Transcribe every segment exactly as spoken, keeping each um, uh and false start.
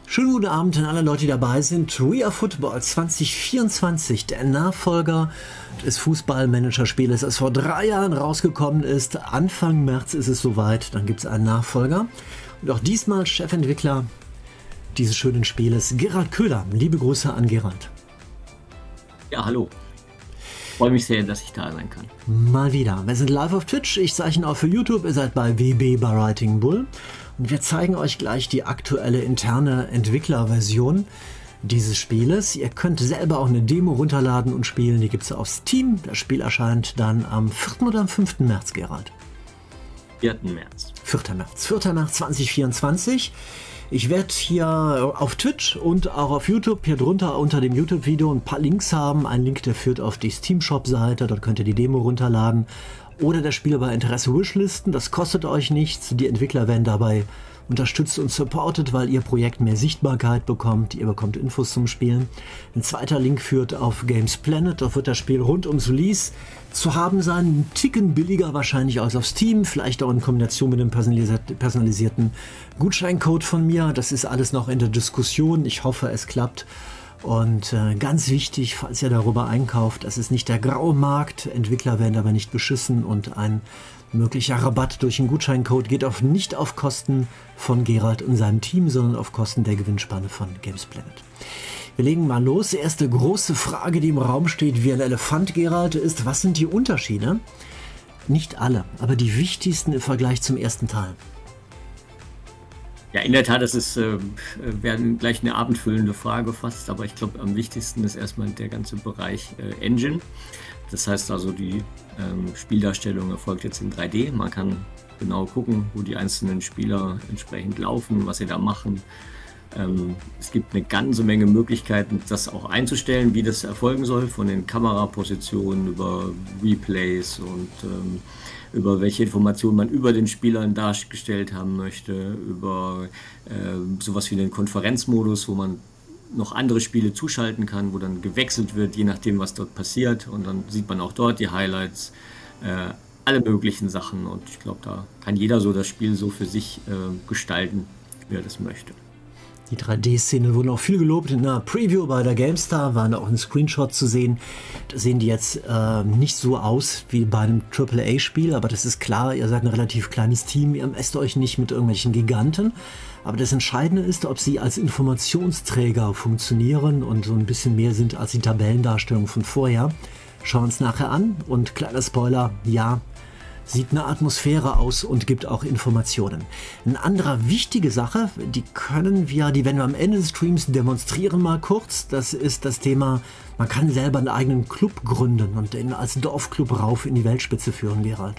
Schönen guten Abend an alle Leute, die dabei sind. We Are Football zwanzig vierundzwanzig, der Nachfolger des Fußballmanager-Spieles, das vor drei Jahren rausgekommen ist. Anfang März ist es soweit, dann gibt es einen Nachfolger. Und auch diesmal Chefentwickler dieses schönen Spieles, Gerald Köhler. Liebe Grüße an Gerald. Ja, hallo. Ich freue mich sehr, dass ich da sein kann. Mal wieder. Wir sind live auf Twitch, ich zeichne auch für YouTube, ihr seid bei W B bei Writing Bull. Und wir zeigen euch gleich die aktuelle interne Entwicklerversion dieses Spieles. Ihr könnt selber auch eine Demo runterladen und spielen. Die gibt es auf Steam. Das Spiel erscheint dann am vierten oder am fünften März, Gerald? vierten März. vierten März. vierten März zwanzig vierundzwanzig. Ich werde hier auf Twitch und auch auf YouTube hier drunter unter dem YouTube-Video ein paar Links haben. Ein Link, der führt auf die Steam-Shop-Seite. Dort könnt ihr die Demo runterladen. Oder das Spiel bei Interesse wishlisten, das kostet euch nichts. Die Entwickler werden dabei unterstützt und supportet, weil ihr Projekt mehr Sichtbarkeit bekommt. Ihr bekommt Infos zum Spielen. Ein zweiter Link führt auf Games Planet. Dort wird das Spiel rund ums Release zu haben sein. Ein Ticken billiger wahrscheinlich als auf Steam. Vielleicht auch in Kombination mit einem personalisierten Gutscheincode von mir. Das ist alles noch in der Diskussion. Ich hoffe, es klappt. Und äh, ganz wichtig, falls ihr darüber einkauft, das ist nicht der graue Markt, Entwickler werden aber nicht beschissen und ein möglicher Rabatt durch einen Gutscheincode geht auf, nicht auf Kosten von Gerald und seinem Team, sondern auf Kosten der Gewinnspanne von Games Planet. Wir legen mal los. Die erste große Frage, die im Raum steht, wie ein Elefant, Gerald, ist, was sind die Unterschiede? Nicht alle, aber die wichtigsten im Vergleich zum ersten Teil. Ja, in der Tat, das ist äh, werden gleich eine abendfüllende Frage fast, aber ich glaube, am wichtigsten ist erstmal der ganze Bereich äh, Engine. Das heißt also, die ähm, Spieldarstellung erfolgt jetzt in drei D. Man kann genau gucken, wo die einzelnen Spieler entsprechend laufen, was sie da machen. Ähm, es gibt eine ganze Menge Möglichkeiten, das auch einzustellen, wie das erfolgen soll, von den Kamerapositionen über Replays und ähm, über welche Informationen man über den Spielern dargestellt haben möchte, über äh, sowas wie den Konferenzmodus, wo man noch andere Spiele zuschalten kann, wo dann gewechselt wird, je nachdem, was dort passiert. Und dann sieht man auch dort die Highlights, äh, alle möglichen Sachen. Und ich glaube, da kann jeder so das Spiel so für sich äh, gestalten, wie er das möchte. Die drei D-Szene wurden auch viel gelobt. In einer Preview bei der GameStar waren auch ein Screenshot zu sehen. Da sehen die jetzt äh, nicht so aus wie bei einem Triple A-Spiel, aber das ist klar, ihr seid ein relativ kleines Team, ihr messt euch nicht mit irgendwelchen Giganten. Aber das Entscheidende ist, ob sie als Informationsträger funktionieren und so ein bisschen mehr sind als die Tabellendarstellung von vorher. Schauen wir uns nachher an und kleiner Spoiler, ja, sieht eine Atmosphäre aus und gibt auch Informationen. Eine andere wichtige Sache, die können wir, die werden wir am Ende des Streams demonstrieren mal kurz. Das ist das Thema, man kann selber einen eigenen Club gründen und den als Dorfclub rauf in die Weltspitze führen, Gerald.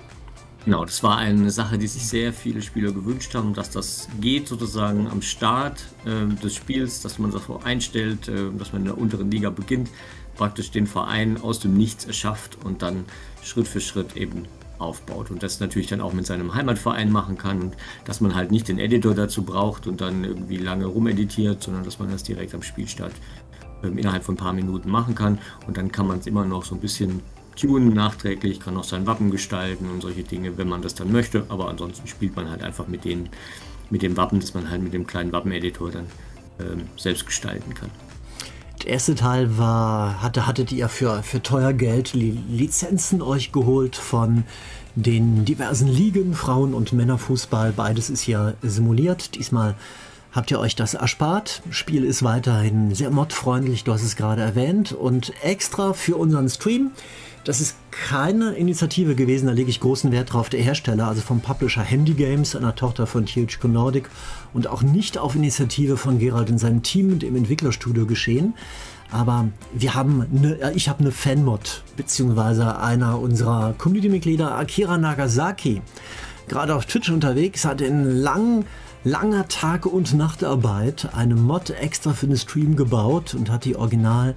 Genau, das war eine Sache, die sich sehr viele Spieler gewünscht haben, dass das geht sozusagen am Start äh, des Spiels, dass man das so einstellt, äh, dass man in der unteren Liga beginnt, praktisch den Verein aus dem Nichts erschafft und dann Schritt für Schritt eben aufbaut und das natürlich dann auch mit seinem Heimatverein machen kann und dass man halt nicht den Editor dazu braucht und dann irgendwie lange rumeditiert, sondern dass man das direkt am Spielstart ähm, innerhalb von ein paar Minuten machen kann und dann kann man es immer noch so ein bisschen tunen nachträglich, kann auch sein Wappen gestalten und solche Dinge, wenn man das dann möchte, aber ansonsten spielt man halt einfach mit, den, mit dem Wappen, das man halt mit dem kleinen Wappeneditor dann ähm, selbst gestalten kann. Der erste Teil war, hatte, hattet ihr für, für teuer Geld Li- Lizenzen euch geholt von den diversen Ligen, Frauen- und Männerfußball. Beides ist hier simuliert. Diesmal habt ihr euch das erspart. Spiel ist weiterhin sehr modfreundlich, du hast es gerade erwähnt. Und extra für unseren Stream, das ist keine Initiative gewesen, da lege ich großen Wert drauf, der Hersteller, also vom Publisher Handy Games, einer Tochter von T H Q Nordic und auch nicht auf Initiative von Gerald und seinem Team und im Entwicklerstudio geschehen. Aber wir haben eine, ich habe eine Fanmod, beziehungsweise einer unserer Community-Mitglieder, Akira Nagasaki, gerade auf Twitch unterwegs, hat in lang, langer Tag- und Nachtarbeit eine Mod extra für den Stream gebaut und hat die Original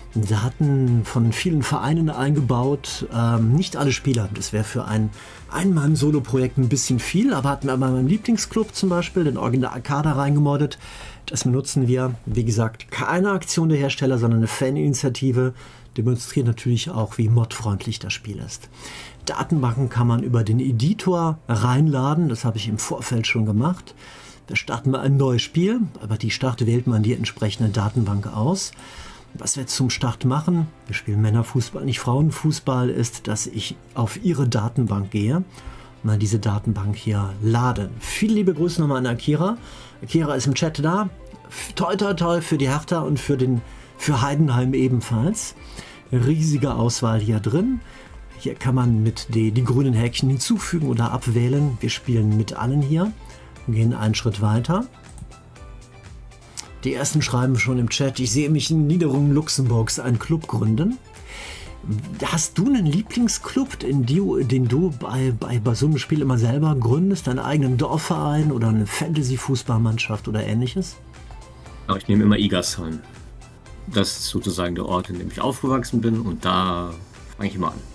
Daten von vielen Vereinen eingebaut, ähm, nicht alle Spieler. Das wäre für ein Ein-Mann-Solo-Projekt ein bisschen viel, aber hatten wir bei meinem Lieblingsclub zum Beispiel den Original Kader reingemoddet. Das benutzen wir, wie gesagt, keine Aktion der Hersteller, sondern eine Faninitiative. Demonstriert natürlich auch, wie modfreundlich das Spiel ist. Datenbanken kann man über den Editor reinladen, das habe ich im Vorfeld schon gemacht. Da starten wir ein neues Spiel, aber die Start wählt man die entsprechende Datenbank aus. Was wir jetzt zum Start machen, wir spielen Männerfußball, nicht Frauenfußball, ist, dass ich auf ihre Datenbank gehe und mal diese Datenbank hier laden. Viele liebe Grüße nochmal an Akira. Akira ist im Chat da. Toi, toi, toi für die Hertha und für, den, für Heidenheim ebenfalls. Riesige Auswahl hier drin. Hier kann man mit die, die grünen Häkchen hinzufügen oder abwählen. Wir spielen mit allen hier und gehen einen Schritt weiter. Die ersten schreiben schon im Chat, ich sehe mich in Niederungen Luxemburgs einen Club gründen. Hast du einen Lieblingsclub, den du, den du bei, bei, bei so einem Spiel immer selber gründest? Deinen eigenen Dorfverein oder eine Fantasy-Fußballmannschaft oder ähnliches? Ja, ich nehme immer Igersheim. Das ist sozusagen der Ort, in dem ich aufgewachsen bin und da fange ich immer an.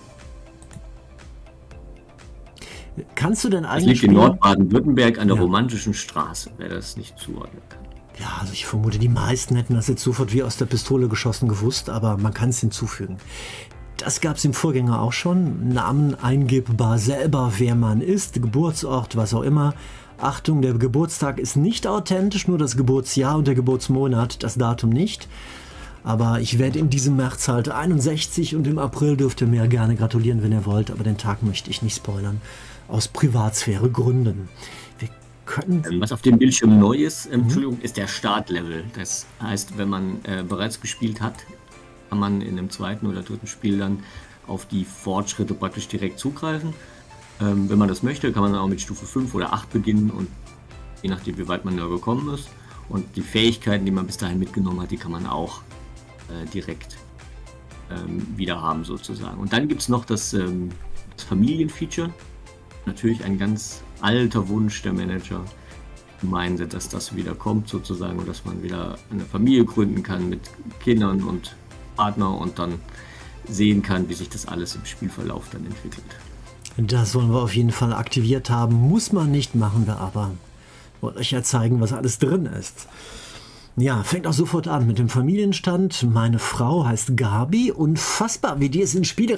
Kannst du denn Das eigentlich... liegt in Nordbaden-Württemberg an der Ja. Romantischen Straße, wer das nicht zuordnen kann. Ja, also ich vermute, die meisten hätten das jetzt sofort wie aus der Pistole geschossen gewusst, aber man kann es hinzufügen. Das gab es im Vorgänger auch schon. Namen eingibbar selber, wer man ist, Geburtsort, was auch immer. Achtung, der Geburtstag ist nicht authentisch, nur das Geburtsjahr und der Geburtsmonat, das Datum nicht. Aber ich werde in diesem März halt einundsechzig und im April dürft ihr mir gerne gratulieren, wenn ihr wollt, aber den Tag möchte ich nicht spoilern. Aus Privatsphäre Gründen. Wir können... Was auf dem Bildschirm neu ist, ähm, Entschuldigung, ist der Startlevel. Das heißt, wenn man äh, bereits gespielt hat, kann man in dem zweiten oder dritten Spiel dann auf die Fortschritte praktisch direkt zugreifen. Ähm, wenn man das möchte, kann man dann auch mit Stufe fünf oder acht beginnen und je nachdem, wie weit man da gekommen ist. Und die Fähigkeiten, die man bis dahin mitgenommen hat, die kann man auch äh, direkt ähm, wieder haben sozusagen. Und dann gibt es noch das, ähm, das Familienfeature. Natürlich ein ganz alter Wunsch der Manager, meinte, dass das wieder kommt sozusagen und dass man wieder eine Familie gründen kann mit Kindern und Partner und dann sehen kann, wie sich das alles im Spielverlauf dann entwickelt. Das wollen wir auf jeden Fall aktiviert haben. Muss man nicht, machen wir aber. Ich wollte euch ja zeigen, was alles drin ist. Ja, fängt auch sofort an mit dem Familienstand. Meine Frau heißt Gabi. Unfassbar, wie die es ins Spiel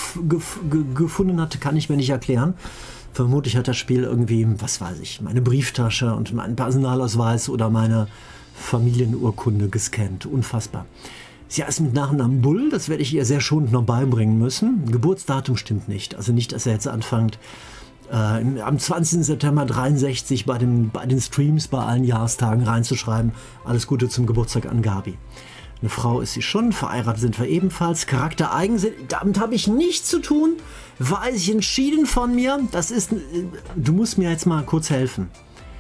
reingefunden hatte, kann ich mir nicht erklären. Vermutlich hat das Spiel irgendwie, was weiß ich, meine Brieftasche und meinen Personalausweis oder meine Familienurkunde gescannt. Unfassbar. Sie heißt mit Nachnamen Bull, das werde ich ihr sehr schonend noch beibringen müssen. Geburtsdatum stimmt nicht. Also nicht, dass er jetzt anfängt, äh, am zwanzigsten September dreiundsechzig bei, dem, bei den Streams, bei allen Jahrestagen reinzuschreiben. Alles Gute zum Geburtstag an Gabi. Eine Frau ist sie schon, verheiratet sind wir ebenfalls. Charaktereigen, damit habe ich nichts zu tun. Weiß ich entschieden von mir. Das ist, du musst mir jetzt mal kurz helfen.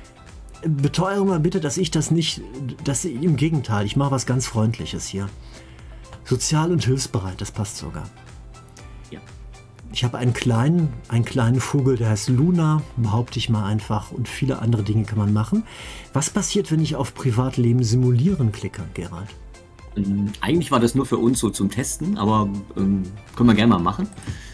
Beteuere mal bitte, dass ich das nicht, dass im Gegenteil, ich mache was ganz Freundliches hier. Sozial und hilfsbereit, das passt sogar. Ja. Ich habe einen kleinen, einen kleinen Vogel, der heißt Luna, behaupte ich mal einfach, und viele andere Dinge kann man machen. Was passiert, wenn ich auf Privatleben simulieren klicke, Gerald? Ähm, eigentlich war das nur für uns so zum Testen, aber ähm, können wir gerne mal machen.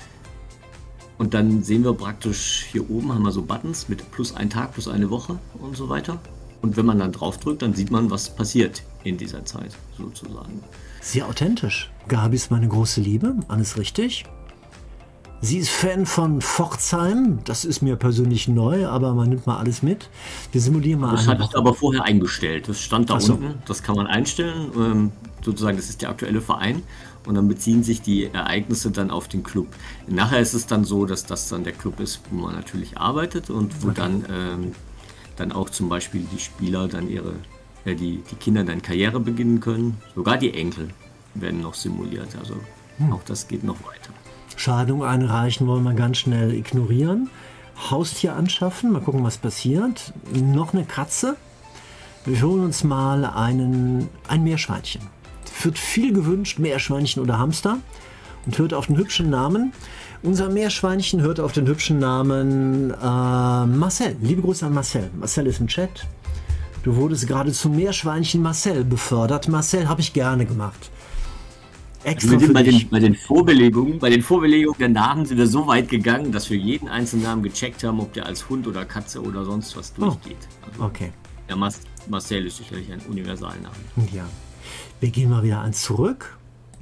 Und dann sehen wir praktisch, hier oben haben wir so Buttons mit plus ein Tag, plus eine Woche und so weiter. Und wenn man dann drauf drückt, dann sieht man, was passiert in dieser Zeit sozusagen. Sehr authentisch. Gabi ist meine große Liebe, alles richtig. Sie ist Fan von Pforzheim, das ist mir persönlich neu, aber man nimmt mal alles mit. Wir simulieren mal Das eine hatte ich Woche. aber vorher eingestellt. Das stand da Ach so. unten, das kann man einstellen. Ähm, sozusagen, das ist der aktuelle Verein. Und dann beziehen sich die Ereignisse dann auf den Club. Nachher ist es dann so, dass das dann der Club ist, wo man natürlich arbeitet und wo Okay. dann, ähm, dann auch zum Beispiel die Spieler dann ihre, äh, die, die Kinder dann Karriere beginnen können. Sogar die Enkel werden noch simuliert. Also Hm. auch das geht noch weiter. Scheidung einreichen wollen wir ganz schnell ignorieren. Haustier anschaffen, mal gucken, was passiert. Noch eine Katze. Wir holen uns mal einen, ein Meerschweinchen. Wird viel gewünscht, Meerschweinchen oder Hamster. Und hört auf den hübschen Namen. Unser Meerschweinchen hört auf den hübschen Namen äh, Marcel. Liebe Grüße an Marcel. Marcel ist im Chat. Du wurdest gerade zum Meerschweinchen Marcel befördert. Marcel habe ich gerne gemacht. Extra Wir sind für bei dich. den, bei den Vorbelegungen, bei den Vorbelegungen der Namen sind wir so weit gegangen, dass wir jeden einzelnen Namen gecheckt haben, ob der als Hund oder Katze oder sonst was durchgeht. Also, Okay. der Mas Marcel ist sicherlich ein Universalname. Ja. Wir gehen mal wieder eins zurück.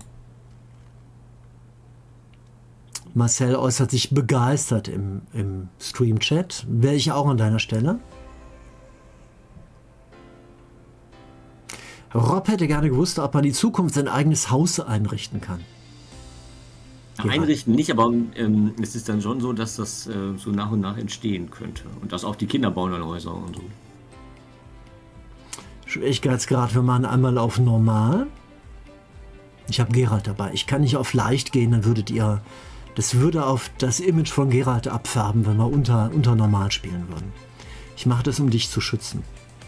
Marcel äußert sich begeistert im, im Stream-Chat. Wäre ich auch an deiner Stelle. Rob hätte gerne gewusst, ob man in Zukunft sein eigenes Haus einrichten kann. Ja, einrichten nicht, aber ähm, es ist dann schon so, dass das äh, so nach und nach entstehen könnte. Und dass auch die Kinder bauen dann Häuser und so. Schwierigkeitsgrad, wir machen einmal auf normal. Ich habe Gerald dabei. Ich kann nicht auf leicht gehen, dann würdet ihr... Das würde auf das Image von Gerald abfärben, wenn wir unter, unter normal spielen würden. Ich mache das, um dich zu schützen.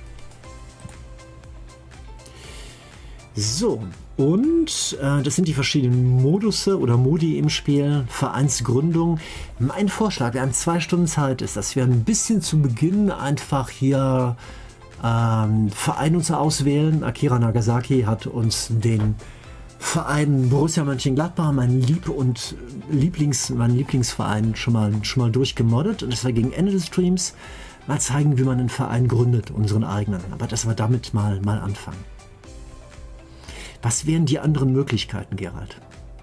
So, und äh, das sind die verschiedenen Modusse oder Modi im Spiel. Vereinsgründung. Mein Vorschlag, wir haben zwei Stunden Zeit, ist, dass wir ein bisschen zu Beginn einfach hier ähm, Verein uns auswählen. Akira Nagasaki hat uns den Verein Borussia Mönchengladbach, mein Lieb- und Lieblings, mein Lieblingsverein, schon mal, schon mal durchgemoddet. Und dass wir gegen Ende des Streams mal zeigen, wie man einen Verein gründet, unseren eigenen. Aber dass wir damit mal, mal anfangen. Was wären die anderen Möglichkeiten, Gerald?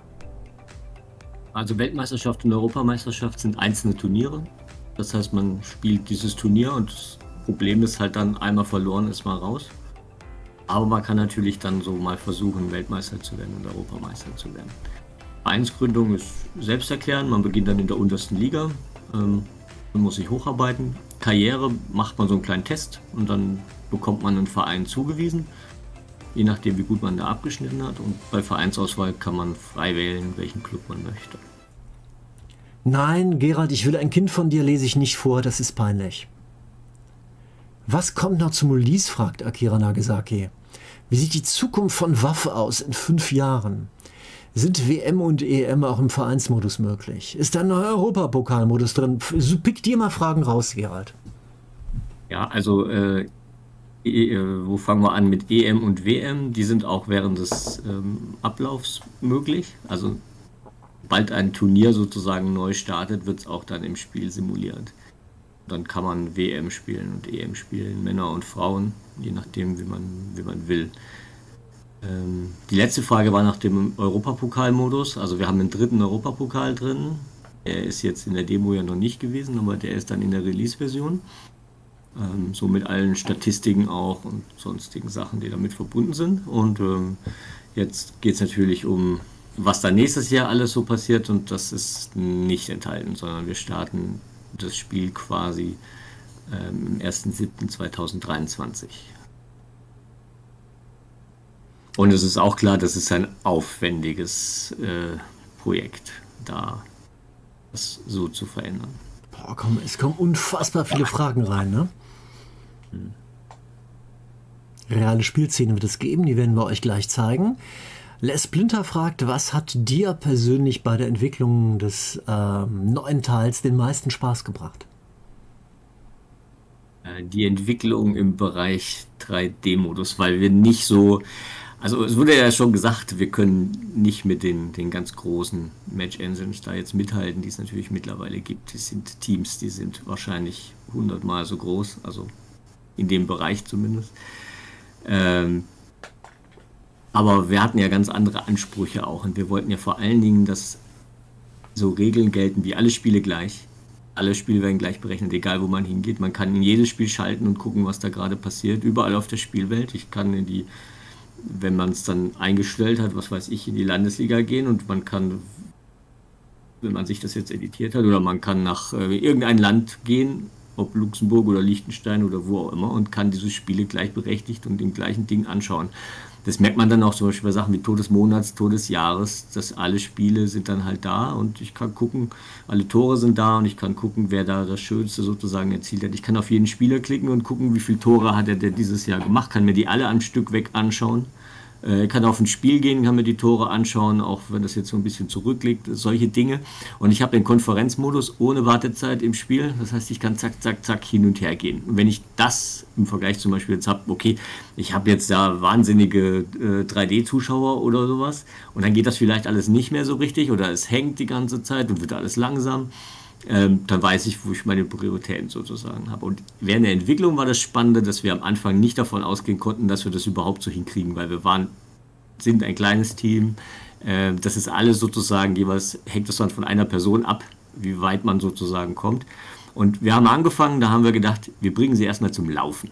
Also Weltmeisterschaft und Europameisterschaft sind einzelne Turniere. Das heißt, man spielt dieses Turnier und das Problem ist halt dann, einmal verloren ist mal raus. Aber man kann natürlich dann so mal versuchen, Weltmeister zu werden und Europameister zu werden. Vereinsgründung ist selbsterklärend, man beginnt dann in der untersten Liga, ähm, man muss sich hocharbeiten. Karriere macht man so einen kleinen Test und dann bekommt man einen Verein zugewiesen, je nachdem wie gut man da abgeschnitten hat. Und bei Vereinsauswahl kann man frei wählen, welchen Club man möchte. Nein, Gerald, ich will ein Kind von dir, lese ich nicht vor, das ist peinlich. Was kommt noch zum Release, fragt Akira Nagasaki. Wie sieht die Zukunft von W A F aus in fünf Jahren? Sind W M und E M auch im Vereinsmodus möglich? Ist da ein neuer Europapokalmodus drin? Pick dir mal Fragen raus, Gerald. Ja, also äh, e, äh, wo fangen wir an mit E M und W M? Die sind auch während des ähm, Ablaufs möglich. Also sobald ein Turnier sozusagen neu startet, wird es auch dann im Spiel simuliert. Dann kann man W M spielen und E M spielen, Männer und Frauen, je nachdem, wie man, wie man will. Ähm, die letzte Frage war nach dem Europapokalmodus. Also wir haben einen dritten Europapokal drin. Der ist jetzt in der Demo ja noch nicht gewesen, aber der ist dann in der Release-Version. Ähm, so mit allen Statistiken auch und sonstigen Sachen, die damit verbunden sind. Und ähm, jetzt geht es natürlich um, was dann nächstes Jahr alles so passiert, und das ist nicht enthalten, sondern wir starten das Spiel quasi ähm, am ersten siebten zweitausenddreiundzwanzig. Und es ist auch klar, das ist ein aufwendiges äh, Projekt, da das so zu verändern. Boah, komm, es kommen unfassbar viele Fragen rein, ne? Hm. Reale Spielszene wird es geben, die werden wir euch gleich zeigen. Les Splinter fragt, was hat dir persönlich bei der Entwicklung des ähm, neuen Teils den meisten Spaß gebracht? Die Entwicklung im Bereich drei D-Modus, weil wir nicht so, also es wurde ja schon gesagt, wir können nicht mit den, den ganz großen Match-Engines da jetzt mithalten, die es natürlich mittlerweile gibt. Das sind Teams, die sind wahrscheinlich hundertmal so groß, also in dem Bereich zumindest. Ähm, Aber wir hatten ja ganz andere Ansprüche auch, und wir wollten ja vor allen Dingen, dass so Regeln gelten wie alle Spiele gleich. Alle Spiele werden gleich berechnet, egal wo man hingeht. Man kann in jedes Spiel schalten und gucken, was da gerade passiert, überall auf der Spielwelt. Ich kann in die, wenn man es dann eingestellt hat, was weiß ich, in die Landesliga gehen, und man kann, wenn man sich das jetzt editiert hat, oder man kann nach äh, irgendein Land gehen, ob Luxemburg oder Liechtenstein oder wo auch immer, und kann diese Spiele gleichberechtigt und im gleichen Ding anschauen. Das merkt man dann auch zum Beispiel bei Sachen wie Todesmonats, Todesjahres, dass alle Spiele sind dann halt da, und ich kann gucken, alle Tore sind da, und ich kann gucken, wer da das Schönste sozusagen erzielt hat. Ich kann auf jeden Spieler klicken und gucken, wie viele Tore hat er denn dieses Jahr gemacht, kann mir die alle am Stück weg anschauen. Ich kann auf ein Spiel gehen, kann mir die Tore anschauen, auch wenn das jetzt so ein bisschen zurückliegt, solche Dinge. Und ich habe den Konferenzmodus ohne Wartezeit im Spiel. Das heißt, ich kann zack, zack, zack hin und her gehen. Und wenn ich das im Vergleich zum Beispiel jetzt habe, okay, ich habe jetzt da wahnsinnige äh, drei D-Zuschauer oder sowas, und dann geht das vielleicht alles nicht mehr so richtig, oder es hängt die ganze Zeit und wird alles langsam. Ähm, dann weiß ich, wo ich meine Prioritäten sozusagen habe. Und während der Entwicklung war das Spannende, dass wir am Anfang nicht davon ausgehen konnten, dass wir das überhaupt so hinkriegen, weil wir waren, sind ein kleines Team. Äh, das ist alles sozusagen, jeweils hängt das dann von einer Person ab, wie weit man sozusagen kommt. Und wir haben angefangen, da haben wir gedacht, wir bringen sie erstmal zum Laufen.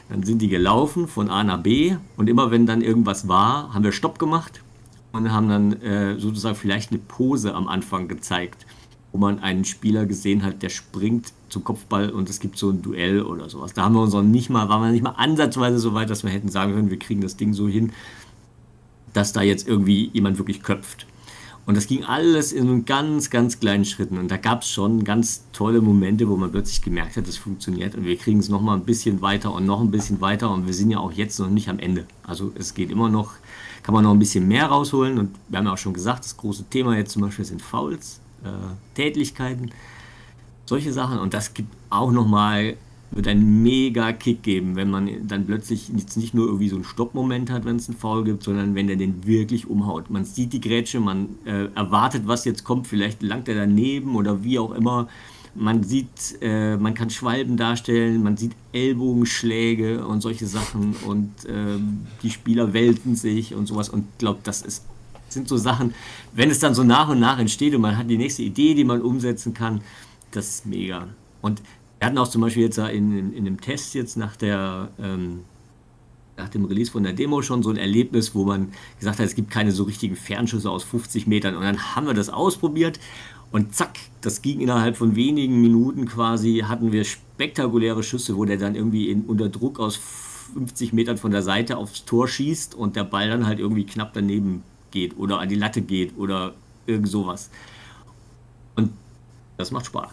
Dann sind die gelaufen von A nach B und immer wenn dann irgendwas war, haben wir Stopp gemacht und haben dann äh, sozusagen vielleicht eine Pose am Anfang gezeigt, wo man einen Spieler gesehen hat, der springt zum Kopfball und es gibt so ein Duell oder sowas. Da haben wir uns noch nicht mal, waren wir nicht mal ansatzweise so weit, dass wir hätten sagen können, wir kriegen das Ding so hin, dass da jetzt irgendwie jemand wirklich köpft. Und das ging alles in ganz, ganz kleinen Schritten. Und da gab es schon ganz tolle Momente, wo man plötzlich gemerkt hat, das funktioniert. Und wir kriegen es nochmal ein bisschen weiter und noch ein bisschen weiter. Und wir sind ja auch jetzt noch nicht am Ende. Also es geht immer noch, kann man noch ein bisschen mehr rausholen. Und wir haben ja auch schon gesagt, das große Thema jetzt zum Beispiel sind Fouls, äh, Tätlichkeiten, solche Sachen. Und das gibt auch nochmal, wird einen mega Kick geben, wenn man dann plötzlich jetzt nicht nur irgendwie so einen Stoppmoment hat, wenn es einen Foul gibt, sondern wenn der den wirklich umhaut. Man sieht die Grätsche, man äh, erwartet, was jetzt kommt, vielleicht langt er daneben oder wie auch immer. Man sieht, äh, man kann Schwalben darstellen, man sieht Ellbogenschläge und solche Sachen und äh, die Spieler wälzen sich und sowas und ich glaube, das ist, sind so Sachen, wenn es dann so nach und nach entsteht und man hat die nächste Idee, die man umsetzen kann, das ist mega. Und wir hatten auch zum Beispiel jetzt in, in, in dem Test jetzt nach, der, ähm, nach dem Release von der Demo schon so ein Erlebnis, wo man gesagt hat, es gibt keine so richtigen Fernschüsse aus fünfzig Metern. Und dann haben wir das ausprobiert und zack, das ging innerhalb von wenigen Minuten quasi, hatten wir spektakuläre Schüsse, wo der dann irgendwie in, unter Druck aus fünfzig Metern von der Seite aufs Tor schießt und der Ball dann halt irgendwie knapp daneben geht oder an die Latte geht oder irgend sowas. Und das macht Spaß.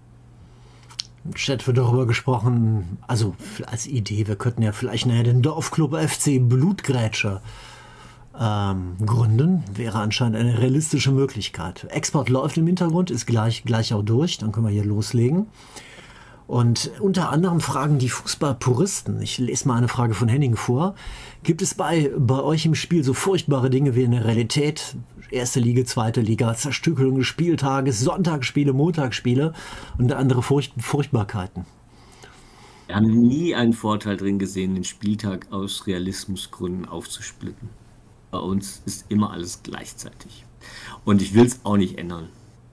Im Chat wird darüber gesprochen, also als Idee, wir könnten ja vielleicht nachher den Dorfclub F C Blutgrätscher ähm, gründen. Wäre anscheinend eine realistische Möglichkeit. Export läuft im Hintergrund, ist gleich, gleich auch durch, dann können wir hier loslegen. Und unter anderem fragen die Fußballpuristen, ich lese mal eine Frage von Henning vor, gibt es bei, bei euch im Spiel so furchtbare Dinge wie in der Realität, erste Liga, zweite Liga, Zerstückelung des Spieltages, Sonntagsspiele, Montagsspiele und andere Furcht, Furchtbarkeiten? Wir haben nie einen Vorteil drin gesehen, den Spieltag aus Realismusgründen aufzusplitten. Bei uns ist immer alles gleichzeitig. Und ich will es auch nicht ändern.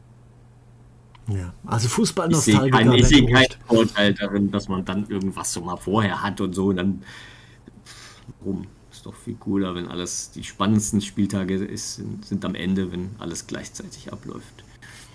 Ja, also Fußball-Nostalgiker. Ich sehe keinen, ich sehe keinen Vorteil darin, dass man dann irgendwas so mal vorher hat und so. Und dann, warum? Ist doch viel cooler, wenn alles, die spannendsten Spieltage ist, sind, sind am Ende, wenn alles gleichzeitig abläuft.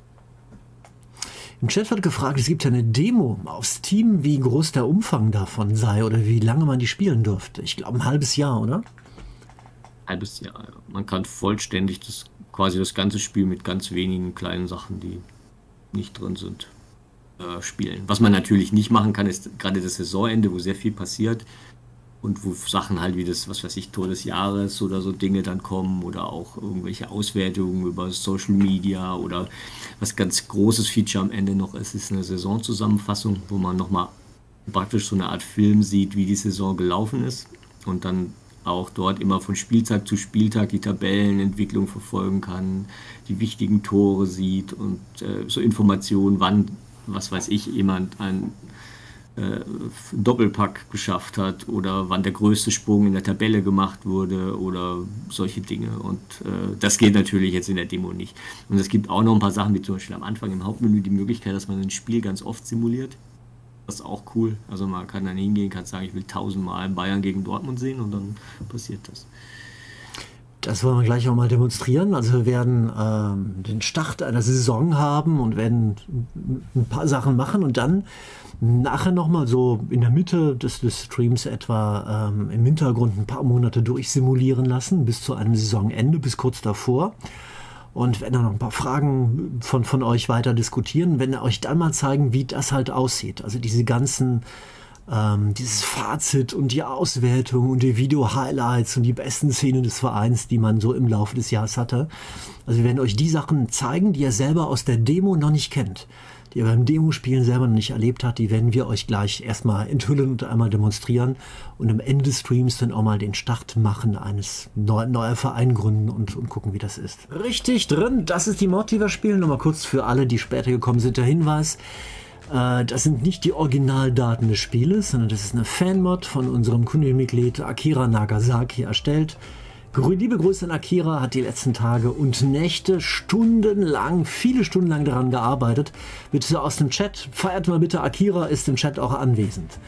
Im Chat wird gefragt, es gibt ja eine Demo auf Steam, wie groß der Umfang davon sei oder wie lange man die spielen dürfte. Ich glaube ein halbes Jahr, oder? Halbes Jahr, ja. Man kann vollständig das, quasi das ganze Spiel mit ganz wenigen kleinen Sachen, die nicht drin sind, äh, spielen. Was man natürlich nicht machen kann, ist gerade das Saisonende, wo sehr viel passiert und wo Sachen halt wie das, was weiß ich, Tor des Jahres oder so Dinge dann kommen oder auch irgendwelche Auswertungen über Social Media oder was ganz großes Feature am Ende noch ist, ist eine Saisonzusammenfassung, wo man nochmal praktisch so eine Art Film sieht, wie die Saison gelaufen ist und dann auch dort immer von Spieltag zu Spieltag die Tabellenentwicklung verfolgen kann, die wichtigen Tore sieht und äh, so Informationen, wann, was weiß ich, jemand einen äh, Doppelpack geschafft hat oder wann der größte Sprung in der Tabelle gemacht wurde oder solche Dinge. Und äh, das geht natürlich jetzt in der Demo nicht. Und es gibt auch noch ein paar Sachen, wie zum Beispiel am Anfang im Hauptmenü die Möglichkeit, dass man ein Spiel ganz oft simuliert. Das ist auch cool. Also man kann dann hingehen, kann sagen, ich will tausendmal Bayern gegen Dortmund sehen und dann passiert das. Das wollen wir gleich auch mal demonstrieren. Also wir werden ähm, den Start einer Saison haben und werden ein paar Sachen machen und dann nachher nochmal so in der Mitte des, des Streams etwa ähm, im Hintergrund ein paar Monate durchsimulieren lassen, bis zu einem Saisonende, bis kurz davor. Und wenn dann noch ein paar Fragen von, von euch weiter diskutieren, wenn wir euch dann mal zeigen, wie das halt aussieht. Also diese ganzen, ähm, dieses Fazit und die Auswertung und die Video-Highlights und die besten Szenen des Vereins, die man so im Laufe des Jahres hatte. Also wir werden euch die Sachen zeigen, die ihr selber aus der Demo noch nicht kennt, die ihr beim Demospielen selber noch nicht erlebt habt, die werden wir euch gleich erstmal enthüllen und einmal demonstrieren und am Ende des Streams dann auch mal den Start machen eines neu, neuer Verein gründen und, und gucken, wie das ist. Richtig drin, das ist die Mod, die wir spielen. Nochmal kurz für alle, die später gekommen sind, der Hinweis. Äh, das sind nicht die Originaldaten des Spieles, sondern das ist eine Fanmod von unserem Kundenmitglied Akira Nagasaki erstellt. Liebe Grüße an Akira, hat die letzten Tage und Nächte stundenlang, viele Stunden lang daran gearbeitet. Bitte aus dem Chat, feiert mal bitte, Akira ist im Chat auch anwesend.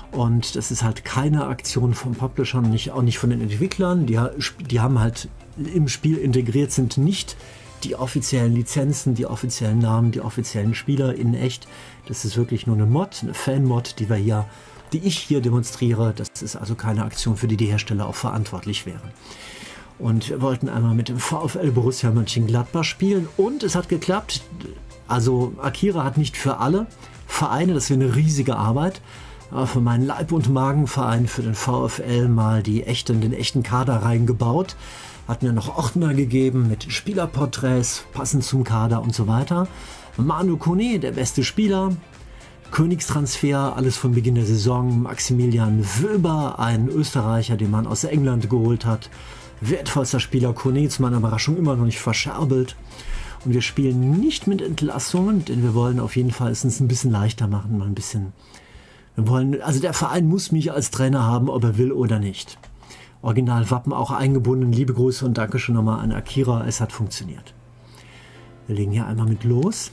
Und das ist halt keine Aktion vom Publisher und nicht, auch nicht von den Entwicklern. Die, die haben halt im Spiel integriert sind nicht die offiziellen Lizenzen, die offiziellen Namen, die offiziellen Spieler in echt. Das ist wirklich nur eine Mod, eine Fan-Mod, die wir hier, die ich hier demonstriere. Das ist also keine Aktion, für die die Hersteller auch verantwortlich wären. Und wir wollten einmal mit dem VfL Borussia Mönchengladbach spielen und es hat geklappt. Also Akira hat nicht für alle Vereine, das wäre eine riesige Arbeit, aber für meinen Leib- und Magenverein, für den VfL mal die echten, den echten Kader reingebaut. Hat mir noch Ordner gegeben mit Spielerporträts, passend zum Kader und so weiter. Manu Kone, der beste Spieler. Königstransfer, alles von Beginn der Saison. Maximilian Wöber, ein Österreicher, den man aus England geholt hat. Wertvollster Spieler Kone, zu meiner Überraschung immer noch nicht verscherbelt. Und wir spielen nicht mit Entlassungen, denn wir wollen auf jeden Fall es uns ein bisschen leichter machen, mal ein bisschen. Wir wollen, also der Verein muss mich als Trainer haben, ob er will oder nicht. Originalwappen auch eingebunden. Liebe Grüße und Dankeschön nochmal an Akira. Es hat funktioniert. Wir legen hier einmal mit los.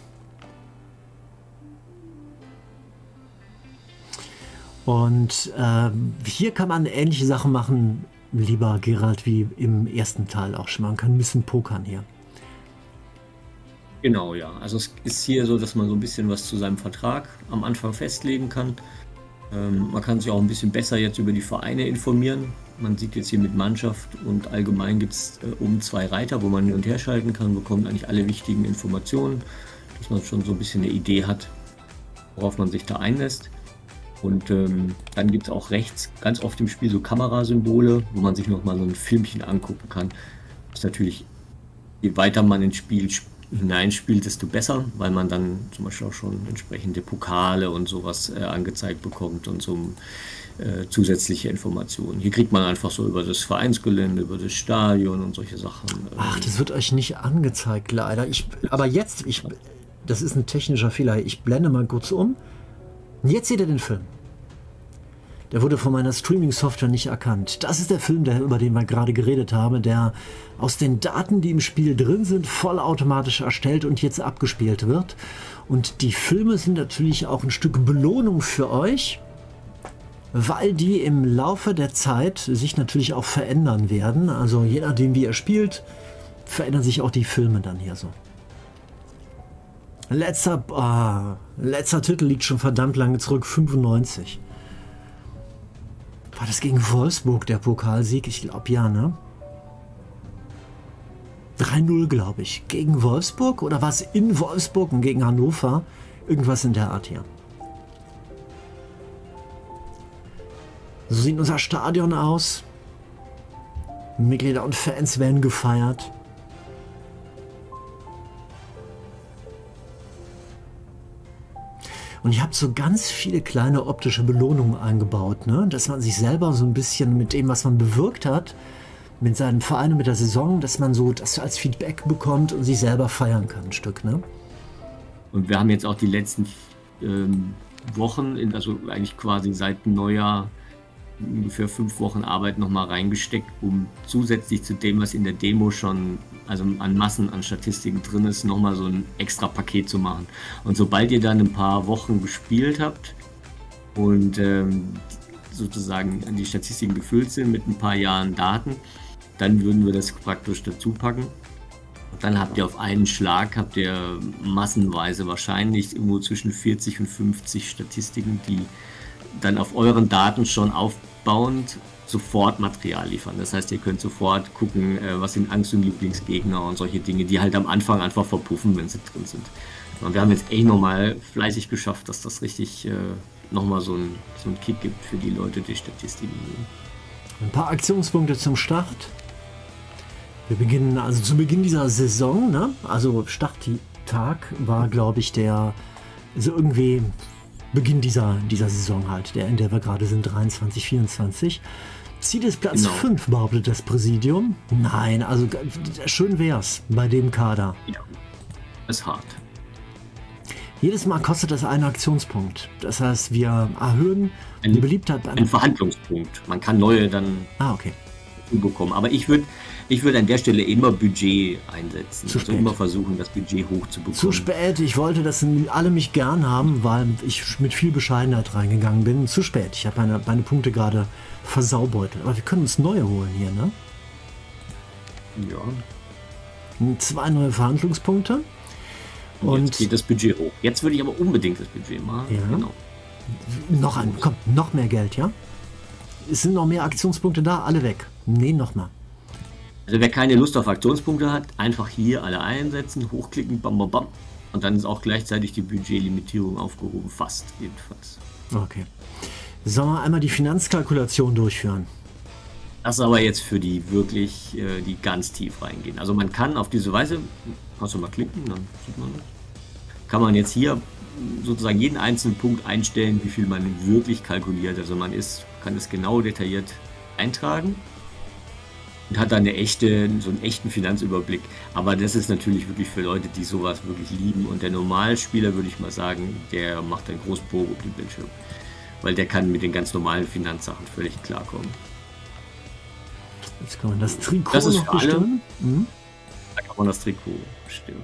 Und äh, hier kann man ähnliche Sachen machen, lieber Gerald, wie im ersten Teil auch schon. Man kann ein bisschen pokern hier. Genau, ja. Also es ist hier so, dass man so ein bisschen was zu seinem Vertrag am Anfang festlegen kann. Ähm, man kann sich auch ein bisschen besser jetzt über die Vereine informieren. Man sieht jetzt hier mit Mannschaft und allgemein gibt es äh, oben zwei Reiter, wo man hin und her schalten kann, bekommt eigentlich alle wichtigen Informationen, dass man schon so ein bisschen eine Idee hat, worauf man sich da einlässt. Und ähm, dann gibt es auch rechts ganz oft im Spiel so Kamerasymbole, wo man sich nochmal so ein Filmchen angucken kann. Das ist natürlich, je weiter man ins Spiel hineinspielt, desto besser, weil man dann zum Beispiel auch schon entsprechende Pokale und sowas äh, angezeigt bekommt und so äh, zusätzliche Informationen. Hier kriegt man einfach so über das Vereinsgelände, über das Stadion und solche Sachen. Äh, Ach, das wird euch nicht angezeigt, leider. Ich, aber jetzt, ich, das ist ein technischer Fehler. Ich blende mal kurz um. Und jetzt seht ihr den Film. Der wurde von meiner Streaming-Software nicht erkannt. Das ist der Film, der, über den wir gerade geredet haben, der aus den Daten, die im Spiel drin sind, vollautomatisch erstellt und jetzt abgespielt wird. Und die Filme sind natürlich auch ein Stück Belohnung für euch, weil die im Laufe der Zeit sich natürlich auch verändern werden. Also je nachdem, wie ihr spielt, verändern sich auch die Filme dann hier so. Letzter, oh, letzter Titel liegt schon verdammt lange zurück, fünfundneunzig. War das gegen Wolfsburg, der Pokalsieg? Ich glaube ja, ne? drei null, glaube ich. Gegen Wolfsburg? Oder war es in Wolfsburg und gegen Hannover? Irgendwas in der Art hier. So sieht unser Stadion aus. Mitglieder und Fans werden gefeiert. Und ihr habt so ganz viele kleine optische Belohnungen eingebaut, ne? Dass man sich selber so ein bisschen mit dem, was man bewirkt hat, mit seinem Verein und mit der Saison, dass man so das als Feedback bekommt und sich selber feiern kann, ein Stück, ne? Und wir haben jetzt auch die letzten ähm, Wochen, in, also eigentlich quasi seit Neujahr, ungefähr fünf Wochen Arbeit nochmal reingesteckt, um zusätzlich zu dem, was in der Demo schon, also an Massen an Statistiken drin ist, nochmal so ein extra Paket zu machen. Und sobald ihr dann ein paar Wochen gespielt habt und ähm, sozusagen die Statistiken gefüllt sind mit ein paar Jahren Daten, dann würden wir das praktisch dazu packen. Und dann habt ihr auf einen Schlag, habt ihr massenweise wahrscheinlich irgendwo zwischen vierzig und fünfzig Statistiken, die dann auf euren Daten schon aufbauend sofort Material liefern. Das heißt, ihr könnt sofort gucken, was sind Angst- und Lieblingsgegner und solche Dinge, die halt am Anfang einfach verpuffen, wenn sie drin sind. Und wir haben jetzt echt nochmal fleißig geschafft, dass das richtig äh, nochmal so ein, so ein Kick gibt für die Leute, die Statistiken nehmen. Ein paar Aktionspunkte zum Start. Wir beginnen also zu Beginn dieser Saison, ne? Also Starttag war, glaube ich, der, also irgendwie Beginn dieser, dieser Saison halt, der, in der wir gerade sind, dreiundzwanzig, vierundzwanzig. Ziel ist Platz Genau. fünf, behauptet das Präsidium. Nein, also schön wär's bei dem Kader. Ja, ist hart. Jedes Mal kostet das einen Aktionspunkt. Das heißt, wir erhöhen Ein- die Beliebtheit beim... Ein Verhandlungspunkt. Man kann neue dann Ah, okay. bekommen. Aber ich würde ich würd an der Stelle immer Budget einsetzen. Zu also spät. immer versuchen, das Budget hochzubekommen. Zu spät. Ich wollte, dass alle mich gern haben, weil ich mit viel Bescheidenheit reingegangen bin. Zu spät. Ich habe meine, meine Punkte gerade versaubeutelt. Aber wir können uns neue holen hier, ne? Ja. Zwei neue Verhandlungspunkte. Und, Und jetzt geht das Budget hoch. Jetzt würde ich aber unbedingt das Budget machen. Ja. Genau. noch ein, komm, noch mehr Geld, ja? Es sind noch mehr Aktionspunkte da, alle weg. Nee, noch mal. Also wer keine Lust auf Aktionspunkte hat, einfach hier alle einsetzen, hochklicken, bam, bam, bam. Und dann ist auch gleichzeitig die Budgetlimitierung aufgehoben, fast jedenfalls. Okay. Sollen wir einmal die Finanzkalkulation durchführen? Das ist aber jetzt für die wirklich, äh, die ganz tief reingehen. Also man kann auf diese Weise, kannst du mal klicken, dann sieht man das. Kann man jetzt hier sozusagen jeden einzelnen Punkt einstellen, wie viel man wirklich kalkuliert. Also man ist, kann es genau detailliert eintragen und hat dann eine echte, so einen echten Finanzüberblick. Aber das ist natürlich wirklich für Leute, die sowas wirklich lieben. Und der Normalspieler, würde ich mal sagen, der macht einen Großbogen um den Bildschirm. Weil der kann mit den ganz normalen Finanzsachen völlig klarkommen. Jetzt kann man das Trikot Das ist noch für alle. bestimmen. Mhm. Da kann man das Trikot bestimmen.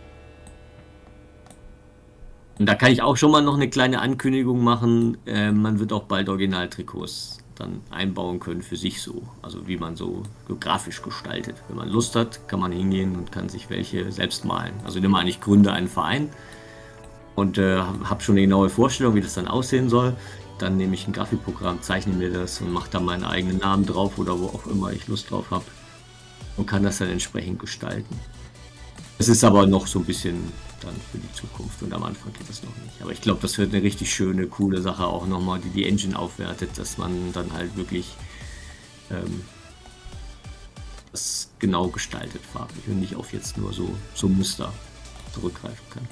Und da kann ich auch schon mal noch eine kleine Ankündigung machen. Äh, man wird auch bald Originaltrikots dann einbauen können für sich so. Also wie man so grafisch gestaltet. Wenn man Lust hat, kann man hingehen und kann sich welche selbst malen. Also nimm mal an, ich gründe einen Verein und äh, habe schon eine genaue Vorstellung, wie das dann aussehen soll. Dann nehme ich ein Grafikprogramm, zeichne mir das und mache da meinen eigenen Namen drauf oder wo auch immer ich Lust drauf habe und kann das dann entsprechend gestalten. Es ist aber noch so ein bisschen dann für die Zukunft und am Anfang geht das noch nicht. Aber ich glaube, das wird eine richtig schöne, coole Sache auch nochmal, die die Engine aufwertet, dass man dann halt wirklich ähm, das genau gestaltet farblich und nicht auf jetzt nur so, so Muster zurückgreifen kann.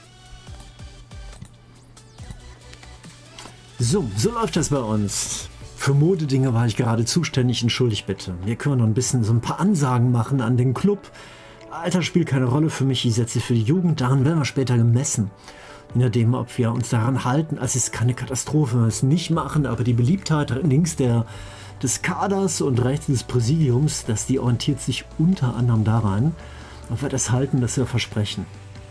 So, so läuft das bei uns. Für Modedinge war ich gerade zuständig, entschuldigt bitte. Hier können wir noch ein bisschen so ein paar Ansagen machen an den Club. Alter spielt keine Rolle für mich, ich setze für die Jugend, daran werden wir später gemessen. Je nachdem, ob wir uns daran halten, also es ist keine Katastrophe, wenn wir es nicht machen, aber die Beliebtheit links der, des Kaders und rechts des Präsidiums, dass die orientiert sich unter anderem daran, ob wir das halten, das wir versprechen.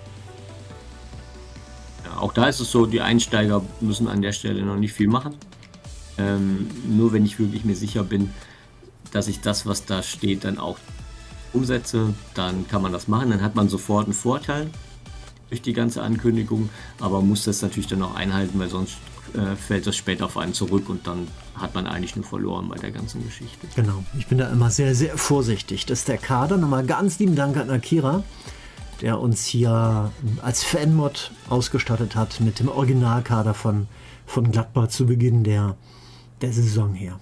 Ja, auch da ist es so, die Einsteiger müssen an der Stelle noch nicht viel machen. Ähm, nur wenn ich wirklich mir sicher bin, dass ich das, was da steht, dann auch umsetze, dann kann man das machen, dann hat man sofort einen Vorteil durch die ganze Ankündigung, aber muss das natürlich dann auch einhalten, weil sonst äh, fällt das später auf einen zurück und dann hat man eigentlich nur verloren bei der ganzen Geschichte. Genau, ich bin da immer sehr, sehr vorsichtig. Das ist der Kader. Nochmal ganz lieben Dank an Akira, der uns hier als Fanmod ausgestattet hat mit dem Originalkader von, von Gladbach zu Beginn der, der Saison hier.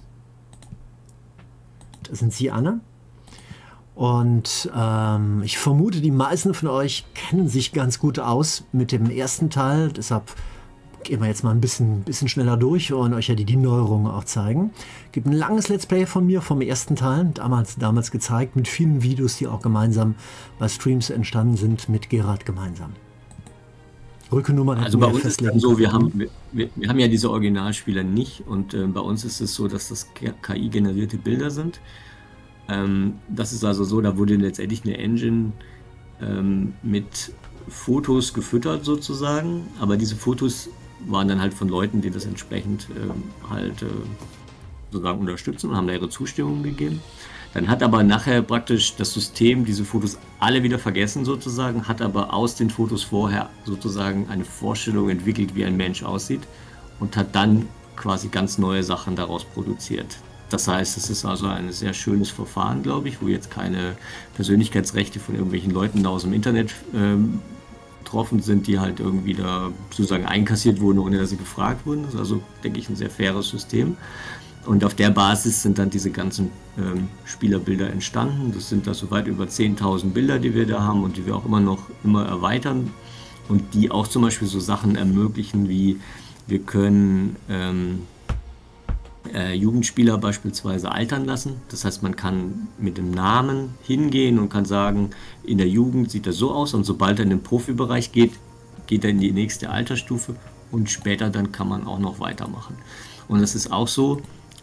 Das sind Sie, Anne. Und ähm, ich vermute, die meisten von euch kennen sich ganz gut aus mit dem ersten Teil. Deshalb gehen wir jetzt mal ein bisschen, bisschen schneller durch und euch ja die, die Neuerungen auch zeigen. Es gibt ein langes Let's Play von mir vom ersten Teil, damals, damals gezeigt, mit vielen Videos, die auch gemeinsam bei Streams entstanden sind, mit Gerhard gemeinsam. Rückennummern Also bei wir uns ist festlegen dann so, wir können. haben, wir, wir, wir haben ja diese Originalspieler nicht und äh, bei uns ist es so, dass das K I-generierte Bilder sind. Ähm, das ist also so, da wurde letztendlich eine Engine ähm, mit Fotos gefüttert sozusagen, aber diese Fotos waren dann halt von Leuten, die das entsprechend ähm, halt äh, sozusagen unterstützen und haben da ihre Zustimmung gegeben. Dann hat aber nachher praktisch das System diese Fotos alle wieder vergessen sozusagen, hat aber aus den Fotos vorher sozusagen eine Vorstellung entwickelt, wie ein Mensch aussieht und hat dann quasi ganz neue Sachen daraus produziert. Das heißt, es ist also ein sehr schönes Verfahren, glaube ich, wo jetzt keine Persönlichkeitsrechte von irgendwelchen Leuten da aus dem Internet ähm, betroffen sind, die halt irgendwie da sozusagen einkassiert wurden, ohne dass sie gefragt wurden. Das ist also, denke ich, ein sehr faires System. Und auf der Basis sind dann diese ganzen ähm, Spielerbilder entstanden. Das sind da so weit über zehntausend Bilder, die wir da haben und die wir auch immer noch immer erweitern und die auch zum Beispiel so Sachen ermöglichen, wie wir können ähm, Äh, Jugendspieler beispielsweise altern lassen. Das heißt, man kann mit dem Namen hingehen und kann sagen, in der Jugend sieht er so aus und sobald er in den Profibereich geht, geht er in die nächste Altersstufe und später dann kann man auch noch weitermachen. Und es ist auch so,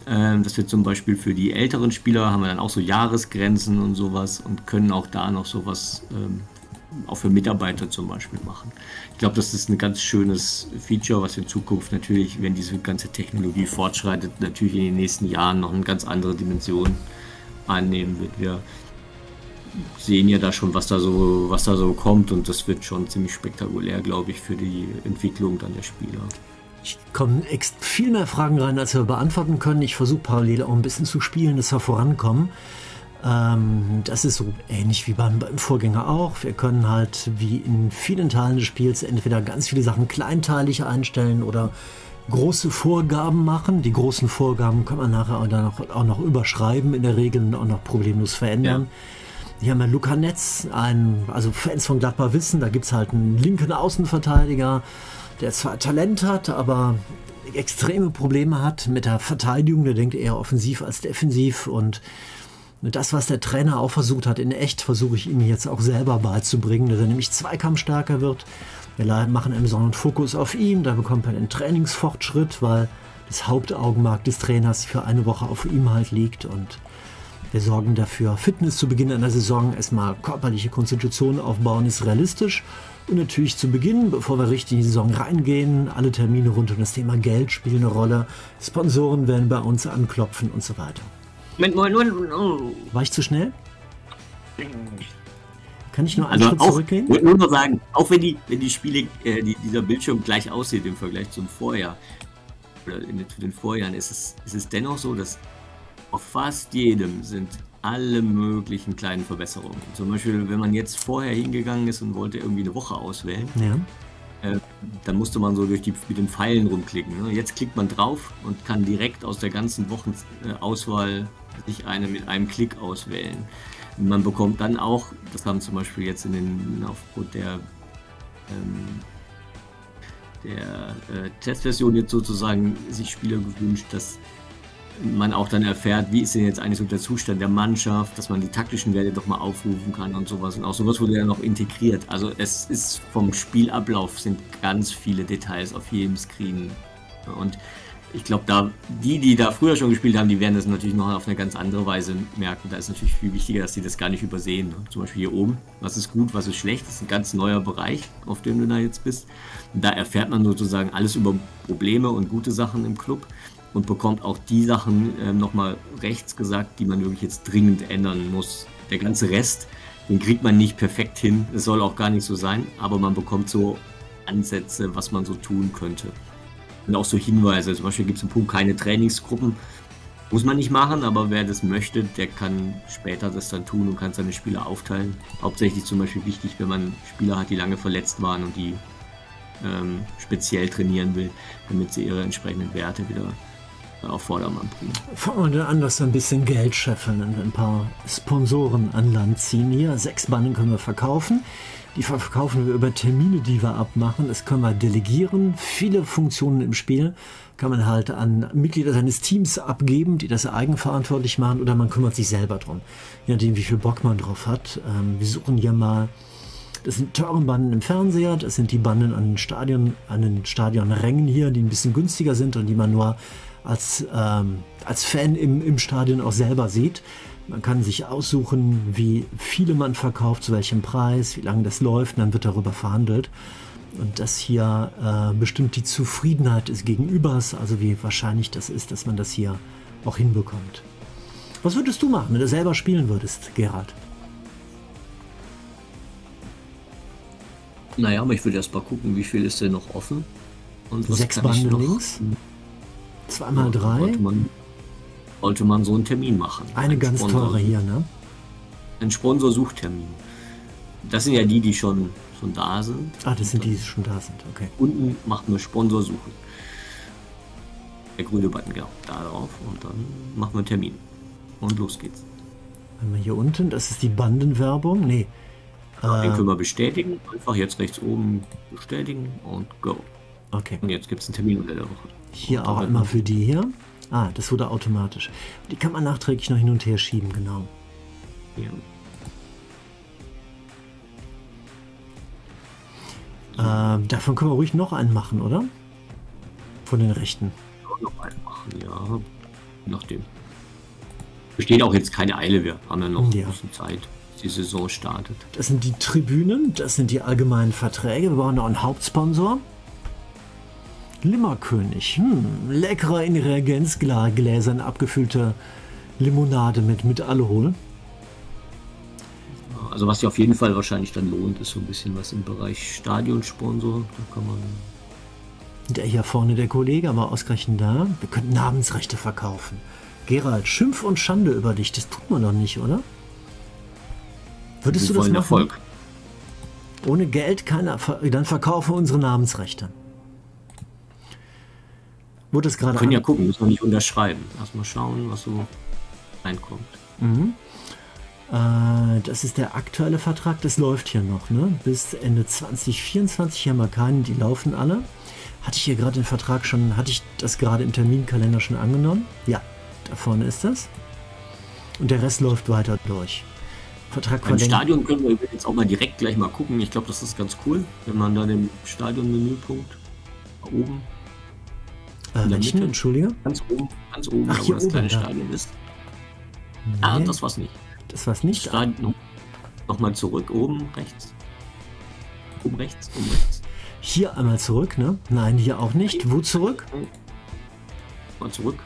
Ähm, dass wir zum Beispiel für die älteren Spieler haben wir dann auch so Jahresgrenzen und sowas und können auch da noch sowas ähm, auch für Mitarbeiter zum Beispiel machen. Ich glaube, das ist ein ganz schönes Feature, was in Zukunft natürlich, wenn diese ganze Technologie fortschreitet, natürlich in den nächsten Jahren noch eine ganz andere Dimension einnehmen wird. Wir sehen ja da schon, was da so, was da so kommt und das wird schon ziemlich spektakulär, glaube ich, für die Entwicklung dann der Spieler. Ich kommen viel mehr Fragen rein, als wir beantworten können. Ich versuche parallel auch ein bisschen zu spielen, dass wir vorankommen. Ähm, das ist so ähnlich wie beim, beim Vorgänger auch. Wir können halt wie in vielen Teilen des Spiels entweder ganz viele Sachen kleinteilig einstellen oder große Vorgaben machen. Die großen Vorgaben kann man nachher auch noch, auch noch überschreiben in der Regel und auch noch problemlos verändern. Ja. Hier haben wir Luca Netz, ein, also Fans von Gladbach wissen, da gibt es halt einen linken Außenverteidiger, der zwar Talent hat, aber extreme Probleme hat mit der Verteidigung. Der denkt eher offensiv als defensiv und das, was der Trainer auch versucht hat in echt, versuche ich ihm jetzt auch selber beizubringen, dass er nämlich zweikampfstärker wird. Wir machen einen besonderen Fokus auf ihn, da bekommt er einen Trainingsfortschritt, weil das Hauptaugenmerk des Trainers für eine Woche auf ihm halt liegt und wir sorgen dafür, Fitness zu Beginn einer Saison, erstmal körperliche Konstitution aufbauen, ist realistisch. Und natürlich zu Beginn, bevor wir richtig in die Saison reingehen, alle Termine rund um das Thema Geld spielen eine Rolle. Sponsoren werden bei uns anklopfen und so weiter. Moment, Moment, Moment, oh. War ich zu schnell? Kann ich nur einen also Schritt auch, zurückgehen? Ich wollte nur noch sagen, auch wenn die, wenn die Spiele, äh, die, dieser Bildschirm gleich aussieht im Vergleich zum Vorjahr, oder in, zu den Vorjahren, ist es, ist es dennoch so, dass auf fast jedem sind alle möglichen kleinen Verbesserungen. Zum Beispiel, wenn man jetzt vorher hingegangen ist und wollte irgendwie eine Woche auswählen, ja. äh, dann musste man so durch die, mit den Pfeilen rumklicken. Ne? Jetzt klickt man drauf und kann direkt aus der ganzen Wochenauswahl sich eine mit einem Klick auswählen. Und man bekommt dann auch, das haben zum Beispiel jetzt in den, aufgrund der, ähm, der äh, Testversion jetzt sozusagen sich Spieler gewünscht, dass man auch dann erfährt, wie ist denn jetzt eigentlich so der Zustand der Mannschaft, dass man die taktischen Werte doch mal aufrufen kann und sowas. Und auch sowas wurde ja noch integriert. Also es ist vom Spielablauf sind ganz viele Details auf jedem Screen. Und ich glaube, da die, die da früher schon gespielt haben, die werden das natürlich noch auf eine ganz andere Weise merken. Da ist natürlich viel wichtiger, dass sie das gar nicht übersehen. Zum Beispiel hier oben, was ist gut, was ist schlecht. Das ist ein ganz neuer Bereich, auf dem du da jetzt bist. Und da erfährt man sozusagen alles über Probleme und gute Sachen im Club. Und bekommt auch die Sachen äh, nochmal rechts gesagt, die man wirklich jetzt dringend ändern muss. Der ganze Rest, den kriegt man nicht perfekt hin. Es soll auch gar nicht so sein, aber man bekommt so Ansätze, was man so tun könnte. Und auch so Hinweise. Zum Beispiel gibt es im Punkt keine Trainingsgruppen. Muss man nicht machen, aber wer das möchte, der kann später das dann tun und kann seine Spieler aufteilen. Hauptsächlich zum Beispiel wichtig, wenn man Spieler hat, die lange verletzt waren und die ähm, speziell trainieren will, damit sie ihre entsprechenden Werte wieder auf Vordermann bringen. Fangen wir an, dass wir ein bisschen Geld scheffeln und ein paar Sponsoren an Land ziehen. Hier, sechs Banden können wir verkaufen. Die verkaufen wir über Termine, die wir abmachen. Das können wir delegieren. Viele Funktionen im Spiel kann man halt an Mitglieder seines Teams abgeben, die das eigenverantwortlich machen, oder man kümmert sich selber drum. Je nachdem, wie viel Bock man drauf hat. Ähm, wir suchen hier mal, das sind teure Banden im Fernseher, das sind die Banden an den Stadion, an den Stadionrängen hier, die ein bisschen günstiger sind und die man nur als, ähm, als Fan im, im Stadion auch selber sieht. Man kann sich aussuchen, wie viele man verkauft, zu welchem Preis, wie lange das läuft, und dann wird darüber verhandelt. Und das hier äh, bestimmt die Zufriedenheit des Gegenübers, also wie wahrscheinlich das ist, dass man das hier auch hinbekommt. Was würdest du machen, wenn du selber spielen würdest, Gerhard? Naja, aber ich würde erst mal gucken, wie viel ist denn noch offen. Und was Sechs kann ich Banden noch, links? Zweimal drei? Sollte man, sollte man so einen Termin machen. Eine Ein ganz Sponsor- teure hier, ne? Ein Sponsorsuchtermin. Das sind ja die, die schon, schon da sind. Ah, das sind die, die schon da sind, okay. Unten macht man Sponsorsuche. Der grüne Button, genau, da drauf. Und dann machen wir einen Termin. Und los geht's. Haben wir hier unten, das ist die Bandenwerbung. Nee. Den Äh, können wir bestätigen. Einfach jetzt rechts oben bestätigen und go. okay. Und jetzt gibt es einen Termin unter der Woche. Hier Und auch dann- immer für die hier. Ah, das wurde automatisch. Die kann man nachträglich noch hin und her schieben, genau. Ja. Äh, davon können wir ruhig noch einen machen, oder? Von den Rechten. Noch einen machen, ja. je nachdem. Besteht auch jetzt keine Eile, wir haben ja noch Ja. ein bisschen Zeit, bis die Saison startet. Das sind die Tribünen, das sind die allgemeinen Verträge. Wir brauchen noch einen Hauptsponsor. Limmerkönig. Hm, leckerer in Reagenzgläsern abgefüllte Limonade mit, mit Alkohol. Also was sich auf jeden Fall wahrscheinlich dann lohnt, ist so ein bisschen was im Bereich Stadionsponsor. Da kann man. Der hier vorne, der Kollege, aber ausgerechnet da. Wir könnten Namensrechte verkaufen. Gerald, Schimpf und Schande über dich, das tut man doch nicht, oder? Würdest Wir du das wollen machen? Erfolg. Ohne Geld keiner, dann verkaufen wir unsere Namensrechte. Wurde es gerade Wir können ja an- gucken, müssen wir nicht unterschreiben. Erstmal schauen, was so reinkommt. Äh, das ist der aktuelle Vertrag, das läuft hier noch, ne? Bis Ende zwanzig vierundzwanzig, hier haben wir keinen, die laufen alle. Hatte ich hier gerade den Vertrag schon, hatte ich das gerade im Terminkalender schon angenommen? Ja, da vorne ist das. Und der Rest läuft weiter durch. Vertrag Beim verlängert. Stadion können wir jetzt auch mal direkt gleich mal gucken. Ich glaube, das ist ganz cool, wenn man dann im Stadion-Menüpunkt da oben, Äh, in der welchen, Mitte. Entschuldige? ganz oben, ganz oben, Ach, da wo hier das oben, kleine ja. Stadion ist. Ah, Nee, das war's nicht. das war's nicht. Stadion, nochmal zurück, oben rechts. Oben rechts, oben rechts. Hier einmal zurück, ne? Nein, hier auch nicht. Wo zurück? Mal zurück.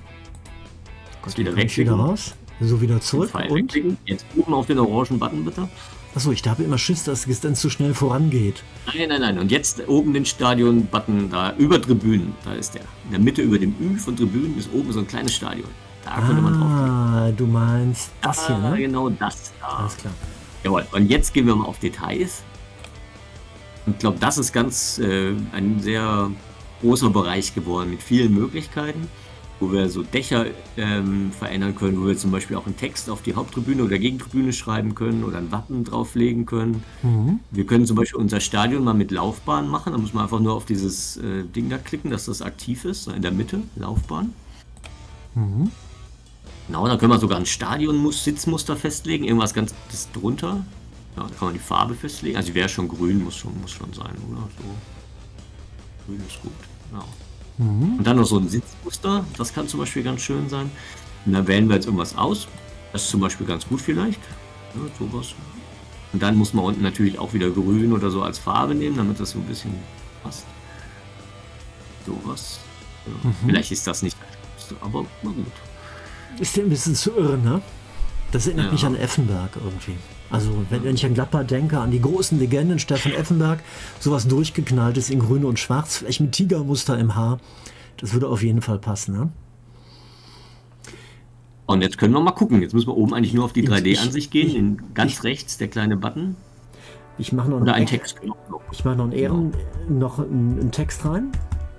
Gott, wieder komm ich wieder wegklicken. raus. So wieder zurück Pfeil und. wegklicken. Jetzt oben auf den orangen Button bitte. Achso, ich habe immer Schiss, dass es dann zu schnell vorangeht. Nein, nein, nein. Und jetzt oben den Stadion-Button da über Tribünen. Da ist der. In der Mitte über dem Ü von Tribünen ist oben so ein kleines Stadion. Da könnte man draufklicken. Ah, du meinst das hier, Ah, ne? genau das da. Alles klar. Jawohl. Und jetzt gehen wir mal auf Details. Und ich glaube, das ist ganz äh, ein sehr großer Bereich geworden mit vielen Möglichkeiten, wo wir so Dächer ähm, verändern können, wo wir zum Beispiel auch einen Text auf die Haupttribüne oder Gegentribüne schreiben können oder ein Wappen drauflegen können. Mhm. Wir können zum Beispiel unser Stadion mal mit Laufbahn machen. Da muss man einfach nur auf dieses äh, Ding da klicken, dass das aktiv ist, so in der Mitte, Laufbahn. Mhm. Genau, da können wir sogar ein Stadion-Sitzmuster festlegen, irgendwas ganz das drunter. Ja, da kann man die Farbe festlegen. Also die wäre schon grün, muss schon, muss schon sein, oder? So. Grün ist gut, genau. Und dann noch so ein Sitzmuster, das kann zum Beispiel ganz schön sein. Und dann wählen wir jetzt irgendwas aus. Das ist zum Beispiel ganz gut vielleicht. Ja, sowas. Und dann muss man unten natürlich auch wieder grün oder so als Farbe nehmen, damit das so ein bisschen passt. Sowas. Ja. Vielleicht ist das nicht das Schlimmste, aber na gut. Ist dir ein bisschen zu irre, ne? Das erinnert Ja. mich an Effenberg irgendwie. Also, wenn, wenn ich an Gladbach denke, an die großen Legenden, Steffen Effenberg, sowas durchgeknalltes in grün und schwarz, vielleicht mit Tigermuster im Haar, das würde auf jeden Fall passen, ne? Und jetzt können wir mal gucken. Jetzt müssen wir oben eigentlich nur auf die Ich- drei D-Ansicht gehen. ich- In ganz rechts der kleine Button Ich mache noch, oder ein einen- Textknopf. ich mach noch einen Ehren, noch einen, einen Text rein.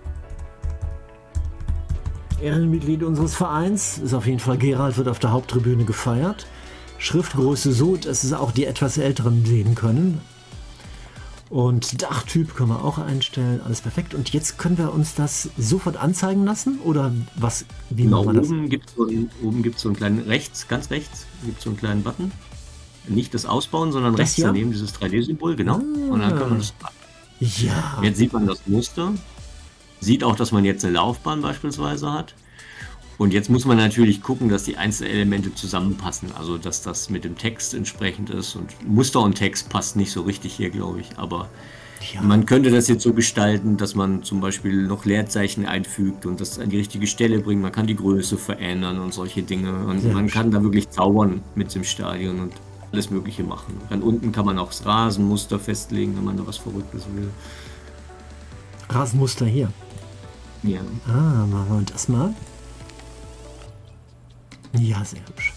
Ehrenmitglied unseres Vereins ist auf jeden Fall Gerald, wird auf der Haupttribüne gefeiert. Schriftgröße so, dass es auch die etwas Älteren sehen können. Und Dachtyp können wir auch einstellen, alles perfekt. Und jetzt können wir uns das sofort anzeigen lassen oder was? Wie Genau, machen wir das? oben gibt es so, einen- oben gibt's so einen kleinen, rechts, ganz rechts, gibt es so einen kleinen Button. Nicht das Ausbauen, sondern Das rechts hier? daneben dieses drei D-Symbol, genau. Und dann kann man das. Ja, Jetzt sieht man das Muster. Sieht auch, dass man jetzt eine Laufbahn beispielsweise hat. Und jetzt muss man natürlich gucken, dass die einzelnen Elemente zusammenpassen. Also, dass das mit dem Text entsprechend ist. Und Muster und Text passt nicht so richtig hier, glaube ich. Aber ja. man könnte das jetzt so gestalten, dass man zum Beispiel noch Leerzeichen einfügt und das an die richtige Stelle bringt. Man kann die Größe verändern und solche Dinge. Und Sehr man hübsch. kann da wirklich zaubern mit dem Stadion und alles Mögliche machen. Dann unten kann man auch das Rasenmuster festlegen, wenn man da was Verrücktes will. Rasenmuster hier. Ja. Ah, machen wir das mal. Ja, sehr hübsch.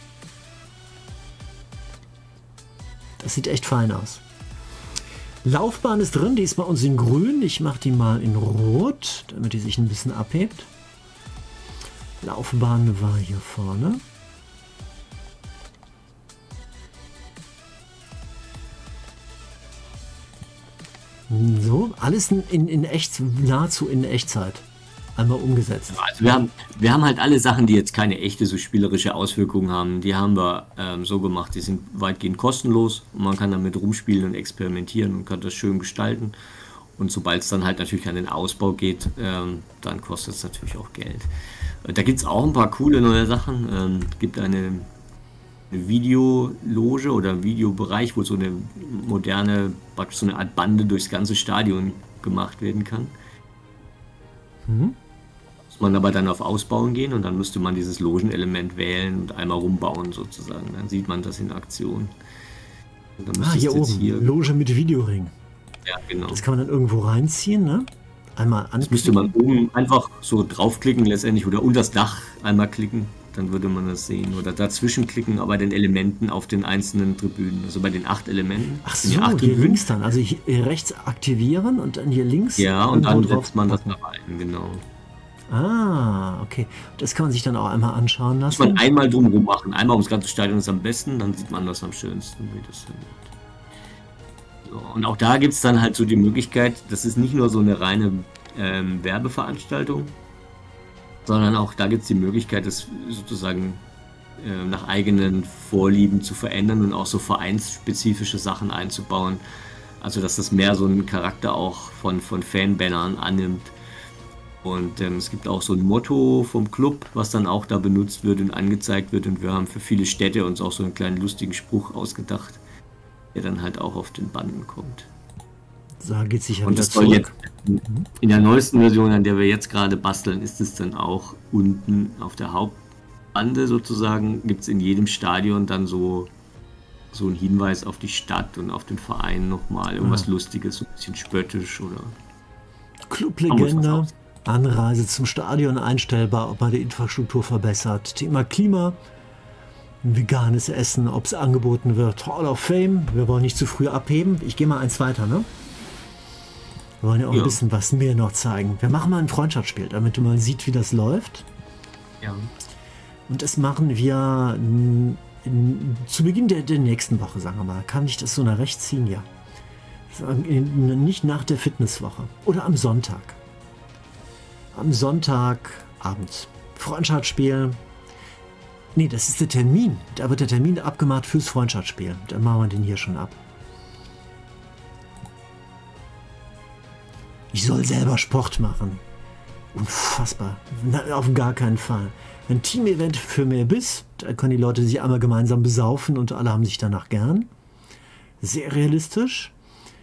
Das sieht echt fein aus. Laufbahn ist drin, die ist bei uns in grün. Ich mache die mal in rot, damit die sich ein bisschen abhebt. Laufbahn war hier vorne. So, alles in, in, in echt, nahezu in Echtzeit. Einmal umgesetzt. Also wir haben, wir haben halt alle Sachen, die jetzt keine echte so spielerische Auswirkungen haben, die haben wir ähm, so gemacht, die sind weitgehend kostenlos und man kann damit rumspielen und experimentieren und kann das schön gestalten. Und sobald es dann halt natürlich an den Ausbau geht, ähm, dann kostet es natürlich auch Geld. Da gibt es auch ein paar coole neue Sachen. Ähm, Es gibt eine, eine Videologe oder Videobereich, wo so eine moderne, praktisch so eine Art Bande durchs ganze Stadion gemacht werden kann. Mhm. Muss man aber dann auf Ausbauen gehen und dann müsste man dieses Logenelement wählen und einmal rumbauen sozusagen. Dann sieht man das in Aktion. Und dann Ah, müsstest hier du jetzt oben, hier, Loge mit Videoring. ja genau. Das kann man dann irgendwo reinziehen, ne? Einmal Das müsste man anklicken. oben einfach so draufklicken letztendlich oder unter das Dach einmal klicken, dann würde man das sehen. Oder dazwischen klicken, aber den Elementen auf den einzelnen Tribünen. Also bei den acht Elementen. Ach sind so, ja acht hier Tribünen. links dann. Also hier hier rechts aktivieren und dann hier links Ja, und irgendwo dann drauf setzt man das da packen. rein, genau. Ah, okay. Das kann man sich dann auch einmal anschauen Muss man lassen. einmal drumherum machen. Einmal ums ganze Stadion ist am besten, dann sieht man das am schönsten, wie das hingeht. So, und auch da gibt es dann halt so die Möglichkeit, das ist nicht nur so eine reine ähm, Werbeveranstaltung, sondern auch da gibt es die Möglichkeit, das sozusagen äh, nach eigenen Vorlieben zu verändern und auch so vereinsspezifische Sachen einzubauen. Also dass das mehr so einen Charakter auch von, von Fanbannern annimmt. Und ähm, es gibt auch so ein Motto vom Club, was dann auch da benutzt wird und angezeigt wird. Und wir haben für viele Städte uns auch so einen kleinen lustigen Spruch ausgedacht, der dann halt auch auf den Banden kommt. Da geht sich ja Und wieder das soll jetzt zurück. in der neuesten Version, an der wir jetzt gerade basteln, ist es dann auch unten auf der Hauptbande sozusagen, gibt es in jedem Stadion dann so, so einen Hinweis auf die Stadt und auf den Verein nochmal. Irgendwas Ah. Lustiges, so ein bisschen spöttisch oder. Clublegende, Anreise zum Stadion einstellbar, ob man die Infrastruktur verbessert. Thema Klima, veganes Essen, ob es angeboten wird. Hall of Fame, wir wollen nicht zu früh abheben. Ich gehe mal eins weiter, ne? Wir wollen ja auch Ja. ein bisschen was mehr noch zeigen. Wir machen mal ein Freundschaftsspiel, damit du mal siehst, wie das läuft. Ja. Und das machen wir n- n- zu Beginn der, der nächsten Woche, sagen wir mal. Kann ich das so nach rechts ziehen? Ja. Sagen, in- Nicht nach der Fitnesswoche. Oder am Sonntag. Am Sonntagabend. Freundschaftsspiel. Nee, das ist der Termin. Da wird der Termin abgemacht fürs Freundschaftsspiel. Dann machen wir den hier schon ab. Ich soll selber Sport machen. Unfassbar. Na, auf gar keinen Fall. Ein Team-Event für mehr Biss. Da können die Leute sich einmal gemeinsam besaufen und alle haben sich danach gern. Sehr realistisch.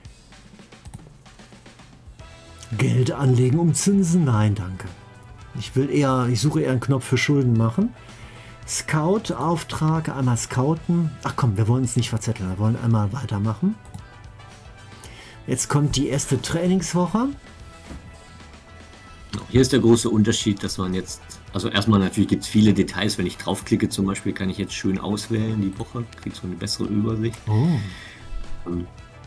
Geld anlegen um Zinsen? Nein, danke. Ich will eher, ich suche eher einen Knopf für Schulden machen. Scout-Auftrag, einmal scouten. Ach komm, wir wollen uns nicht verzetteln, wir wollen einmal weitermachen. Jetzt kommt die erste Trainingswoche. Hier ist der große Unterschied, dass man jetzt, also erstmal natürlich gibt es viele Details, wenn ich draufklicke zum Beispiel, kann ich jetzt schön auswählen die Woche, kriege so eine bessere Übersicht. Oh, Und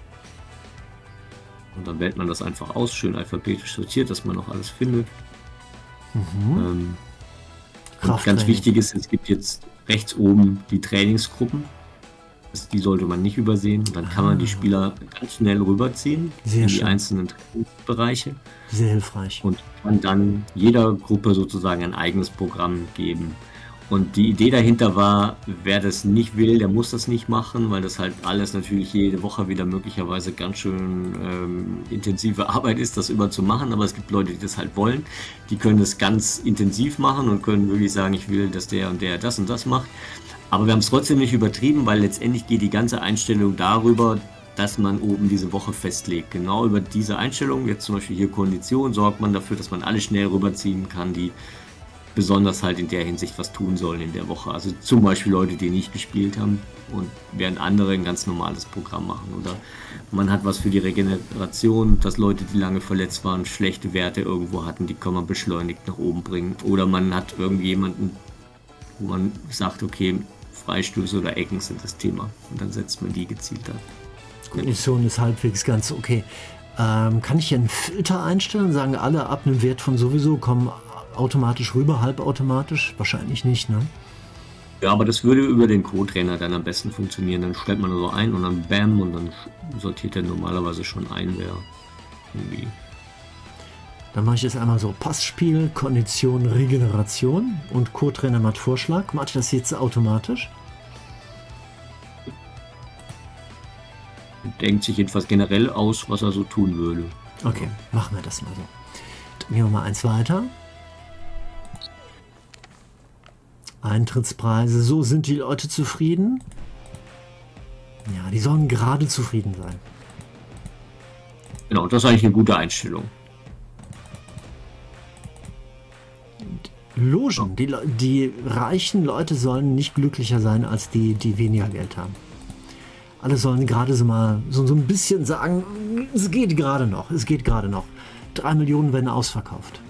dann wählt man das einfach aus, schön alphabetisch sortiert, dass man auch alles findet. mhm. Ähm, und Krafttraining. ganz wichtig ist, es gibt jetzt rechts oben die Trainingsgruppen. Das, die sollte man nicht übersehen. Dann kann man die Spieler ganz schnell rüberziehen Sehr in die schön. einzelnen Trainingsbereiche Sehr hilfreich. und kann dann jeder Gruppe sozusagen ein eigenes Programm geben. Und die Idee dahinter war, wer das nicht will, der muss das nicht machen, weil das halt alles natürlich jede Woche wieder möglicherweise ganz schön ähm, intensive Arbeit ist, das immer zu machen. Aber es gibt Leute, die das halt wollen. Die können das ganz intensiv machen und können wirklich sagen, ich will, dass der und der das und das macht. Aber wir haben es trotzdem nicht übertrieben, weil letztendlich geht die ganze Einstellung darüber, dass man oben diese Woche festlegt. Genau über diese Einstellung, jetzt zum Beispiel hier Kondition, sorgt man dafür, dass man alle schnell rüberziehen kann, die besonders halt in der Hinsicht was tun sollen in der Woche. Also zum Beispiel Leute, die nicht gespielt haben und während andere ein ganz normales Programm machen. Oder man hat was für die Regeneration, dass Leute, die lange verletzt waren, schlechte Werte irgendwo hatten, die kann man beschleunigt nach oben bringen. Oder man hat irgendjemanden, wo man sagt, okay, Freistöße oder Ecken sind das Thema. Und dann setzt man die gezielt an. Kondition ist halbwegs ganz okay. Ähm, kann ich hier einen Filter einstellen? Sagen alle ab einem Wert von sowieso kommen automatisch rüber, halbautomatisch? Wahrscheinlich nicht, ne? Ja, aber das würde über den Co-Trainer dann am besten funktionieren. Dann stellt man so ein und dann bam und dann sortiert er normalerweise schon ein, wer irgendwie. Dann mache ich jetzt einmal so Passspiel, Kondition, Regeneration und Co-Trainer macht Vorschlag. Mache ich das jetzt automatisch? Denkt sich jedenfalls generell aus, was er so tun würde. Okay, machen wir das mal so. Dann gehen wir mal eins weiter. Eintrittspreise. So, sind die Leute zufrieden? Ja, die sollen gerade zufrieden sein. Genau, das ist eigentlich eine gute Einstellung. Logen. Die, Le- die reichen Leute sollen nicht glücklicher sein als die, die weniger Geld haben. Alle sollen gerade so mal so, so ein bisschen sagen, es geht gerade noch, es geht gerade noch. Drei Millionen werden ausverkauft.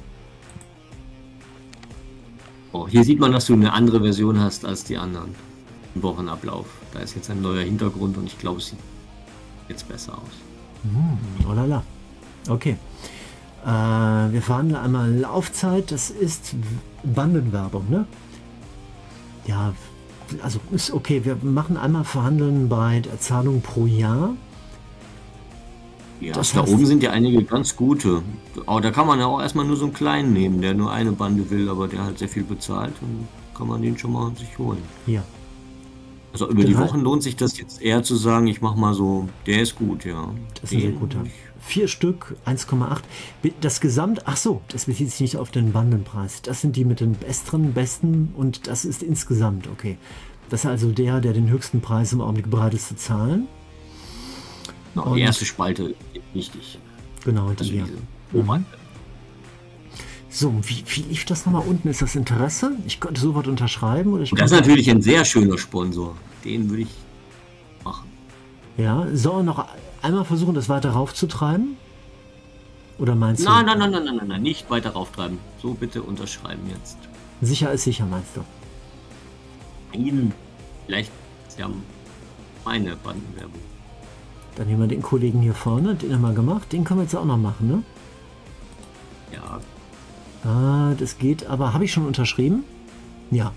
Oh, hier sieht man, dass du eine andere Version hast als die anderen. Im Wochenablauf. Da ist jetzt ein neuer Hintergrund und ich glaube, es sieht jetzt besser aus. Hm, oh la la. Okay. Äh, wir verhandeln einmal Laufzeit. Das ist Bandenwerbung, ne? Ja, also ist okay. Wir machen einmal Verhandeln bei der Zahlung pro Jahr. Ja, Das da heißt- oben sind ja einige ganz gute. Aber da kann man ja auch erstmal nur so einen kleinen nehmen, der nur eine Bande will, aber der halt sehr viel bezahlt. Und kann man den schon mal sich holen. Hier. Also über die Drei- Wochen lohnt sich das jetzt eher zu sagen, ich mach mal so, der ist gut, ja. Das ist ein sehr Den- guter. Vier Stück, eins Komma acht. Das Gesamt, ach so, das bezieht sich nicht auf den Bandenpreis. Das sind die mit den besseren, besten und das ist insgesamt, okay. Das ist also der, der den höchsten Preis im Augenblick bereit ist zu zahlen. Genau, und- die erste Spalte ist wichtig. Genau, die Also hier. diese Oberhand. So, wie, wie lief das nochmal unten? Ist das Interesse? Ich könnte sowas unterschreiben oder ich Und das ist könnte, natürlich ein sehr schöner Sponsor. Den würde ich machen. ja, soll er noch einmal versuchen, das weiter raufzutreiben? Oder meinst du? Nein, nein, nein, nein, nein, nein, nein, nicht weiter rauftreiben. So bitte unterschreiben jetzt. Sicher ist sicher, meinst du? Nein, vielleicht ist ja meine Bandenwerbung. Dann nehmen wir den Kollegen hier vorne, den haben wir gemacht. Den können wir jetzt auch noch machen, ne? Ja, Ah, das geht, aber habe ich schon unterschrieben? Ja.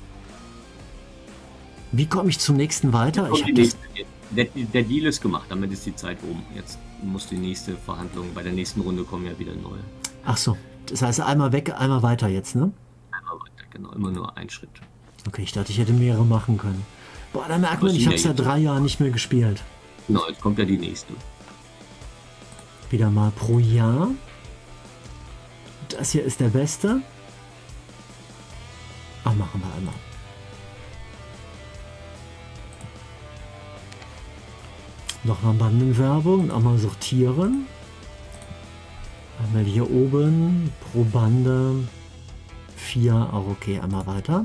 Wie komme ich zum nächsten weiter? Ich und hab die das, nächste, der, der Deal ist gemacht, damit ist die Zeit um. Jetzt muss die nächste Verhandlung, bei der nächsten Runde kommen ja wieder neue. ach so, das heißt einmal weg, einmal weiter jetzt, ne? Einmal weiter, genau, immer nur ein Schritt. Okay, ich dachte, ich hätte mehrere machen können. Boah, da merkt man, Was ich habe sind es ja ja jetzt? drei Jahre nicht mehr gespielt. Genau, jetzt kommt ja die nächste. Wieder mal pro Jahr. Das hier ist der beste. Ach, machen wir einmal. Nochmal Bandenwerbung, einmal sortieren. Einmal hier oben pro Bande vier, auch okay, einmal weiter.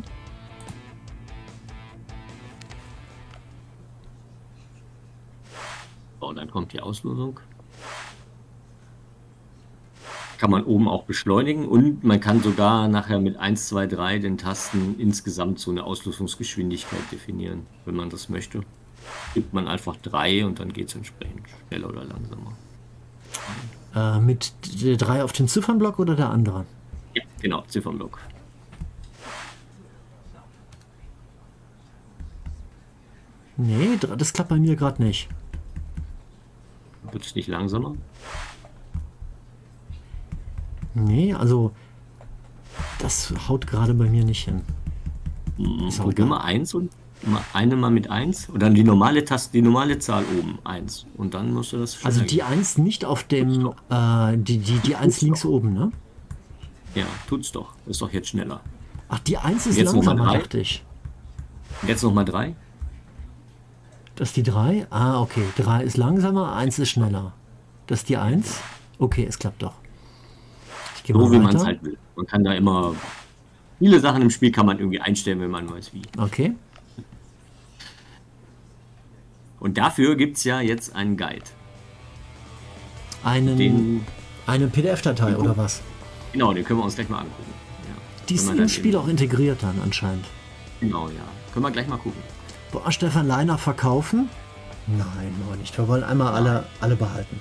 So, und dann kommt die Auslosung. Kann man oben auch beschleunigen und man kann sogar nachher mit eins, zwei, drei den Tasten insgesamt so eine Auslosungsgeschwindigkeit definieren, wenn man das möchte. Gibt man einfach drei und dann geht es entsprechend schneller oder langsamer. Äh, mit der drei auf den Ziffernblock oder der andere? Ja, genau, Ziffernblock. Nee, dr- das klappt bei mir gerade nicht. Wird es nicht langsamer? Nee, also das haut gerade bei mir nicht hin. Mhm. Ist auch Probier egal. mal eins und mal eine mal mit eins und dann die normale Taste, die normale Zahl oben eins und dann musst du das schneller Also die gehen. eins nicht auf dem, äh, die, die, die eins links oben, ne? Ja, tut's doch. Ist doch jetzt schneller. Ach, die eins ist Jetzt noch mal langsamer, drei. dachte ich. Und jetzt noch mal drei. Das ist die drei? Ah, okay. drei ist langsamer, eins ist schneller. Das ist die eins? Okay, es klappt doch. Ich gehe So wie mal man es weiter. halt will. Man kann da immer viele Sachen im Spiel kann man irgendwie einstellen, wenn man weiß wie. Okay. Und dafür gibt es ja jetzt einen Guide. Einen, Den, eine P D F-Datei Den- oder was? genau, den können wir uns gleich mal angucken. Ja. Die ist Können wir im dann Spiel eben- auch integriert dann anscheinend. Genau, ja. Können wir gleich mal gucken. Boah, Stefan Leiner verkaufen? Nein, noch nicht. Wir wollen einmal alle, alle behalten.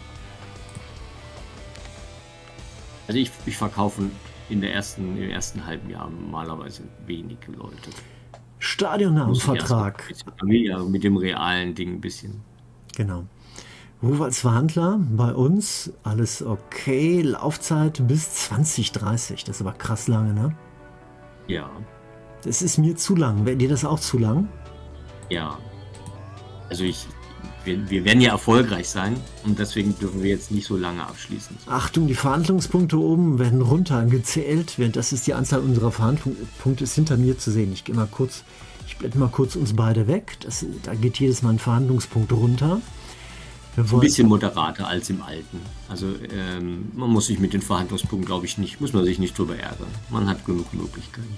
Also ich, ich verkaufe in der ersten, im ersten halben Jahr normalerweise wenig Leute. Muss ich Stadionnamenvertrag. erst mal mit, ja, mit dem realen Ding ein bisschen. Genau. Ruf als Verhandler bei uns, alles okay. Laufzeit bis zwanzig dreißig. Das ist aber krass lange, ne? Ja, Das ist mir zu lang. Wäre dir das auch zu lang? ja. Also ich wir, wir werden ja erfolgreich sein und deswegen dürfen wir jetzt nicht so lange abschließen. Achtung, die Verhandlungspunkte oben werden runtergezählt. Das ist die Anzahl unserer Verhandlungspunkte, ist hinter mir zu sehen. Ich gehe mal kurz, ich blende mal kurz uns beide weg. Das, da geht jedes Mal ein Verhandlungspunkt runter. Ein bisschen moderater als im Alten. Also ähm, man muss sich mit den Verhandlungspunkten, glaube ich, nicht, muss man sich nicht drüber ärgern. Man hat genug Möglichkeiten.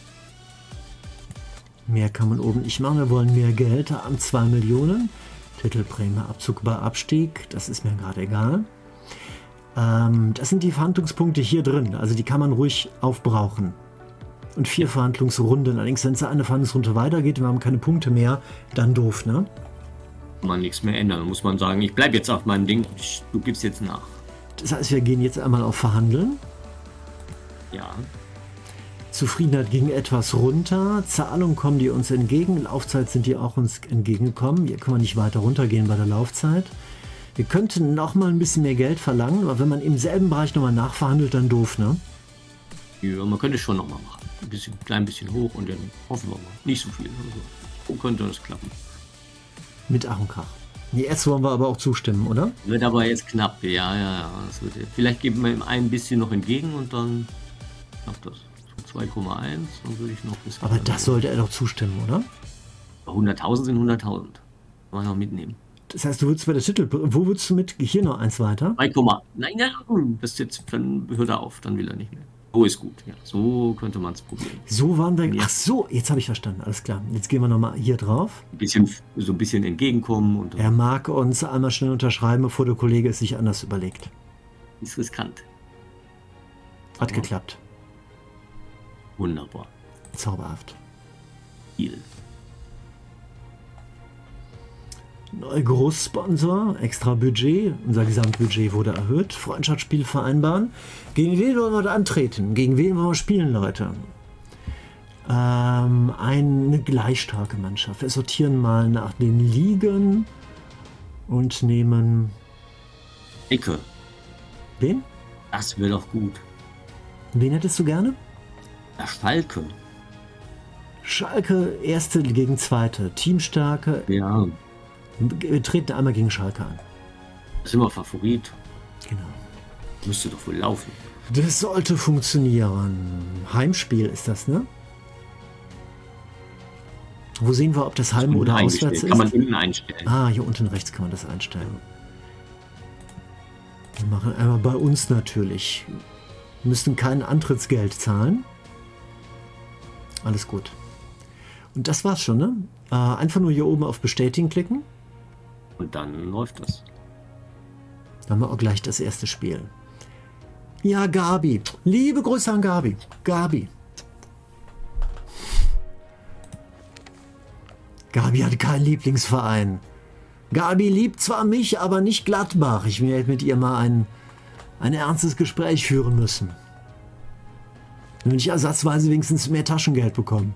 Mehr kann man oben nicht machen. Wir wollen mehr Geld an zwei Millionen. Titelprämie, Abzug bei Abstieg. Das ist mir gerade egal. Ähm, das sind die Verhandlungspunkte hier drin. Also die kann man ruhig aufbrauchen. Und vier Verhandlungsrunden. Allerdings, wenn es eine Verhandlungsrunde weitergeht und wir haben keine Punkte mehr, dann doof, ne? Kann man nichts mehr ändern. Dann muss man sagen, ich bleibe jetzt auf meinem Ding. Du gibst jetzt nach. Das heißt, wir gehen jetzt einmal auf Verhandeln. Ja. Zufriedenheit ging etwas runter. Zahlungen kommen die uns entgegen. Laufzeit sind die auch uns entgegengekommen. Hier können wir nicht weiter runtergehen bei der Laufzeit. Wir könnten noch mal ein bisschen mehr Geld verlangen, aber wenn man im selben Bereich noch mal nachverhandelt, dann doof, ne? Ja, man könnte es schon noch mal machen. Ein bisschen, klein bisschen hoch und dann hoffen wir mal. Nicht so viel. Also, so könnte das klappen. Mit Ach und Krach. Jetzt wollen wir aber auch zustimmen, oder? Wird aber jetzt knapp. Ja, ja, ja. Das wird, vielleicht geben wir ihm ein bisschen noch entgegen und dann klappt das. zwei Komma eins, dann würde ich noch ein bisschen. Aber das sollte er doch zustimmen, oder? hunderttausend sind hunderttausend. Kann man auch mitnehmen. Das heißt, du würdest bei der Titel. Wo würdest du mit? Hier noch eins weiter? drei, nein, nein, das jetzt, dann hört er auf, dann will er nicht mehr. So ist gut, ja. So könnte man es probieren. So waren wir. Ach so, jetzt habe ich verstanden. Alles klar. Jetzt gehen wir nochmal hier drauf. Ein bisschen, so ein bisschen entgegenkommen. Und er mag uns einmal schnell unterschreiben, bevor der Kollege es sich anders überlegt. Ist riskant. Hat ja geklappt. Wunderbar. Zauberhaft. Viel. Neuer Großsponsor, extra Budget. Unser Gesamtbudget wurde erhöht. Freundschaftsspiel vereinbaren. Gegen wen wollen wir da antreten? Gegen wen wollen wir spielen, Leute? Ähm, eine gleich starke Mannschaft. Wir sortieren mal nach den Ligen und nehmen... Ecke. Wen? Das wäre doch gut. Wen hättest du gerne? Ja, Schalke. Schalke, erste gegen zweite. Teamstärke. Ja. Wir treten einmal gegen Schalke an. Das ist immer Favorit. Genau. Müsste doch wohl laufen. Das sollte funktionieren. Heimspiel ist das, ne? Wo sehen wir, ob das Heim- oder Auswärts ist? Kann man unten einstellen. Ah, hier unten rechts kann man das einstellen. Wir machen einmal bei uns natürlich. Wir müssen kein Antrittsgeld zahlen. Alles gut. Und das war's schon, ne? Äh, einfach nur hier oben auf Bestätigen klicken. Und dann läuft das. Dann haben wir auch gleich das erste Spiel. Ja, Gabi. Liebe Grüße an Gabi. Gabi. Gabi hat keinen Lieblingsverein. Gabi liebt zwar mich, aber nicht Gladbach. Ich werde mit ihr mal ein, ein ernstes Gespräch führen müssen. Damit ich ersatzweise wenigstens mehr Taschengeld bekomme.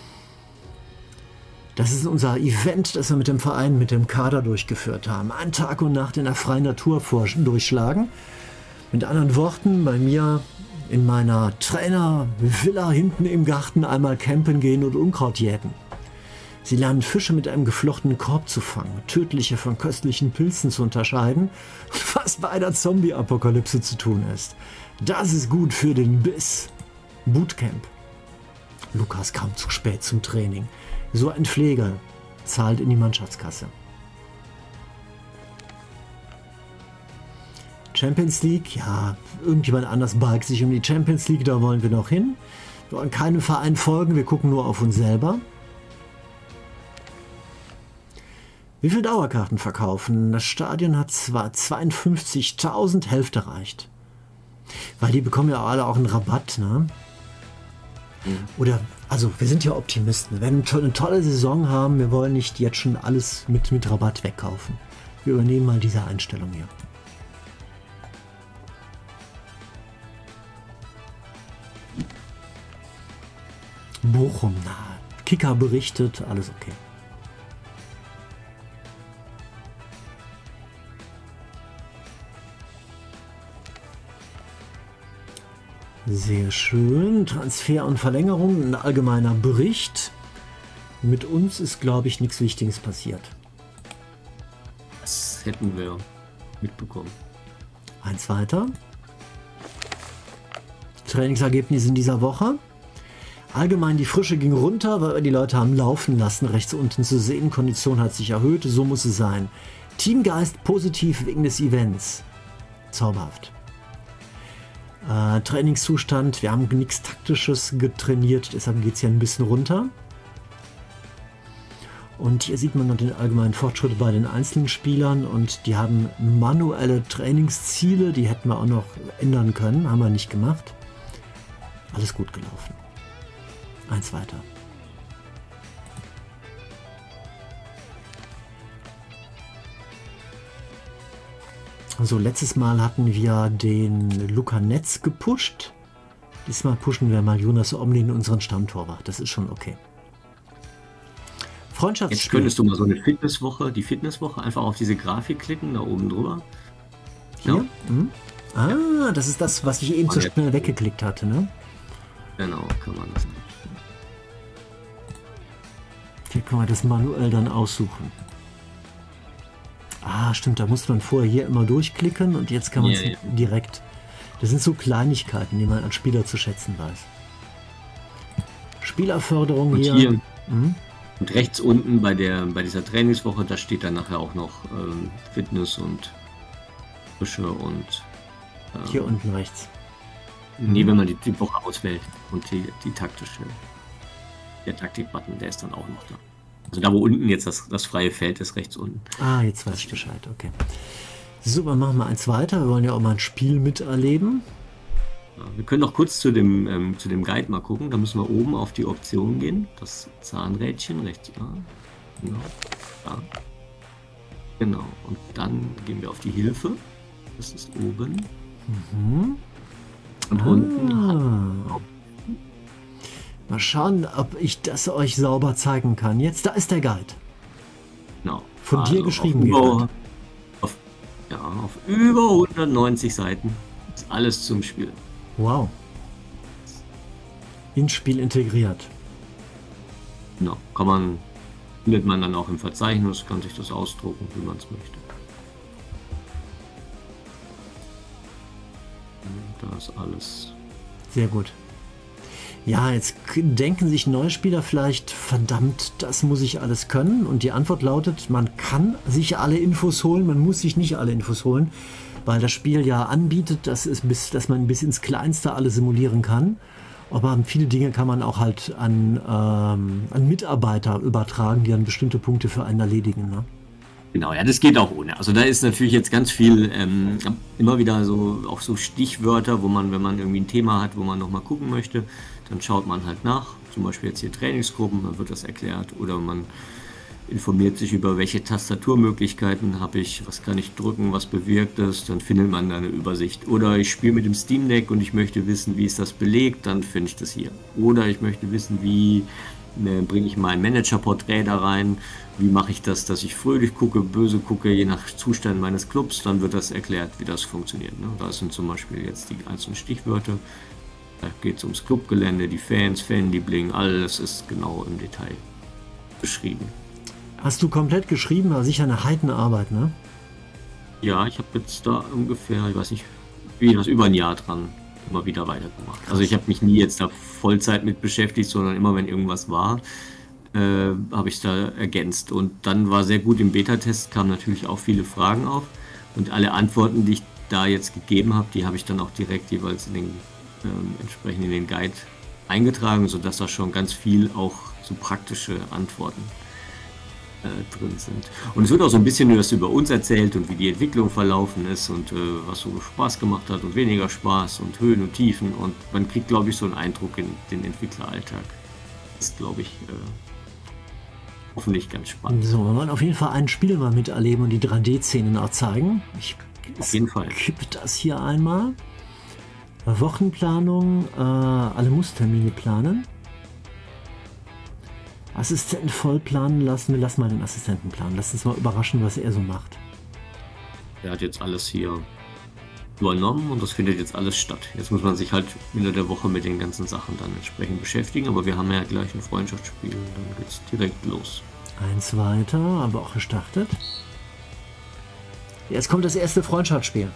Das ist unser Event, das wir mit dem Verein, mit dem Kader durchgeführt haben. Ein Tag und Nacht in der freien Natur durchschlagen. Mit anderen Worten, bei mir in meiner Trainervilla hinten im Garten einmal campen gehen und Unkraut jäten. Sie lernen Fische mit einem geflochtenen Korb zu fangen, tödliche von köstlichen Pilzen zu unterscheiden, was bei einer Zombie-Apokalypse zu tun ist. Das ist gut für den Biss. Bootcamp. Lukas kam zu spät zum Training. So ein Pfleger zahlt in die Mannschaftskasse. Champions League, ja, irgendjemand anders balgt sich um die Champions League, da wollen wir noch hin. Wir wollen keinem Verein folgen, wir gucken nur auf uns selber. Wie viele Dauerkarten verkaufen? Das Stadion hat zwar zweiundfünfzigtausend, Hälfte reicht. Weil die bekommen ja alle auch einen Rabatt, ne? Oder, also wir sind ja Optimisten. Wir werden eine tolle Saison haben, wir wollen nicht jetzt schon alles mit, mit Rabatt wegkaufen. Wir übernehmen mal diese Einstellung hier. Bochum, na, Kicker berichtet, alles okay. Sehr schön. Transfer und Verlängerung, ein allgemeiner Bericht. Mit uns ist, glaube ich, nichts Wichtiges passiert. das hätten wir mitbekommen. Eins weiter. Trainingsergebnisse in dieser Woche. Allgemein die Frische ging runter, weil wir die Leute haben laufen lassen, rechts unten zu sehen. Kondition hat sich erhöht, so muss es sein. Teamgeist positiv wegen des Events. Zauberhaft. Äh, Trainingszustand, wir haben nichts Taktisches getrainiert, deshalb geht es hier ein bisschen runter. Und hier sieht man noch den allgemeinen Fortschritt bei den einzelnen Spielern und die haben manuelle Trainingsziele, die hätten wir auch noch ändern können, haben wir nicht gemacht. Alles gut gelaufen. Eins weiter. So, letztes Mal hatten wir den Luca Netz gepusht. Diesmal pushen wir mal Jonas Omlin, unseren Stammtorwart. Das ist schon okay. Freundschaftsspiel. Jetzt könntest du mal so eine Fitnesswoche, die Fitnesswoche, einfach auf diese Grafik klicken, da oben drüber. Hier? Ja. Mhm. Ah, das ist das, was ich eben zu schnell weggeklickt hatte, ne? Genau, kann man das nicht. Hier können wir das manuell dann aussuchen. Ah, stimmt, da muss man vorher hier immer durchklicken und jetzt kann man es Ja, ja. direkt. Das sind so Kleinigkeiten, die man als Spieler zu schätzen weiß. Spielerförderung Und hier. hier Mhm. und rechts unten bei der bei dieser Trainingswoche, da steht dann nachher auch noch ähm, Fitness und Frische und ähm, Hier unten rechts. nee, wenn man die, die Woche auswählt und die, die taktische, der Taktik-Button, der ist dann auch noch da. Also da, wo unten jetzt das, das freie Feld ist, rechts unten. Ah, jetzt weiß ich Bescheid, okay. So, dann machen wir eins weiter. Wir wollen ja auch mal ein Spiel miterleben. Ja, wir können noch kurz zu dem, ähm, zu dem Guide mal gucken. Da müssen wir oben auf die Option gehen. Das Zahnrädchen rechts. Ja, genau. Ja. Genau. Und dann gehen wir auf die Hilfe. Das ist oben. Mhm. Und unten. Ah. Mal schauen, ob ich das euch sauber zeigen kann. Jetzt, da ist der Guide. Genau. Von dir geschrieben, Auf über, Gerhard. auf, ja, auf über hundertneunzig Seiten ist alles zum Spiel. Wow. Ins Spiel integriert. Genau. Kann man, findet man dann auch im Verzeichnis, kann sich das ausdrucken, wie man es möchte. Und da ist alles. Sehr gut. Ja, jetzt k- denken sich neue Spieler vielleicht, verdammt, das muss ich alles können. Und die Antwort lautet, man kann sich alle Infos holen, man muss sich nicht alle Infos holen, weil das Spiel ja anbietet, dass, es bis, dass man bis ins Kleinste alles simulieren kann. Aber viele Dinge kann man auch halt an, ähm, an Mitarbeiter übertragen, die dann bestimmte Punkte für einen erledigen. Ne? Genau, ja, das geht auch ohne. Also da ist natürlich jetzt ganz viel, ähm, immer wieder so, auch so Stichwörter, wo man, wenn man irgendwie ein Thema hat, wo man nochmal gucken möchte, dann schaut man halt nach. Zum Beispiel jetzt hier Trainingsgruppen, dann wird das erklärt. Oder man informiert sich über welche Tastaturmöglichkeiten habe ich, was kann ich drücken, was bewirkt es, dann findet man da eine Übersicht. Oder ich spiele mit dem Steam Deck und ich möchte wissen, wie ist das belegt, dann finde ich das hier. Oder ich möchte wissen, wie ne, bringe ich mein Manager-Porträt da rein, wie mache ich das, dass ich fröhlich gucke, böse gucke, je nach Zustand meines Clubs, dann wird das erklärt, wie das funktioniert. Ne? Da sind zum Beispiel jetzt die einzelnen Stichwörter. Da geht es ums Clubgelände, die Fans, Fanliebling, alles ist genau im Detail beschrieben. Hast du komplett geschrieben? War sicher eine Heidenarbeit, ne? Ja, ich habe jetzt da ungefähr, ich weiß nicht, wie was über ein Jahr dran immer wieder weitergemacht. Also ich habe mich nie jetzt da Vollzeit mit beschäftigt, sondern immer wenn irgendwas war, äh, habe ich da ergänzt. Und dann war sehr gut im Beta-Test, kamen natürlich auch viele Fragen auf. Und alle Antworten, die ich da jetzt gegeben habe, die habe ich dann auch direkt jeweils in den, ähm, entsprechend in den Guide eingetragen, sodass da schon ganz viel auch so praktische Antworten äh, drin sind. Und es wird auch so ein bisschen was über uns erzählt und wie die Entwicklung verlaufen ist und äh, was so Spaß gemacht hat und weniger Spaß und Höhen und Tiefen. Und man kriegt, glaube ich, so einen Eindruck in den Entwickleralltag. Das ist, glaube ich, äh, hoffentlich ganz spannend. So, wir wollen auf jeden Fall ein Spiel mal miterleben und die drei D-Szenen auch zeigen. Ich Auf jeden Fall. kippe das hier einmal. Wochenplanung, äh, alle Musstermine planen. Assistenten voll planen lassen. Wir lassen mal den Assistenten planen. Lass uns mal überraschen, was er so macht. Er hat jetzt alles hier übernommen und das findet jetzt alles statt. Jetzt muss man sich halt Ende der Woche mit den ganzen Sachen dann entsprechend beschäftigen, aber wir haben ja gleich ein Freundschaftsspiel und dann geht's direkt los. Eins weiter, aber auch gestartet. Jetzt kommt das erste Freundschaftsspiel.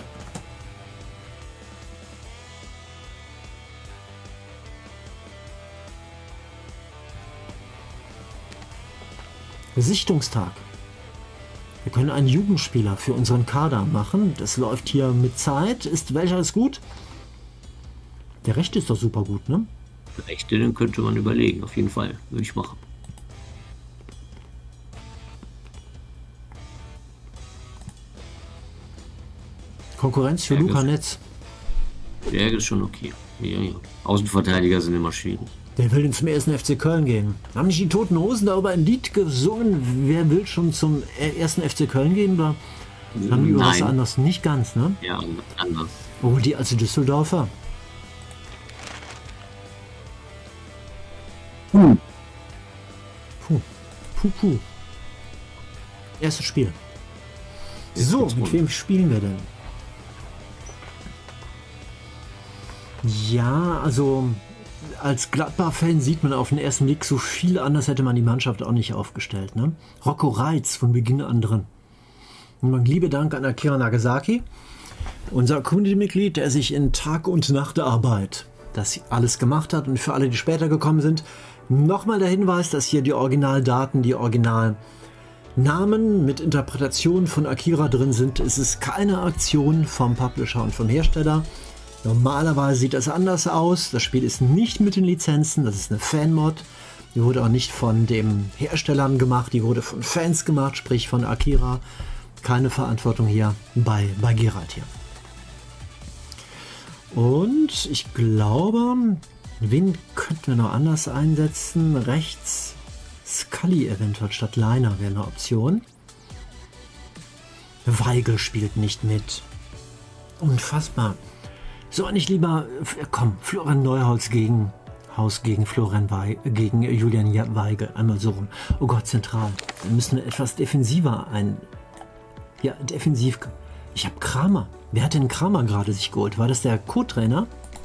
Sichtungstag. Wir können einen Jugendspieler für unseren Kader machen. Das läuft hier mit Zeit. Ist welcher ist gut? Der rechte ist doch super gut, ne? Der rechte, den könnte man überlegen, auf jeden Fall. Würde ich machen. Konkurrenz für Luca Netz. Der ist schon okay. Ja, ja. Außenverteidiger sind immer schwierig. Der will denn zum ersten F C Köln gehen. Haben nicht die Toten Hosen darüber ein Lied gesungen? Wer will schon zum ersten F C Köln gehen? Oder haben die über was anderes? Nicht ganz, ne? Ja, anders. Oh, die als Düsseldorfer. Puh. Puh. Puh, puh. Erstes Spiel. So, mit wem spielen wir denn? Ja, also als Gladbach-Fan sieht man auf den ersten Blick, so viel anders hätte man die Mannschaft auch nicht aufgestellt. Ne? Rocco Reitz von Beginn an drin. Und liebe Dank an Akira Nagasaki, unser Community-Mitglied, der sich in Tag- und Nachtarbeit das alles gemacht hat. Und für alle, die später gekommen sind, nochmal der Hinweis, dass hier die Originaldaten, die Originalnamen mit Interpretation von Akira drin sind. Es ist keine Aktion vom Publisher und vom Hersteller. Normalerweise sieht das anders aus. Das Spiel ist nicht mit den Lizenzen, das ist eine Fanmod. Die wurde auch nicht von den Herstellern gemacht, die wurde von Fans gemacht, sprich von Akira. Keine Verantwortung hier bei, bei Geralt hier. Und ich glaube, wen könnten wir noch anders einsetzen? Rechts Scully eventuell statt Leiner wäre eine Option. Weigel spielt nicht mit. Unfassbar. So, nicht lieber, komm, Florian Neuhaus gegen Haus gegen Florian Weigel, gegen Julian Weigel, einmal so rum. Oh Gott, zentral. Dann müssen wir etwas defensiver ein. Ja, defensiv. Ich habe Kramer. Wer hat denn Kramer gerade sich geholt? War das der Co-Trainer?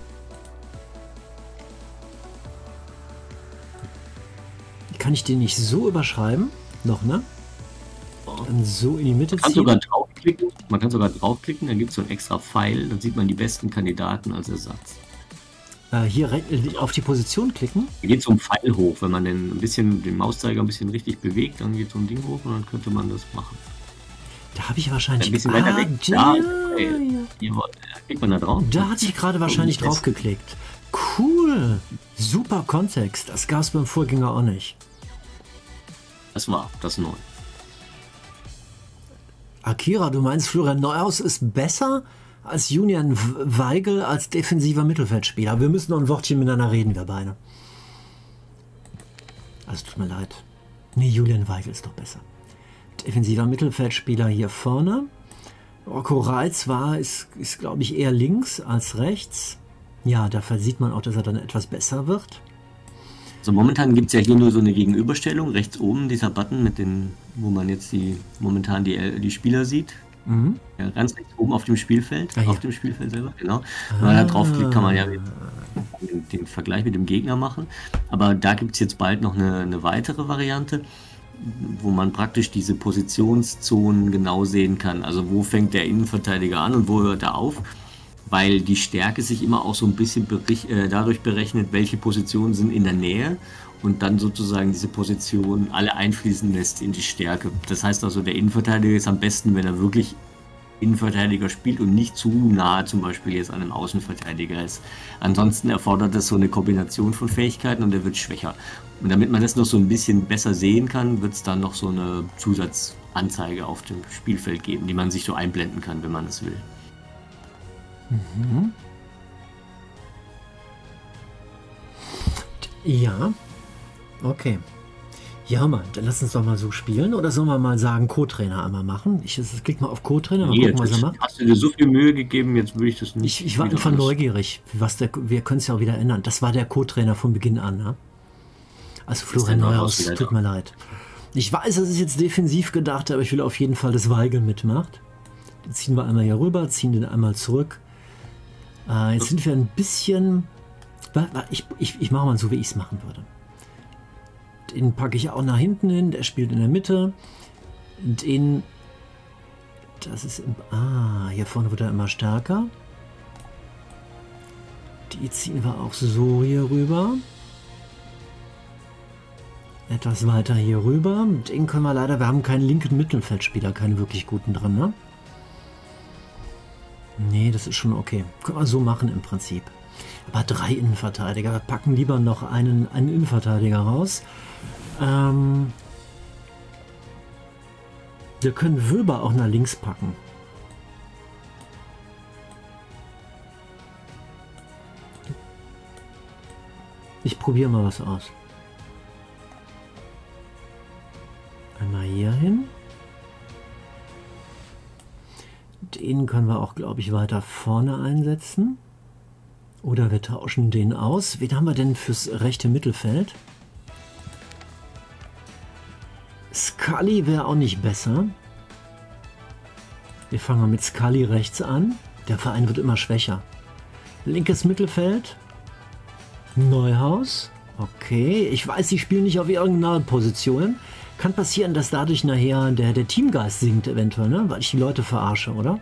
Kann ich den nicht so überschreiben? Noch, ne? Dann so in die Mitte ziehen. Sogar draufklicken. Man kann sogar draufklicken, dann gibt es so ein extra Pfeil, dann sieht man die besten Kandidaten als Ersatz. Äh, hier auf die Position klicken. Da geht so ein Pfeil hoch, wenn man den, ein bisschen, den Mauszeiger ein bisschen richtig bewegt, dann geht so ein Ding hoch und dann könnte man das machen. Da habe ich wahrscheinlich... Ein bisschen weiter weg. Da, da, ja. Hier, klickt man da drauf. Da hatte ich gerade wahrscheinlich drauf geklickt. Cool. Super Kontext. Das gab es beim Vorgänger auch nicht. Das war das neu. Akira, du meinst, Florian Neuhaus ist besser als Julian Weigel als defensiver Mittelfeldspieler? Wir müssen noch ein Wortchen miteinander reden, wir beide. Also tut mir leid. Nee, Julian Weigel ist doch besser. Defensiver Mittelfeldspieler hier vorne. Rocco Reitz war, ist, ist glaube ich, eher links als rechts. Ja, da sieht man auch, dass er dann etwas besser wird. Also momentan gibt es ja hier nur so eine Gegenüberstellung, rechts oben dieser Button, mit den, wo man jetzt die momentan die, die Spieler sieht. Mhm. Ja, ganz rechts oben auf dem Spielfeld, ah, auf ja. dem Spielfeld selber, genau. Wenn man da draufklickt, kann man ja den, den Vergleich mit dem Gegner machen. Aber da gibt es jetzt bald noch eine, eine weitere Variante, wo man praktisch diese Positionszonen genau sehen kann. Also wo fängt der Innenverteidiger an und wo hört er auf? Weil die Stärke sich immer auch so ein bisschen berich- äh, dadurch berechnet, welche Positionen sind in der Nähe und dann sozusagen diese Positionen alle einfließen lässt in die Stärke. Das heißt also, der Innenverteidiger ist am besten, wenn er wirklich Innenverteidiger spielt und nicht zu nahe zum Beispiel jetzt an einem Außenverteidiger ist. Ansonsten erfordert das so eine Kombination von Fähigkeiten und er wird schwächer. Und damit man das noch so ein bisschen besser sehen kann, wird es dann noch so eine Zusatzanzeige auf dem Spielfeld geben, die man sich so einblenden kann, wenn man es will. Mhm. Ja, okay. Ja, mal, dann lass uns doch mal so spielen. Oder sollen wir mal sagen, Co-Trainer einmal machen? Ich klick mal auf Co-Trainer, mal nee, gucken, was er macht. Hast du dir so viel Mühe gegeben, jetzt würde ich das nicht. Ich, ich war einfach neugierig. Was der, wir können es ja auch wieder ändern. Das war der Co-Trainer von Beginn an. Ne? Also Florian Neuhaus, tut mir leid. Ich weiß, das ist jetzt defensiv gedacht, aber ich will auf jeden Fall, dass Weigel mitmacht. Den ziehen wir einmal hier rüber, ziehen den einmal zurück. Äh, jetzt sind wir ein bisschen... Ich, ich, ich mache mal so, wie ich es machen würde. Den packe ich auch nach hinten hin, der spielt in der Mitte. Den Das ist im... Ah, hier vorne wird er immer stärker. Die ziehen wir auch so hier rüber. Etwas weiter hier rüber. Den können wir leider... Wir haben keinen linken Mittelfeldspieler, keinen wirklich guten drin, ne? Nee, das ist schon okay. Können wir so machen im Prinzip. Aber drei Innenverteidiger. Wir packen lieber noch einen, einen Innenverteidiger raus. Ähm... Wir können Wöber auch nach links packen. Ich probiere mal was aus. Einmal hier hin. Den können wir auch, glaube ich, weiter vorne einsetzen. Oder wir tauschen den aus. Wen haben wir denn fürs rechte Mittelfeld? Scully wäre auch nicht besser. Wir fangen mal mit Scully rechts an. Der Verein wird immer schwächer. Linkes Mittelfeld. Neuhaus. Okay. Ich weiß, sie spielen nicht auf irgendeiner Position. Kann passieren, dass dadurch nachher der, der Teamgeist sinkt eventuell, ne? Weil ich die Leute verarsche, oder?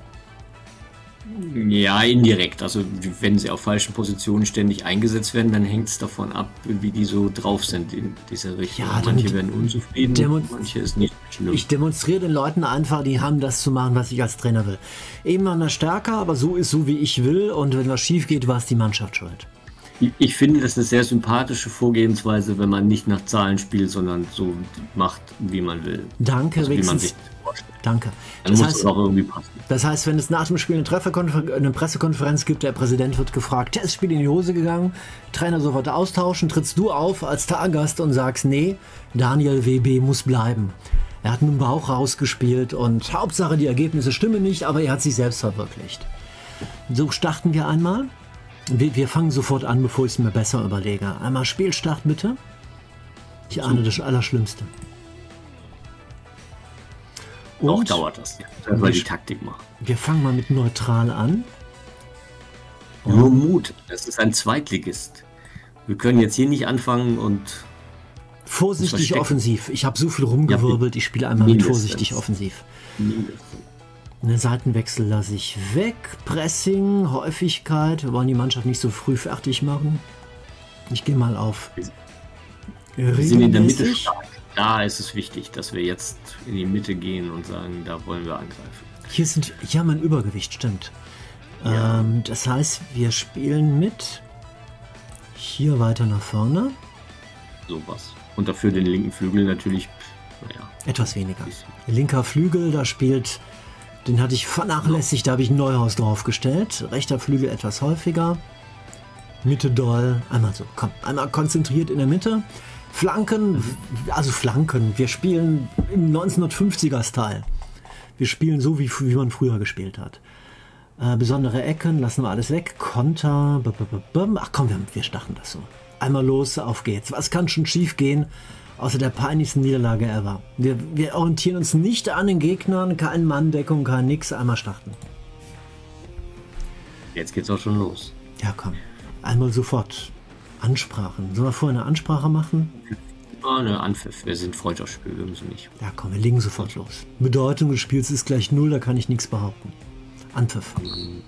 Ja, indirekt. Also wenn sie auf falschen Positionen ständig eingesetzt werden, dann hängt es davon ab, wie die so drauf sind in dieser Richtung. Ja, manche werden unzufrieden, manche ist nicht schlimm. Ich demonstriere den Leuten einfach, die haben das zu machen, was ich als Trainer will. Eben mal stärker, aber so ist so, wie ich will. Und wenn was schief geht, war es die Mannschaft schuld. Ich, ich finde, das ist eine sehr sympathische Vorgehensweise, wenn man nicht nach Zahlen spielt, sondern so macht, wie man will. Danke, also, wie man sich Danke. Dann das muss heißt, es auch irgendwie passen. Das heißt, wenn es nach dem Spiel eine, eine Pressekonferenz gibt, der Präsident wird gefragt, Testspiel in die Hose gegangen, Trainer sofort austauschen, trittst du auf als Stargast und sagst, nee, Daniel W B muss bleiben. Er hat mit dem Bauch rausgespielt und Hauptsache die Ergebnisse stimmen nicht, aber er hat sich selbst verwirklicht. So starten wir einmal. Wir, wir fangen sofort an, bevor ich es mir besser überlege. Einmal Spielstart bitte. Ich ahne das Allerschlimmste. Und auch dauert das, ja, weil die Taktik macht. Wir fangen mal mit neutral an. Und nur Mut, das ist ein Zweitligist. Wir können jetzt hier nicht anfangen und... Vorsichtig offensiv. Ich habe so viel rumgewirbelt, ich spiele einmal mit vorsichtig offensiv. Eine Seitenwechsel lasse ich weg. Pressing, Häufigkeit. Wir wollen die Mannschaft nicht so früh fertig machen. Ich gehe mal auf. Wir sind in der Mitte stark. Da ist es wichtig, dass wir jetzt in die Mitte gehen und sagen, da wollen wir angreifen. Hier sind, hier haben wir ein Übergewicht, stimmt. Ja. Ähm, das heißt, wir spielen mit hier weiter nach vorne. Sowas. Und dafür den linken Flügel natürlich, naja. Etwas weniger. Linker Flügel, da spielt, den hatte ich vernachlässigt, da habe ich ein Neuhaus draufgestellt. Rechter Flügel etwas häufiger. Mitte doll. Einmal so, komm, einmal konzentriert in der Mitte. Flanken, also Flanken, wir spielen im neunzehnhundertfünfziger-Style. Wir spielen so, wie, wie man früher gespielt hat. Äh, besondere Ecken, lassen wir alles weg. Konter, b -b -b -b. Ach komm, wir, wir starten das so. Einmal los, auf geht's. Was kann schon schief gehen, außer der peinlichsten Niederlage ever? Wir, wir orientieren uns nicht an den Gegnern, kein Manndeckung, kein nix. Einmal starten. Jetzt geht's auch schon los. Ja, komm. Einmal sofort. Ansprachen. Sollen wir vorher eine Ansprache machen? Ja, eine Anpfiff. Wir sind Freundschaftsspiel, wir müssen nicht. Ja, komm, wir legen sofort los. Bedeutung des Spiels ist gleich null, da kann ich nichts behaupten. Anpfiff. Mhm.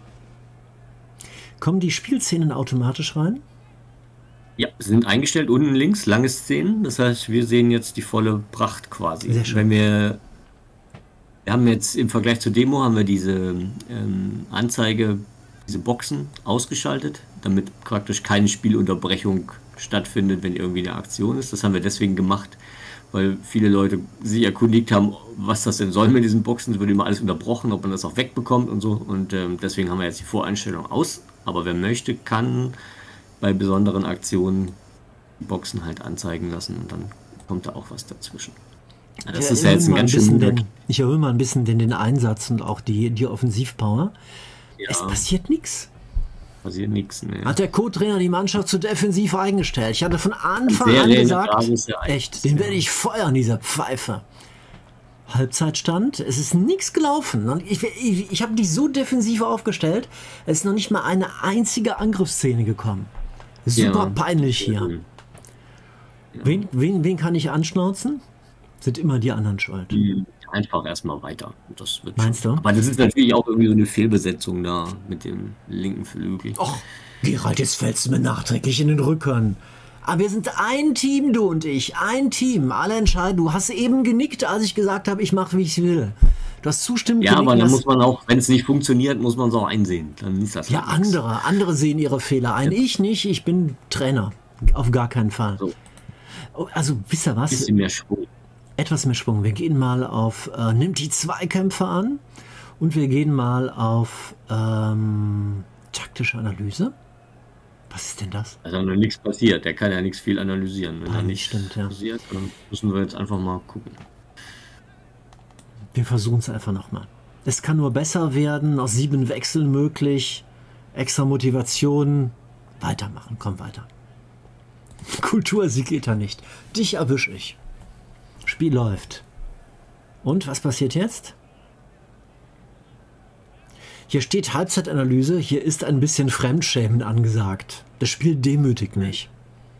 Kommen die Spielszenen automatisch rein? Ja, sind eingestellt unten links, lange Szenen. Das heißt, wir sehen jetzt die volle Pracht quasi. Sehr schön. Wenn wir, wir haben jetzt im Vergleich zur Demo haben wir diese ähm, Anzeige, diese Boxen ausgeschaltet, damit praktisch keine Spielunterbrechung stattfindet, wenn irgendwie eine Aktion ist. Das haben wir deswegen gemacht, weil viele Leute sich erkundigt haben, was das denn soll mit diesen Boxen. Es wird immer alles unterbrochen, ob man das auch wegbekommt und so. Und ähm, deswegen haben wir jetzt die Voreinstellung aus. Aber wer möchte, kann bei besonderen Aktionen die Boxen halt anzeigen lassen und dann kommt da auch was dazwischen. Ja, das ist ja jetzt ein ganz schön... Den, ich erhöhe mal ein bisschen den, den Einsatz und auch die, die Offensivpower. Ja. Es passiert nichts. Passiert nichts, ne. Hat der Co-Trainer die Mannschaft zu defensiv eingestellt. Ich hatte von Anfang an gesagt, echt, den werde ich feuern, dieser Pfeife. Halbzeitstand, es ist nichts gelaufen. Und ich ich, ich habe die so defensiv aufgestellt, es ist noch nicht mal eine einzige Angriffsszene gekommen. Super ja. peinlich hier. Ja. Wen, wen, wen kann ich anschnauzen? Sind immer die anderen schuld. Einfach erstmal weiter. Das wird Meinst schon. du? Aber das ist natürlich auch irgendwie so eine Fehlbesetzung da mit dem linken Flügel. Och, Gerald, jetzt fällst du mir nachträglich in den Rücken. Aber wir sind ein Team, du und ich. Ein Team. Alle entscheiden. Du hast eben genickt, als ich gesagt habe, ich mache, wie ich will. Du hast zustimmend Ja, genickt. aber dann dass- muss man auch, wenn es nicht funktioniert, muss man es auch einsehen. Dann ist das Ja, halt nix. andere. Andere sehen ihre Fehler ein. Ich nicht. Ich bin Trainer. Auf gar keinen Fall. So. Oh, also, wisst ihr was? Bisschen mehr Schwung. Etwas mehr Schwung. Wir gehen mal auf, äh, nimmt die Zweikämpfe an und wir gehen mal auf ähm, taktische Analyse. Was ist denn das? Also noch nichts passiert. Der kann ja nichts viel analysieren. Wenn da Nein, nichts stimmt, ja. passiert, dann müssen wir jetzt einfach mal gucken. Wir versuchen es einfach nochmal. Es kann nur besser werden, aus sieben Wechseln möglich, extra Motivation, weitermachen, komm weiter. Kultursieg geht da nicht. Dich erwische ich. Spiel läuft. Und was passiert jetzt? Hier steht Halbzeitanalyse, hier ist ein bisschen Fremdschämen angesagt. Das Spiel demütigt mich.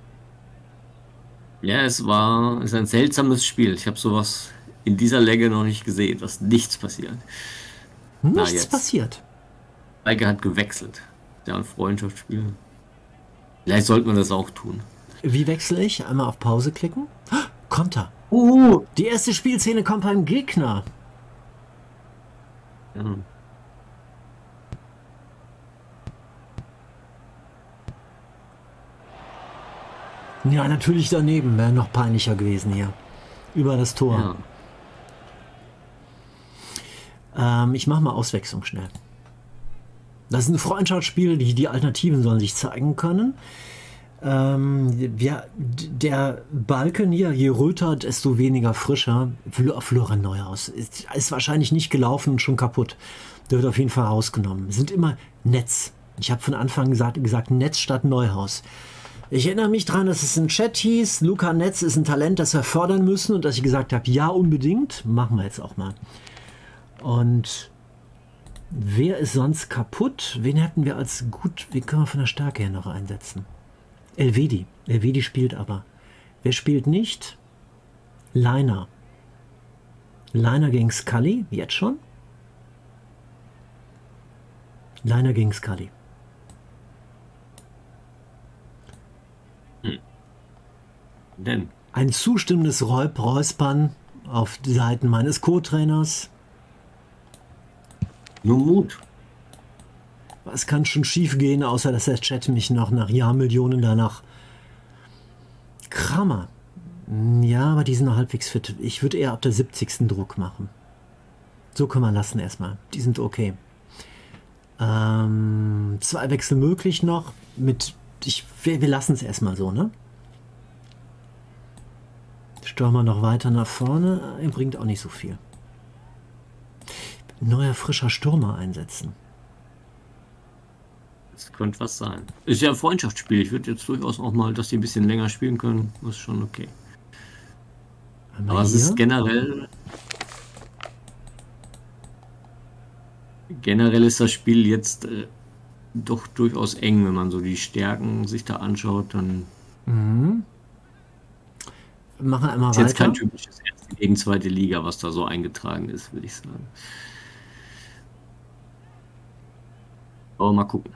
Ja, es war es ist ein seltsames Spiel. Ich habe sowas in dieser Länge noch nicht gesehen, dass nichts passiert. Nichts jetzt. passiert. Eike hat gewechselt. Ja, ein Freundschaftsspiel. Vielleicht sollte man das auch tun. Wie wechsle ich? Einmal auf Pause klicken. Ah, Konter. Uh. Die erste Spielszene kommt beim Gegner. Ja. Ja, natürlich daneben. Wäre noch peinlicher gewesen hier. Über das Tor. Ja. Ähm, ich mache mal Auswechslung schnell. Das ist ein Freundschaftsspiel, die, die Alternativen sollen sich zeigen können. Ähm, ja, d- der Balken hier, je röter, desto weniger frischer. Fl- Florian Neuhaus ist, ist wahrscheinlich nicht gelaufen und schon kaputt. Der wird auf jeden Fall rausgenommen. Es sind immer Netz. Ich habe von Anfang gesagt, gesagt Netz statt Neuhaus. Ich erinnere mich daran, dass es im Chat hieß, Luca Netz ist ein Talent, das wir fördern müssen und dass ich gesagt habe, ja, unbedingt, machen wir jetzt auch mal. Und wer ist sonst kaputt? Wen hätten wir als gut, wen können wir von der Stärke her noch einsetzen? Elvedi. Elvedi spielt aber. Wer spielt nicht? Leiner. Leiner gegen Scully, jetzt schon? Leiner gegen Scully. Denn Ein zustimmendes Räub Räuspern auf die Seiten meines Co-Trainers. nur Mut. Was kann schon schief gehen, außer dass der Chat mich noch nach Jahrmillionen danach. Kramer. Ja, aber die sind noch halbwegs fit. Ich würde eher ab der siebzigsten Druck machen. So kann man lassen erstmal. Die sind okay. Ähm, zwei Wechsel möglich noch. Mit, ich, wir, wir lassen es erstmal so, ne? Stürmer noch weiter nach vorne. Er bringt auch nicht so viel. Neuer frischer Stürmer einsetzen. Das könnte was sein. Ist ja ein Freundschaftsspiel. Ich würde jetzt durchaus auch mal, dass die ein bisschen länger spielen können. Das ist schon okay. Einmal Aber es hier. ist generell. Generell ist das Spiel jetzt äh, doch durchaus eng, wenn man so die Stärken sich da anschaut. Dann Mhm. Wir machen einmal ist jetzt weiter. kein typisches erste gegen zweite Liga, was da so eingetragen ist, würde ich sagen. Aber mal gucken.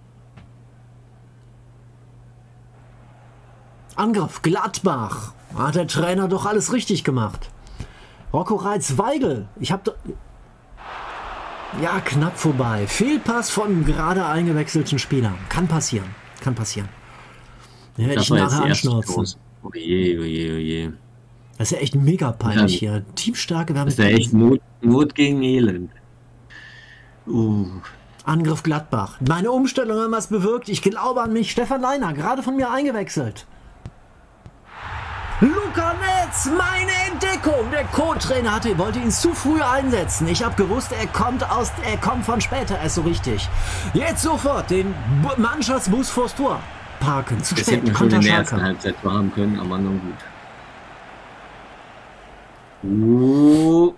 Angriff, Gladbach. Hat der Trainer doch alles richtig gemacht. Rocco Reitz, Weigel. Ich hab doch... Ja, knapp vorbei. Fehlpass von gerade eingewechselten Spielern. Kann passieren. Kann passieren. Den werde ich Das war jetzt nachher die erste anschnauzen. Chance. Oh je, oh je, oh je. Das ist ja echt mega peinlich Ja. hier. Teamstarke, wir haben Das ist ja echt Not, Not gegen Elend. Uh, Angriff Gladbach. Meine Umstellung haben was bewirkt. Ich glaube an mich. Stefan Leiner, gerade von mir eingewechselt. Luca Netz, meine Entdeckung. Der Co-Trainer hatte, wollte ihn zu früh einsetzen. Ich habe gewusst, er kommt aus, er kommt von später erst so richtig. Jetzt sofort den Bu- Mannschaftsbus vors Tor parken. Zu das spät. hätten wir schon Konter in der ersten Schalke. Halbzeit haben können, aber nun gut. Uh.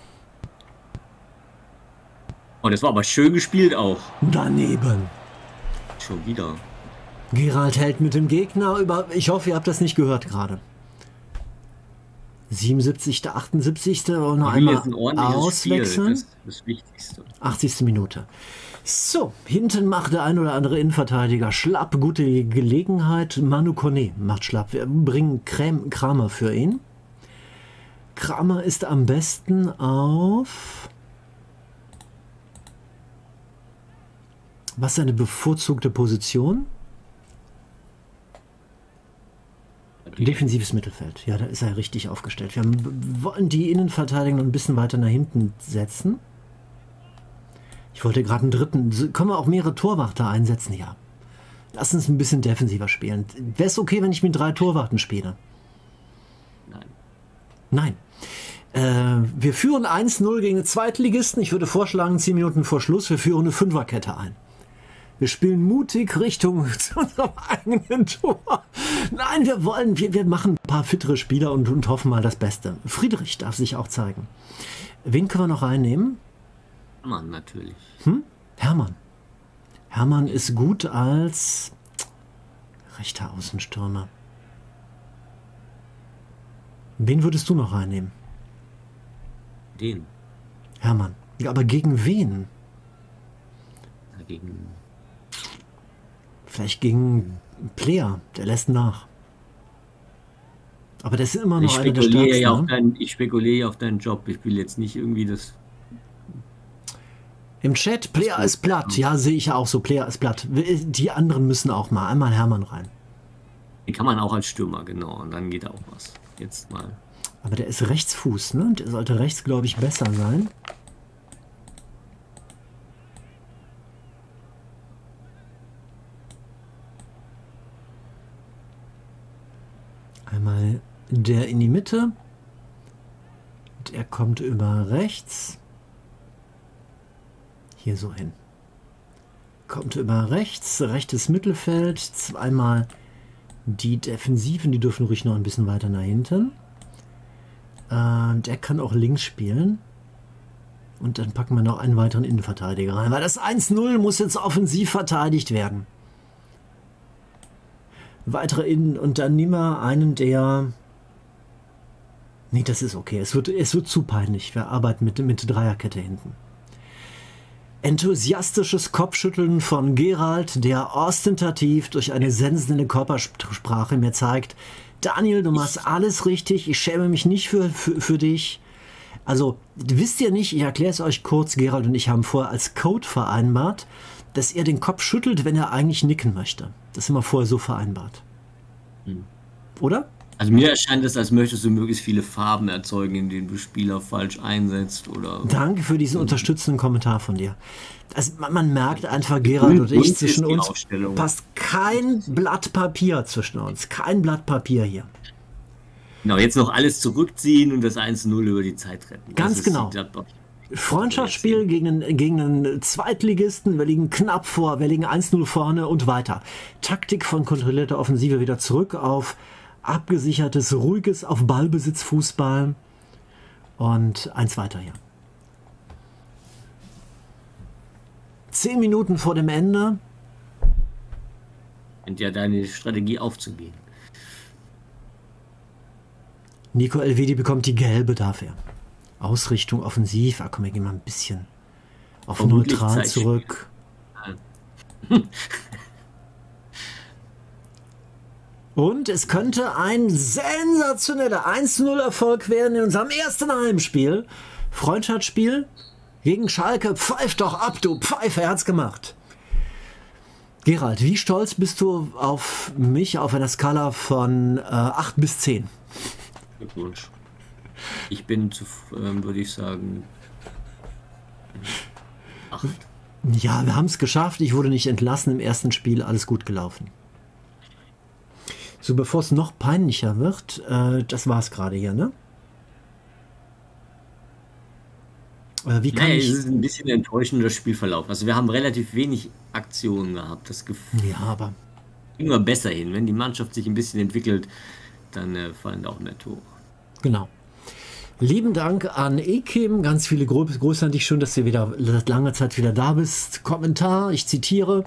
Oh, das war aber schön gespielt auch. Daneben. Schon wieder. Gerald hält mit dem Gegner über. Ich hoffe, ihr habt das nicht gehört gerade. siebenundsiebzigste, achtundsiebzigste und noch Will einmal jetzt ein ordentliches Spiel, auswechseln. das ist das Wichtigste. achtzigste Minute. So, hinten macht der ein oder andere Innenverteidiger schlapp. Gute Gelegenheit. Manu Kone macht schlapp. Wir bringen Kram, Kramer für ihn. Kramer ist am besten auf... Was ist seine bevorzugte Position? Defensives Mittelfeld. Ja, da ist er richtig aufgestellt. Wir haben, wollen die Innenverteidigung noch ein bisschen weiter nach hinten setzen. Ich wollte gerade einen dritten. Können wir auch mehrere Torwarte einsetzen? Ja. Lass uns ein bisschen defensiver spielen. Wäre es okay, wenn ich mit drei Torwarten spiele? Nein. Nein. Äh, wir führen eins null gegen den Zweitligisten. Ich würde vorschlagen, zehn Minuten vor Schluss, wir führen eine Fünferkette ein. Wir spielen mutig Richtung zu unserem eigenen Tor. Nein, wir wollen, wir, wir machen ein paar fittere Spieler und, und hoffen mal das Beste. Friedrich darf sich auch zeigen. Wen können wir noch reinnehmen? Hermann natürlich. Hm? Hermann. Hermann ist gut als rechter Außenstürmer. Wen würdest du noch reinnehmen? Den. Hermann. Ja, aber gegen wen? Gegen. Vielleicht gegen Player. Der lässt nach. Aber das ist immer noch Ich einer der spekuliere stärksten. ja auf Ne? deinen, ich spekuliere ja auf deinen Job. Ich will jetzt nicht irgendwie das. Im Chat, Player ist platt. Ja, sehe ich ja auch so. Player ist platt. Die anderen müssen auch mal. Einmal Hermann rein. Den kann man auch als Stürmer, genau. Und dann geht auch was. Jetzt mal. Aber der ist Rechtsfuß, ne? Der sollte rechts, glaube ich, besser sein. Einmal der in die Mitte. Der kommt über rechts. Hier so hin. Kommt über rechts, rechtes Mittelfeld. Zweimal die Defensiven, die dürfen ruhig noch ein bisschen weiter nach hinten. Äh, der kann auch links spielen. Und dann packen wir noch einen weiteren Innenverteidiger rein. Weil das eins null muss jetzt offensiv verteidigt werden. Weitere Innen und dann nehmen wir einen, der... Nee, das ist okay. Es wird, es wird zu peinlich. Wir arbeiten mit, mit Dreierkette hinten. Enthusiastisches Kopfschütteln von Gerald, der ostentativ durch eine sensationelle Körpersprache mir zeigt, Daniel, du machst alles richtig, ich schäme mich nicht für, für, für dich. Also, wisst ihr nicht, ich erkläre es euch kurz, Gerald und ich haben vorher als Code vereinbart, dass er den Kopf schüttelt, wenn er eigentlich nicken möchte. Das haben wir vorher so vereinbart. Hm. Oder? Also mir erscheint es, als möchtest du möglichst viele Farben erzeugen, indem du Spieler falsch einsetzt oder... Danke für diesen unterstützenden Kommentar von dir. Also man, man merkt einfach, Gerald und ich, zwischen uns passt kein Blatt Papier zwischen uns. Kein Blatt Papier hier. Genau, jetzt noch alles zurückziehen und das eins null über die Zeit retten. Ganz genau. Freundschaftsspiel gegen einen, gegen einen Zweitligisten, wir liegen knapp vor, wir liegen eins null vorne und weiter. Taktik von kontrollierter Offensive wieder zurück auf abgesichertes, ruhiges, auf Ballbesitz Fußball und eins weiter hier. Zehn Minuten vor dem Ende. Und ja deine Strategie aufzugehen. Nico Elvedi bekommt die gelbe dafür. Ausrichtung offensiv. Ah, komm, wir gehen mal ein bisschen auf Vermutlich neutral zurück. Und es könnte ein sensationeller eins null Erfolg werden in unserem ersten Heimspiel. Freundschaftsspiel gegen Schalke. Pfeif doch ab, du Pfeife, er hat's gemacht. Gerald, wie stolz bist du auf mich auf einer Skala von äh, acht bis zehn? Glückwunsch. Ich bin, zu, ähm, würde ich sagen, acht. Ja, wir haben es geschafft. Ich wurde nicht entlassen im ersten Spiel. Alles gut gelaufen. So, bevor es noch peinlicher wird, äh, das war es gerade hier, ne? Äh, wie kann naja, ich... es ist ein bisschen enttäuschender Spielverlauf. Also wir haben relativ wenig Aktionen gehabt. Das Gefühl, ja, aber... immer besser hin. Wenn die Mannschaft sich ein bisschen entwickelt, dann äh, fallen da auch mehr Tore. Genau. Lieben Dank an Ekim, ganz viele Grüße an dich. Schön, dass du wieder seit langer Zeit wieder da bist. Kommentar, ich zitiere: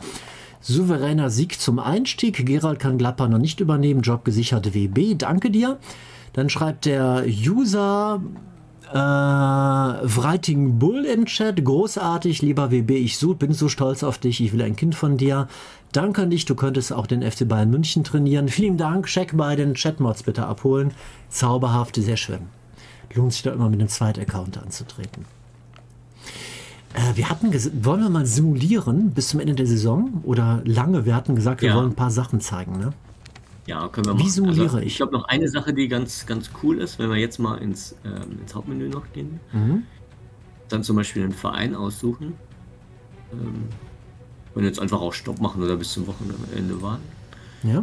Souveräner Sieg zum Einstieg. Gerald kann Gladbach noch nicht übernehmen. Job gesichert W B. Danke dir. Dann schreibt der User äh, Writing Bull im Chat. Großartig, lieber W B, ich so, bin so stolz auf dich. Ich will ein Kind von dir. Danke an dich, du könntest auch den F C Bayern München trainieren. Vielen Dank, check bei den Chatmods bitte abholen. Zauberhaft, sehr schön. Lohnt sich da immer mit einem Zweitaccount anzutreten. Äh, wir hatten wollen wir mal simulieren bis zum Ende der Saison? Oder lange? Wir hatten gesagt, wir Ja. wollen ein paar Sachen zeigen, ne? Ja, können wir Wie machen. simuliere Also, ich? ich glaube, noch eine Sache, die ganz, ganz cool ist, wenn wir jetzt mal ins, ähm, ins Hauptmenü noch gehen, Mhm. dann zum Beispiel einen Verein aussuchen. Ähm, und jetzt einfach auch Stopp machen oder bis zum Wochenende warten. Ja.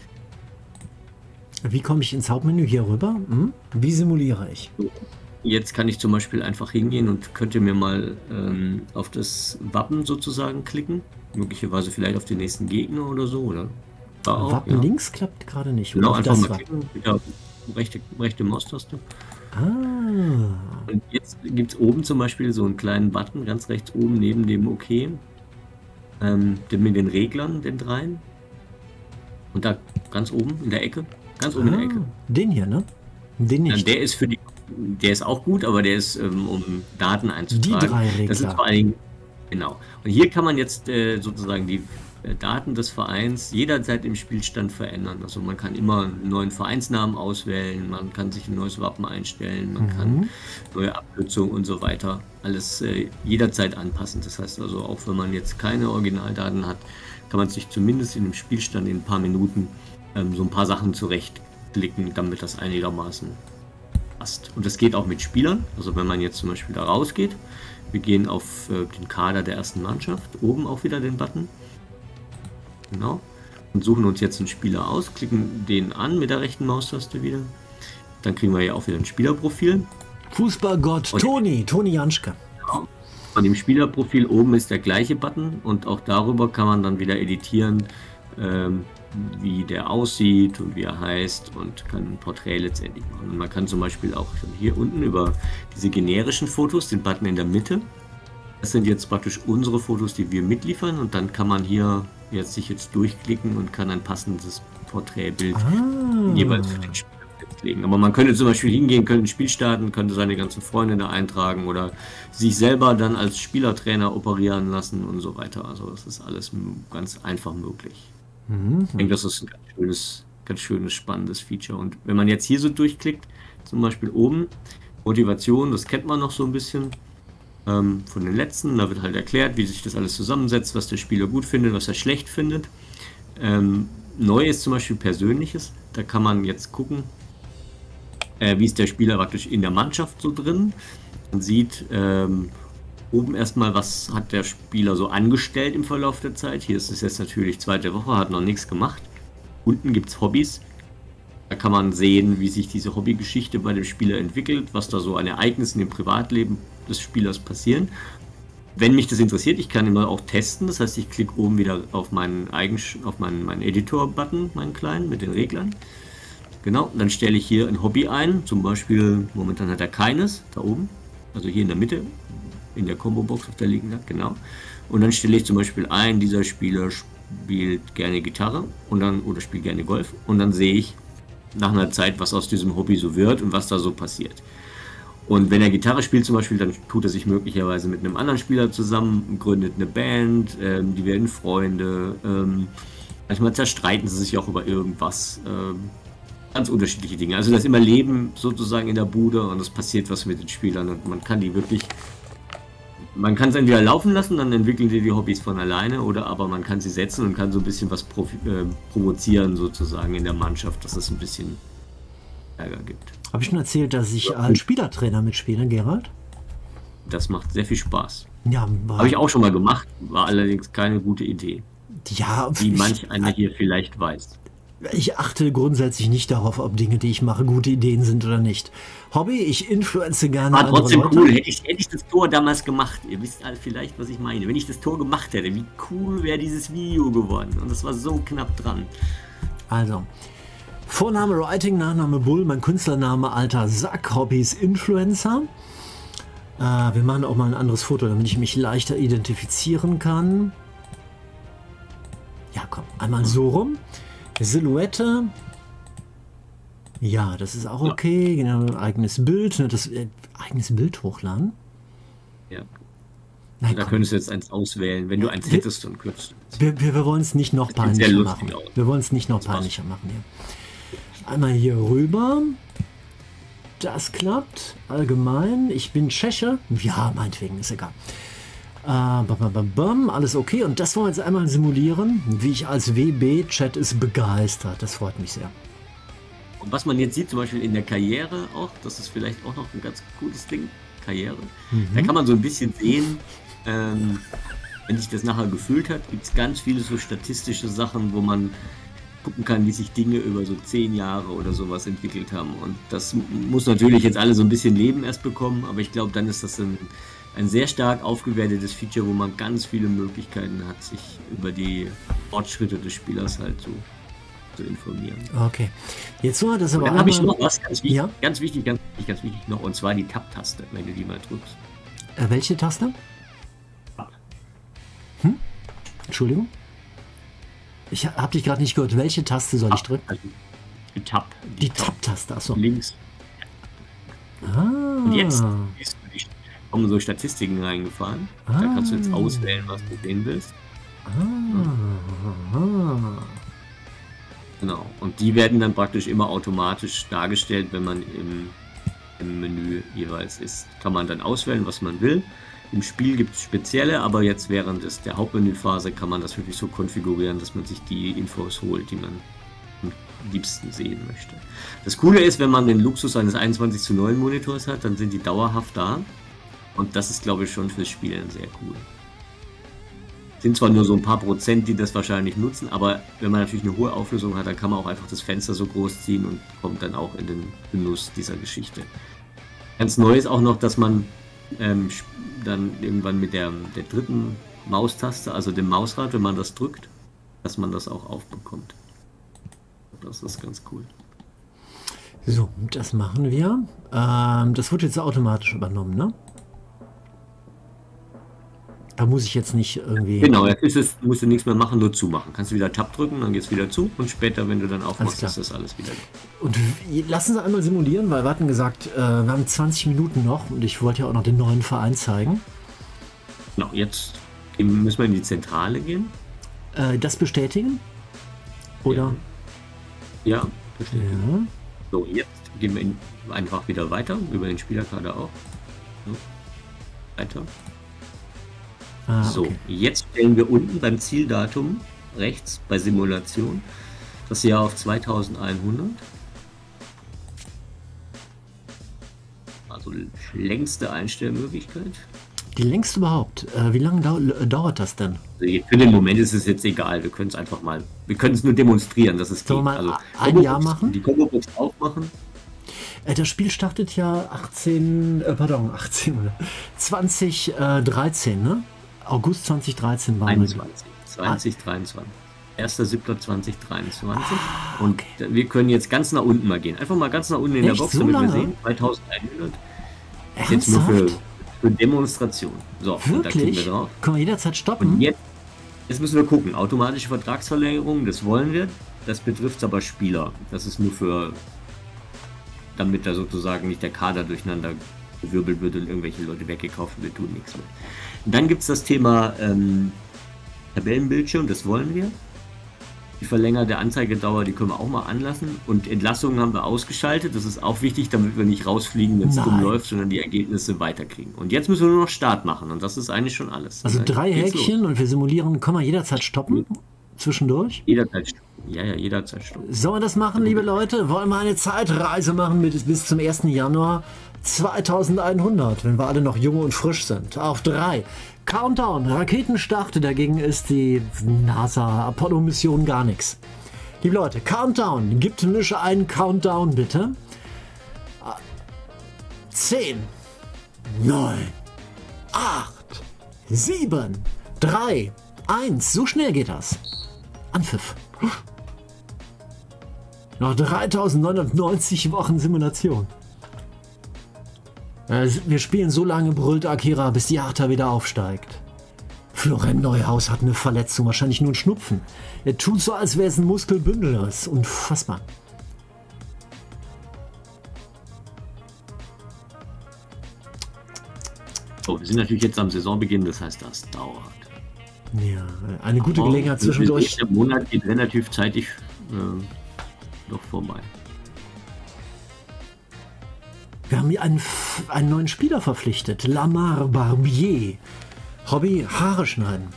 Wie komme ich ins Hauptmenü hier rüber? Hm? Wie simuliere ich? Jetzt kann ich zum Beispiel einfach hingehen und könnte mir mal ähm, auf das Wappen sozusagen klicken. Möglicherweise vielleicht auf den nächsten Gegner oder so. Oder war auch, Wappen ja. links klappt gerade nicht. Genau, Oder auf einfach das mal Wappen. klicken. Mit der rechte, rechte Maustaste. Ah. Und jetzt gibt es oben zum Beispiel so einen kleinen Button, ganz rechts oben neben dem OK. Ähm, den mit den Reglern, den dreien. Und da ganz oben in der Ecke. Ganz oben in der Ecke. Ah. Den hier, ne? Den Ja, nicht. der ist für die, der ist auch gut, aber der ist, ähm, um Daten einzutragen. Die drei Regler. Das sind vor allen Dingen, genau. Und hier kann man jetzt äh, sozusagen die äh, Daten des Vereins jederzeit im Spielstand verändern. Also man kann immer einen neuen Vereinsnamen auswählen, man kann sich ein neues Wappen einstellen, man Mhm. kann neue Abkürzungen und so weiter. Alles äh, jederzeit anpassen. Das heißt also, auch wenn man jetzt keine Originaldaten hat, kann man sich zumindest in dem Spielstand in ein paar Minuten ähm, so ein paar Sachen zurechtklicken, damit das einigermaßen passt. Und das geht auch mit Spielern. Also wenn man jetzt zum Beispiel da rausgeht, wir gehen auf äh, den Kader der ersten Mannschaft, oben auch wieder den Button. Genau. Und suchen uns jetzt einen Spieler aus, klicken den an mit der rechten Maustaste wieder. Dann kriegen wir ja auch wieder ein Spielerprofil. Fußballgott Und- Toni, Toni Janschke. An dem Spielerprofil oben ist der gleiche Button und auch darüber kann man dann wieder editieren, ähm, wie der aussieht und wie er heißt und kann ein Porträt letztendlich machen. Und man kann zum Beispiel auch hier unten über diese generischen Fotos, den Button in der Mitte, das sind jetzt praktisch unsere Fotos, die wir mitliefern und dann kann man hier jetzt sich jetzt durchklicken und kann ein passendes Porträtbild Ah. jeweils für den Spieler festlegen. Aber man könnte zum Beispiel hingehen, könnte ein Spiel starten, könnte seine ganzen Freunde da eintragen oder sich selber dann als Spielertrainer operieren lassen und so weiter. Also das ist alles m- ganz einfach möglich. Mhm. Ich denke, das ist ein ganz schönes, ganz schönes, spannendes Feature. Und wenn man jetzt hier so durchklickt, zum Beispiel oben, Motivation, das kennt man noch so ein bisschen ähm, von den letzten, da wird halt erklärt, wie sich das alles zusammensetzt, was der Spieler gut findet, was er schlecht findet. Ähm, neu ist zum Beispiel Persönliches, da kann man jetzt gucken, äh, wie ist der Spieler praktisch in der Mannschaft so drin. Man sieht ähm, oben erstmal, was hat der Spieler so angestellt im Verlauf der Zeit. Hier ist es jetzt natürlich zweite Woche, hat noch nichts gemacht. Unten gibt es Hobbys. Da kann man sehen, wie sich diese Hobbygeschichte bei dem Spieler entwickelt, was da so an Ereignissen im Privatleben des Spielers passieren. Wenn mich das interessiert, ich kann immer auch testen. Das heißt, ich klicke oben wieder auf meinen, Eigen auf meinen, meinen Editor-Button, meinen kleinen, mit den Reglern. Genau, dann stelle ich hier ein Hobby ein. Zum Beispiel, momentan hat er keines, da oben. Also hier in der Mitte, in der Combo-Box auf der linken Seite, genau. Und dann stelle ich zum Beispiel ein, dieser Spieler spielt gerne Gitarre und dann, oder spielt gerne Golf. Und dann sehe ich nach einer Zeit, was aus diesem Hobby so wird und was da so passiert. Und wenn er Gitarre spielt zum Beispiel, dann tut er sich möglicherweise mit einem anderen Spieler zusammen, gründet eine Band, ähm, die werden Freunde, ähm, manchmal zerstreiten sie sich auch über irgendwas, ähm, ganz unterschiedliche Dinge. Also das ist immer Leben sozusagen in der Bude und es passiert was mit den Spielern und man kann die wirklich, man kann es entweder laufen lassen, dann entwickeln die die Hobbys von alleine oder aber man kann sie setzen und kann so ein bisschen was profi- äh, provozieren sozusagen in der Mannschaft, dass es ein bisschen Ärger gibt. Habe ich schon erzählt, dass ich als Spielertrainer mitspiele, Gerald? Das macht sehr viel Spaß. Ja, war, Habe ich auch schon mal gemacht, war allerdings keine gute Idee, ja, wie ich, manch einer hier vielleicht weiß. ich achte grundsätzlich nicht darauf, ob Dinge, die ich mache, gute Ideen sind oder nicht. Hobby, ich influenze gerne War andere trotzdem Leute. cool. Hätte ich, hätte ich das Tor damals gemacht, ihr wisst alle vielleicht, was ich meine. Wenn ich das Tor gemacht hätte, wie cool wäre dieses Video geworden. Und das war so knapp dran. Also, Vorname Writing, Nachname Bull, mein Künstlername Alter Sack, Hobbys Influencer. Äh, wir machen auch mal ein anderes Foto, damit ich mich leichter identifizieren kann. Ja, komm, einmal so rum. Silhouette. Ja, das ist auch okay. Ja. Genau, eigenes Bild. Ne, das äh, eigenes Bild hochladen. Ja. Na, da könntest du jetzt eins auswählen, wenn du eins hättest und kürzt. Wir, wir, wir wollen es nicht noch peinlicher machen. Aus. Wir wollen es nicht noch das peinlicher war's. machen. Ja. Einmal hier rüber. Das klappt. Allgemein. Ich bin Tscheche. Ja, meinetwegen, ist egal. Äh, bam, bam, bam, alles okay. Und das wollen wir jetzt einmal simulieren. Wie ich als W B-Chat ist begeistert. Das freut mich sehr. Und was man jetzt sieht, zum Beispiel in der Karriere auch, das ist vielleicht auch noch ein ganz cooles Ding. Karriere. Mhm. Da kann man so ein bisschen sehen, ähm, wenn sich das nachher gefühlt hat, gibt es ganz viele so statistische Sachen, wo man gucken kann, wie sich Dinge über so zehn Jahre oder sowas entwickelt haben. Und das muss natürlich jetzt alle so ein bisschen Leben erst bekommen, aber ich glaube, dann ist das ein, ein sehr stark aufgewertetes Feature, wo man ganz viele Möglichkeiten hat, sich über die Fortschritte des Spielers halt so zu informieren. Okay. Jetzt war das aber dann habe ich noch was ganz wichtig, ja? ganz wichtig, ganz wichtig, ganz wichtig noch, und zwar die Tab-Taste, wenn du die mal drückst. Äh, welche Taste? Tab. Hm? Entschuldigung? Ich habe dich gerade nicht gehört. Welche Taste soll Tab, ich drücken? Also die Tab. Die, die Tab-Taste, achso. Links. Ah. Und jetzt kommen so Statistiken reingefahren. Ah. Da kannst du jetzt auswählen, was du sehen willst. Ah. Ah. Genau, und die werden dann praktisch immer automatisch dargestellt, wenn man im, im Menü jeweils ist. Kann man dann auswählen, was man will. Im Spiel gibt es spezielle, aber jetzt während des, der Hauptmenüphase kann man das wirklich so konfigurieren, dass man sich die Infos holt, die man am liebsten sehen möchte. Das Coole ist, wenn man den Luxus eines einundzwanzig zu neun Monitors hat, dann sind die dauerhaft da. Und das ist, glaube ich, schon fürs Spielen sehr cool. Sind zwar nur so ein paar Prozent, die das wahrscheinlich nutzen, aber wenn man natürlich eine hohe Auflösung hat, dann kann man auch einfach das Fenster so groß ziehen und kommt dann auch in den Genuss dieser Geschichte. Ganz neu ist auch noch, dass man ähm, dann irgendwann mit der, der dritten Maustaste, also dem Mausrad, wenn man das drückt, dass man das auch aufbekommt. Das ist ganz cool. So, das machen wir. Ähm, das wird jetzt automatisch übernommen, ne? Da muss ich jetzt nicht irgendwie... Genau, jetzt ist es, musst du nichts mehr machen, nur zumachen. Kannst du wieder Tab drücken, dann geht es wieder zu und später, wenn du dann aufmachst, ist das alles wieder. Und lassen Sie einmal simulieren, weil wir hatten gesagt, äh, wir haben zwanzig Minuten noch und ich wollte ja auch noch den neuen Verein zeigen. Genau, jetzt müssen wir in die Zentrale gehen. Äh, das bestätigen? Oder? Ja, ja bestätigen. Ja. So, jetzt gehen wir in, einfach wieder weiter, über den Spielerkader auch. So, weiter. Ah, so, okay. Jetzt stellen wir unten beim Zieldatum rechts bei Simulation das Jahr auf zweitausendeinhundert. Also längste Einstellmöglichkeit. Die längste überhaupt. Äh, wie lange dau dauert das denn? Also für den Moment ist es jetzt egal. Wir können es einfach mal, wir können es nur demonstrieren, dass es geht. Sollen wir mal also ein Jahr machen? Die Combo-Box aufmachen. Äh, das Spiel startet ja achtzehn, äh, pardon, achtzehn oder zwanzig dreizehn, ne? August zwanzig dreizehn war einundzwanzig, zwanzig dreiundzwanzig. erster siebter zweitausenddreiundzwanzig. Ah, und okay. Wir können jetzt ganz nach unten mal gehen. Einfach mal ganz nach unten in Echt? der Box, So damit lange? wir sehen. zweitausendeinhundert. Ernsthaft? Jetzt nur für, für Demonstration. So, Wirklich? und da klicken wir drauf. Können wir jederzeit stoppen? Und jetzt, jetzt müssen wir gucken. Automatische Vertragsverlängerung, das wollen wir. Das betrifft aber Spieler. Das ist nur für, damit da sozusagen nicht der Kader durcheinander gewirbelt wird und irgendwelche Leute weggekauft und wir tun nichts mehr. Und dann gibt es das Thema ähm, Tabellenbildschirm, das wollen wir. Die verlängerte Anzeigedauer, die können wir auch mal anlassen. Und Entlassungen haben wir ausgeschaltet. Das ist auch wichtig, damit wir nicht rausfliegen, wenn es dumm läuft, sondern die Ergebnisse weiterkriegen. Und jetzt müssen wir nur noch Start machen. Und das ist eigentlich schon alles. Also dann drei Häkchen los. Und wir simulieren, können wir jederzeit stoppen? Zwischendurch? Jederzeit stoppen. Ja, ja, jederzeit stoppen. Sollen wir das machen, liebe Leute? Wollen wir eine Zeitreise machen mit, bis zum ersten Januar zweitausendeinhundert, wenn wir alle noch jung und frisch sind? Auf drei. Countdown, Raketenstart, dagegen ist die NASA-Apollo-Mission gar nichts. Liebe Leute, Countdown, gibt mich einen Countdown bitte. zehn, neun, acht, sieben, drei, eins, so schnell geht das. Anpfiff. Noch dreitausendneunhundertneunzig Wochen Simulation. Wir spielen so lange, brüllt Akira, bis die Hertha wieder aufsteigt. Florian Neuhaus hat eine Verletzung, wahrscheinlich nur ein Schnupfen. Er tut so, als wäre es ein Muskelbündel. Das ist unfassbar. Oh, wir sind natürlich jetzt am Saisonbeginn, das heißt, das dauert. Ja, eine gute Aber Gelegenheit zwischendurch. Der Monat geht relativ zeitig äh, noch vorbei. Wir haben hier einen, einen neuen Spieler verpflichtet. Lamar Barbier. Hobby, Haare schneiden.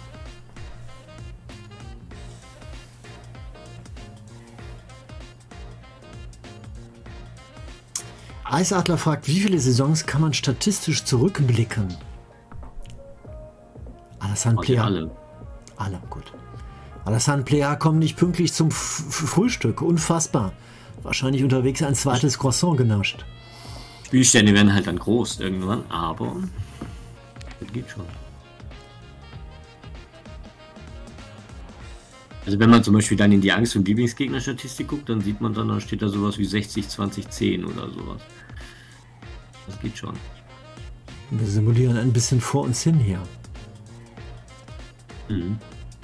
Eisadler fragt, wie viele Saisons kann man statistisch zurückblicken? Alassane Plea. Alle. Alle, gut. Alassane Plea kommt nicht pünktlich zum F Frühstück. Unfassbar. Wahrscheinlich unterwegs ein zweites Croissant genascht. Spielstände werden halt dann groß irgendwann, aber das geht schon. Also wenn man zum Beispiel dann in die Angst- und Lieblingsgegner-Statistik guckt, dann sieht man dann, da steht da sowas wie sechzig, zwanzig, zehn oder sowas. Das geht schon. Wir simulieren ein bisschen vor uns hin hier. Mhm.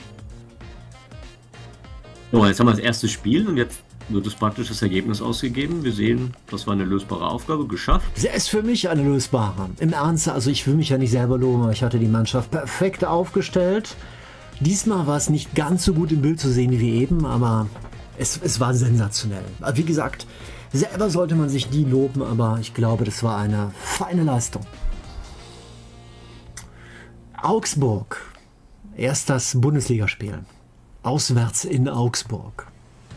So, jetzt haben wir das erste Spiel und jetzt wird es praktisch das Ergebnis ausgegeben. Wir sehen, das war eine lösbare Aufgabe, geschafft. Sie ist für mich eine lösbare. Im Ernst, also ich will mich ja nicht selber loben, aber ich hatte die Mannschaft perfekt aufgestellt. Diesmal war es nicht ganz so gut im Bild zu sehen wie eben, aber es, es war sensationell. Wie gesagt, selber sollte man sich nie loben, aber ich glaube, das war eine feine Leistung. Augsburg. Erst das Bundesligaspiel. Auswärts in Augsburg.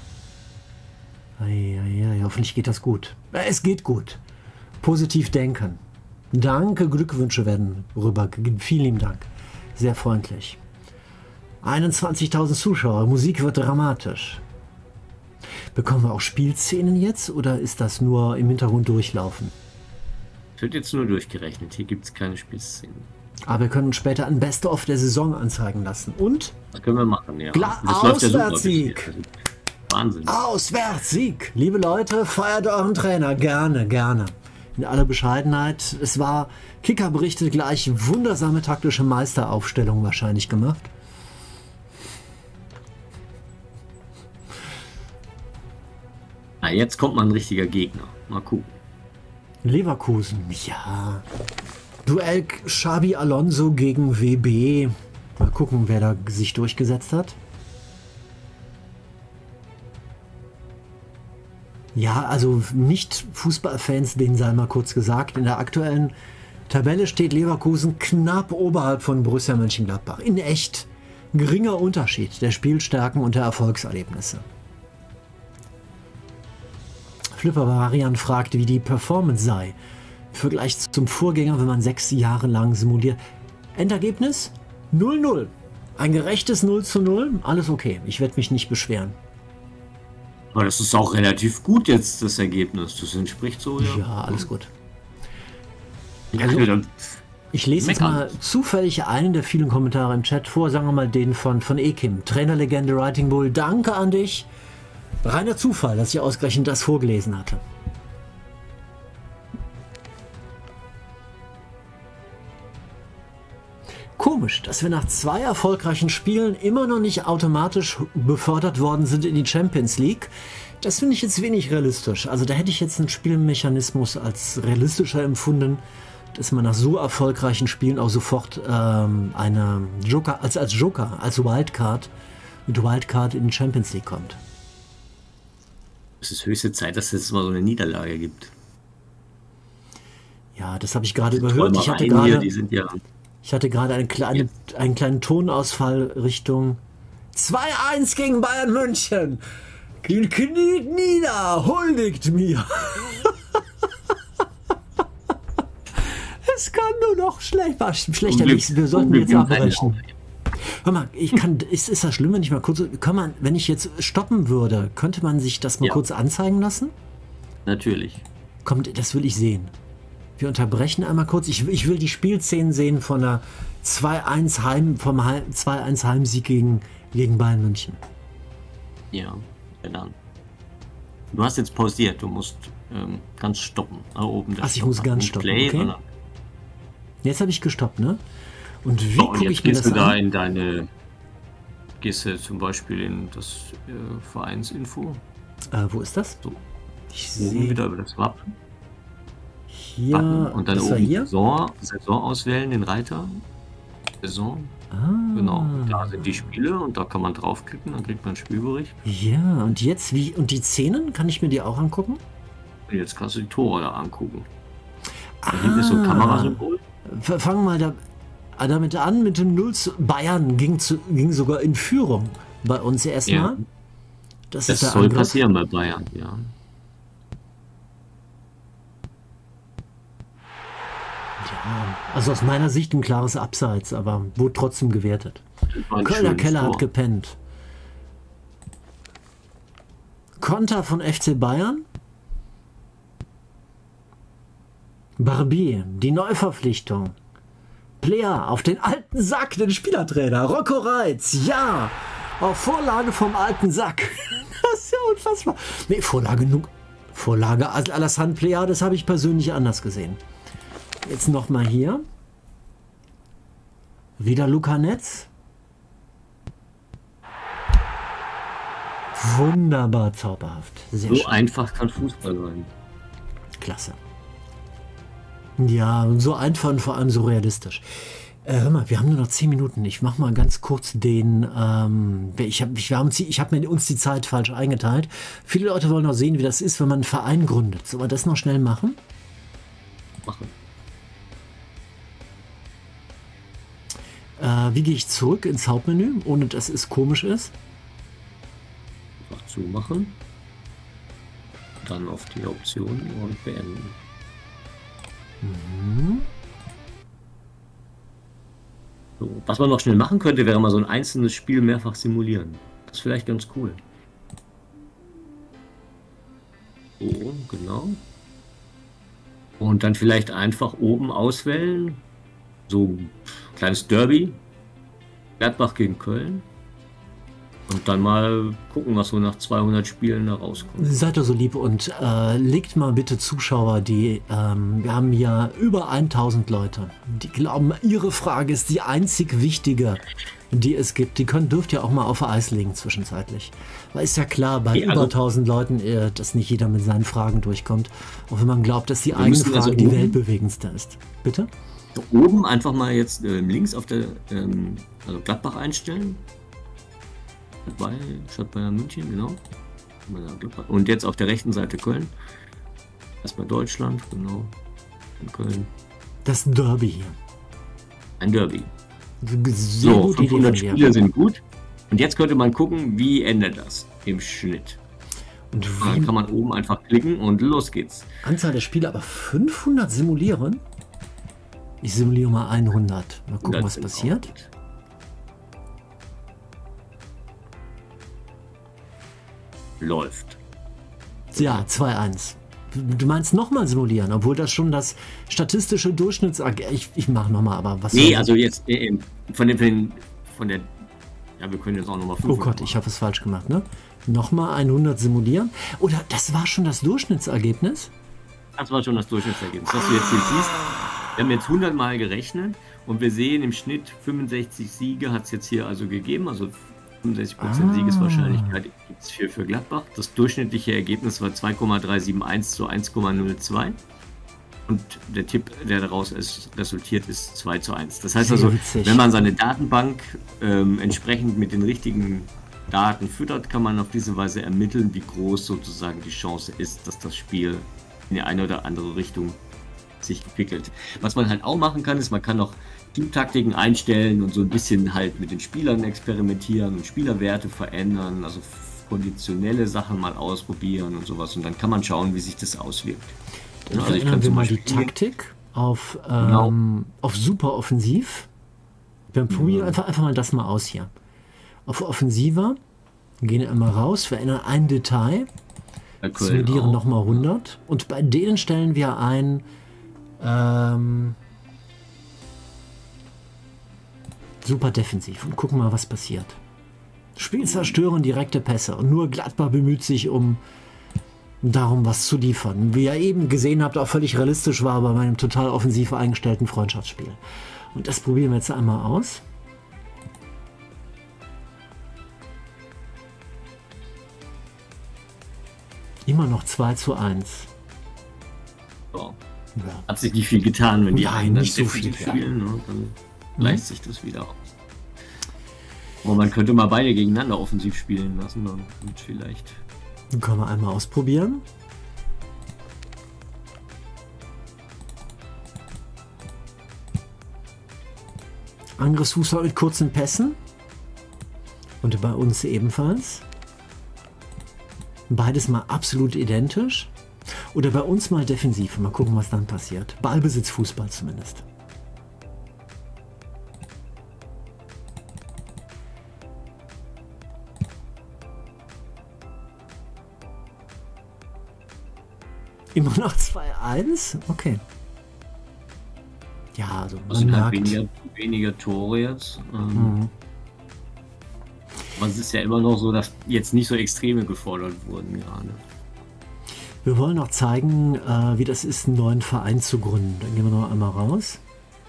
Eieiei, hoffentlich geht das gut. Es geht gut. Positiv denken. Danke, Glückwünsche werden rübergegeben. Vielen lieben Dank. Sehr freundlich. einundzwanzigtausend Zuschauer. Musik wird dramatisch. Bekommen wir auch Spielszenen jetzt oder ist das nur im Hintergrund durchlaufen? Es wird jetzt nur durchgerechnet. Hier gibt es keine Spielszenen. Aber wir können uns später ein Best-of der Saison anzeigen lassen. Und? Das können wir machen, ja. Klar, das läuft ja super Auswärtssieg. Wahnsinn. Auswärtssieg. Liebe Leute, feiert euren Trainer. Gerne, gerne. In aller Bescheidenheit. Es war, Kicker berichtet gleich, wundersame taktische Meisteraufstellung wahrscheinlich gemacht. Na, jetzt kommt mal ein richtiger Gegner. Mal gucken. Leverkusen, ja. Duell Xabi Alonso gegen W B. Mal gucken, wer da sich durchgesetzt hat. Ja, also nicht Fußballfans, denen sei mal kurz gesagt. In der aktuellen Tabelle steht Leverkusen knapp oberhalb von Borussia Mönchengladbach. In echt geringer Unterschied der Spielstärken und der Erfolgserlebnisse. Flipper Varian fragt, wie die Performance sei. Im Vergleich zum Vorgänger, wenn man sechs Jahre lang simuliert. Endergebnis? null null. Ein gerechtes null zu null. Alles okay. Ich werde mich nicht beschweren. Aber das ist auch relativ gut jetzt, das Ergebnis. Das entspricht so, ja. Ja, alles gut. Also, Also, ich lese jetzt mal zufällig einen der vielen Kommentare im Chat vor. Sagen wir mal den von, von Ekim. Trainerlegende Writing Bull. Danke an dich. Reiner Zufall, dass ich ausgerechnet das vorgelesen hatte. Komisch, dass wir nach zwei erfolgreichen Spielen immer noch nicht automatisch befördert worden sind in die Champions League. Das finde ich jetzt wenig realistisch. Also da hätte ich jetzt einen Spielmechanismus als realistischer empfunden, dass man nach so erfolgreichen Spielen auch sofort ähm, eine Joker, als, als Joker, als Wildcard, mit Wildcard in die Champions League kommt. Es ist höchste Zeit, dass es mal so eine Niederlage gibt. Ja, das habe ich gerade überhört. Ich hatte hier, gerade, die sind ja ich hatte gerade einen, kleine, einen kleinen Tonausfall Richtung zwei eins gegen Bayern München. Kniet nieder, huldigt mir. Es kann nur noch schlecht, schlechter nicht. Wir sollten jetzt abbrechen. Hör mal, ich kann, ist, ist das schlimm, wenn ich mal kurz, kann man, wenn ich jetzt stoppen würde, könnte man sich das mal ja. kurz anzeigen lassen? Natürlich. Kommt, das will ich sehen. Wir unterbrechen einmal kurz. Ich, ich will die Spielszenen sehen von der zwei eins Heim, vom zwei eins Heimsieg gegen, gegen Bayern München. Ja, dann. Du hast jetzt pausiert, du musst ähm, ganz stoppen. Da oben Ach, ich muss ganz stoppen, Play, okay. Oder? Jetzt habe ich gestoppt, ne? Und wie so, gucke ich mir gehst das du da an? in deine, gehst du zum Beispiel in das äh, Vereinsinfo. Äh, wo ist das? So. Ich Oben sehe wieder über das Wappen. hier, und dann das war oben hier? Saison, Saison auswählen, den Reiter. Saison. Ah. Genau, da sind die Spiele und da kann man draufklicken, dann kriegt man einen Spielbericht. Ja, und jetzt, wie, und die Szenen, kann ich mir die auch angucken? Und jetzt kannst du die Tore da angucken. Da Ah. hinten ist so ein Kamerasymbol. F- Fangen wir mal da, damit an, mit dem null zu, Bayern ging, zu, ging sogar in Führung bei uns erstmal. Ja. Das, Das ist der soll Angriff. passieren bei Bayern, ja. Ja, also aus meiner Sicht ein klares Abseits, aber wurde trotzdem gewertet. Das war ein Kölner schönes Keller Tor. hat gepennt. Konter von F C Bayern. Barbier, die Neuverpflichtung. Player auf den alten Sack, den Spielertrainer. Rocco Reitz, ja. Auf Vorlage vom alten Sack. Das ist ja unfassbar. Nee, Vorlage, nu- Vorlage Alassane Player, das habe ich persönlich anders gesehen. Jetzt nochmal hier. Wieder Luca Netz. Wunderbar zauberhaft. Sehr So schön. einfach kann Fußball sein. Klasse. Ja, und so einfach und vor allem so realistisch. Äh, hör mal, wir haben nur noch zehn Minuten. Ich mache mal ganz kurz den. Ähm, ich habe ich, wir haben, ich hab mir uns die Zeit falsch eingeteilt. Viele Leute wollen noch sehen, wie das ist, wenn man einen Verein gründet. Sollen wir das noch schnell machen? Machen. Äh, wie gehe ich zurück ins Hauptmenü, ohne dass es komisch ist? Einfach zumachen. Dann auf die Option und beenden. So, was man noch schnell machen könnte, wäre mal so ein einzelnes Spiel mehrfach simulieren. Das ist vielleicht ganz cool. So, genau. Und dann vielleicht einfach oben auswählen. So ein kleines Derby. Gladbach gegen Köln. Und dann mal gucken, was so nach zweihundert Spielen da rauskommt. Seid doch so lieb und äh, legt mal bitte Zuschauer, die, ähm, wir haben ja über tausend Leute, die glauben, ihre Frage ist die einzig wichtige, die es gibt. Die können, dürft ihr auch mal auf Eis legen zwischenzeitlich. Weil ist ja klar, bei Okay, über also- tausend Leuten, äh, dass nicht jeder mit seinen Fragen durchkommt. Auch wenn man glaubt, dass die eigene müssen Frage also die oben- weltbewegendste ist. Bitte? Oben einfach mal jetzt ähm, links auf der ähm, also Gladbach einstellen. Bei statt Bayern München, genau. Und jetzt auf der rechten Seite Köln. Erstmal Deutschland, genau. Und Köln. Das Derby hier. Ein Derby. Sehr So, gute Idee von fünfhundert dir. Spieler sind gut. Und jetzt könnte man gucken, wie endet das im Schnitt. Und Dann wie, kann man oben einfach klicken und los geht's. Anzahl der Spiele, aber fünfhundert simulieren? Ich simuliere mal hundert. Mal gucken, Das was sind passiert. auch gut. Läuft. Ja, zwei eins. Du meinst nochmal simulieren, obwohl das schon das statistische Durchschnitts... Ich, ich mache nochmal, aber was... Nee, soll- also jetzt äh, von, den, von, den, von der. Ja, wir können jetzt auch nochmal Oh Gott, ich habe es falsch gemacht, ne? Nochmal hundert simulieren. Oder das war schon das Durchschnittsergebnis? Das war schon das Durchschnittsergebnis. Was du jetzt hier siehst, wir haben jetzt hundert Mal gerechnet und wir sehen im Schnitt fünfundsechzig Siege hat es jetzt hier also gegeben. Also fünfundsechzig Prozent Ah. Siegeswahrscheinlichkeit gibt es hier für Gladbach. Das durchschnittliche Ergebnis war zwei Komma drei sieben eins zu eins Komma null zwei. Und der Tipp, der daraus ist, resultiert, ist zwei zu eins. Das heißt Sehr also, witzig. wenn man seine Datenbank ähm, entsprechend mit den richtigen Daten füttert, kann man auf diese Weise ermitteln, wie groß sozusagen die Chance ist, dass das Spiel in die eine oder andere Richtung sich entwickelt. Was man halt auch machen kann, ist, man kann noch Teamtaktiken einstellen und so ein bisschen halt mit den Spielern experimentieren und Spielerwerte verändern, also konditionelle Sachen mal ausprobieren und sowas. Und dann kann man schauen, wie sich das auswirkt. Dann Also ich verändern kann wir zum mal die Beispiel- Taktik auf, Genau. ähm, auf super offensiv. Wir probieren einfach, einfach mal das mal aus hier. Auf offensiver, gehen einmal raus, verändern ein Detail, Bei Köln simulieren auch. nochmal hundert und bei denen stellen wir ein ähm, super defensiv und gucken mal, was passiert. Spiel zerstören, direkte Pässe und nur Gladbach bemüht sich um darum, was zu liefern. Wie ihr eben gesehen habt, auch völlig realistisch war bei meinem total offensiv eingestellten Freundschaftsspiel. Und das probieren wir jetzt einmal aus. Immer noch zwei zu eins. So. Ja. Hat sich nicht viel getan, wenn die Nein, einen dann nicht so viel, spielen, ja. ne? Dann gleicht sich das wieder aus. Aber man könnte mal beide gegeneinander offensiv spielen lassen und vielleicht. Dann können wir einmal ausprobieren. Angriffsfußball mit kurzen Pässen. Und bei uns ebenfalls. Beides mal absolut identisch. Oder bei uns mal defensiv. Mal gucken, was dann passiert. Ballbesitz, Fußball zumindest. Immer noch zwei eins? Okay. Ja, also man Also man hat merkt, weniger, weniger Tore jetzt. Ähm, Mhm. Aber es ist ja immer noch so, dass jetzt nicht so Extreme gefordert wurden gerade. wir wollen noch zeigen, äh, wie das ist, einen neuen Verein zu gründen. Dann gehen wir noch einmal raus.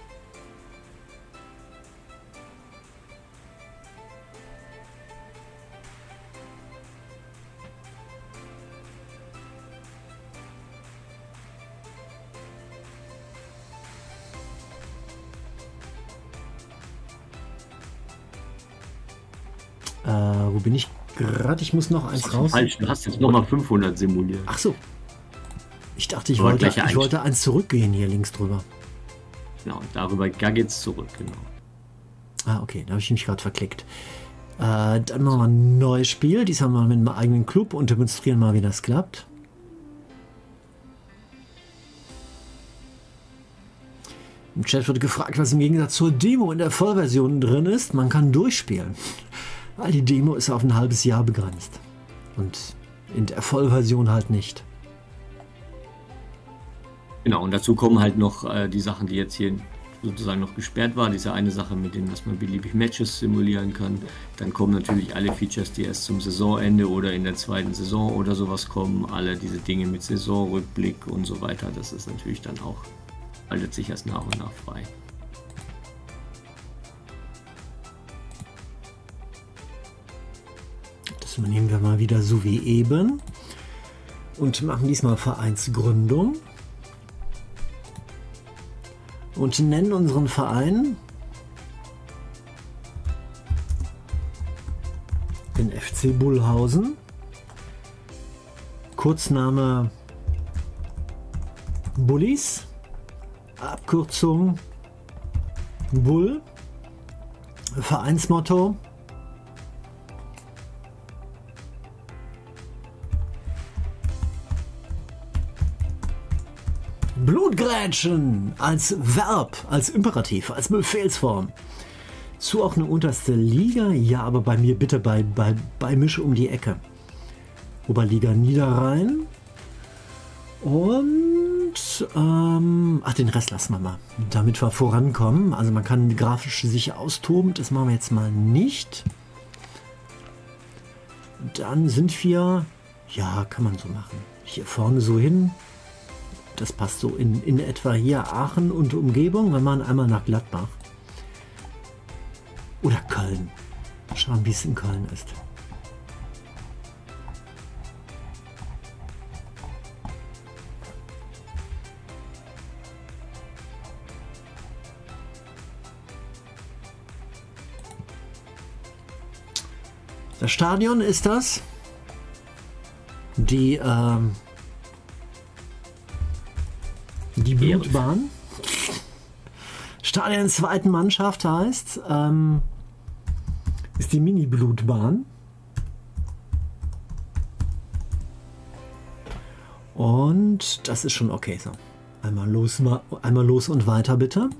Äh, wo bin ich gerade? Ich muss noch eins raus. Falsch, du hast jetzt nochmal fünfhundert simuliert. Ach so. Ich dachte, ich Aber wollte, gleiche ich wollte eins zurückgehen hier links drüber. Genau, darüber da geht's zurück, genau. Ah, okay, da habe ich mich gerade verklickt. Äh, dann machen wir ein neues Spiel. Diesmal mal mit einem eigenen Club und demonstrieren mal, wie das klappt. Im Chat wird gefragt, was im Gegensatz zur Demo in der Vollversion drin ist. Man kann durchspielen, weil die Demo ist auf ein halbes Jahr begrenzt. Und in der Vollversion halt nicht. Genau, und dazu kommen halt noch äh, die Sachen, die jetzt hier sozusagen noch gesperrt waren. Diese eine Sache mit denen, dass man beliebig Matches simulieren kann. Dann kommen natürlich alle Features, die erst zum Saisonende oder in der zweiten Saison oder sowas kommen. Alle diese Dinge mit Saisonrückblick und so weiter. Das ist natürlich dann auch, haltet sich erst nach und nach frei. Das nehmen wir mal wieder so wie eben und machen diesmal Vereinsgründung und nennen unseren Verein den F C Bullhausen. Kurzname Bullies, Abkürzung Bull, Vereinsmotto Blutgrätschen als Verb, als Imperativ, als Befehlsform. Zuordnung unterste Liga, ja, aber bei mir bitte bei, bei, bei Misch um die Ecke. Oberliga Niederrhein. Und, ähm, ach, den Rest lassen wir mal, damit wir vorankommen. Also man kann grafisch sich austoben, das machen wir jetzt mal nicht. Dann sind wir, ja, kann man so machen. Hier vorne so hin. Das passt so in, in etwa hier Aachen und Umgebung. Wir machen einmal nach Gladbach. Oder Köln. Schauen, wie es in Köln ist. Das Stadion ist das. Die, ähm, die Blutbahn. Stadion der zweiten Mannschaft heißt, ähm, ist die Mini-Blutbahn. Und das ist schon okay. So. Einmal los, einmal los und weiter bitte.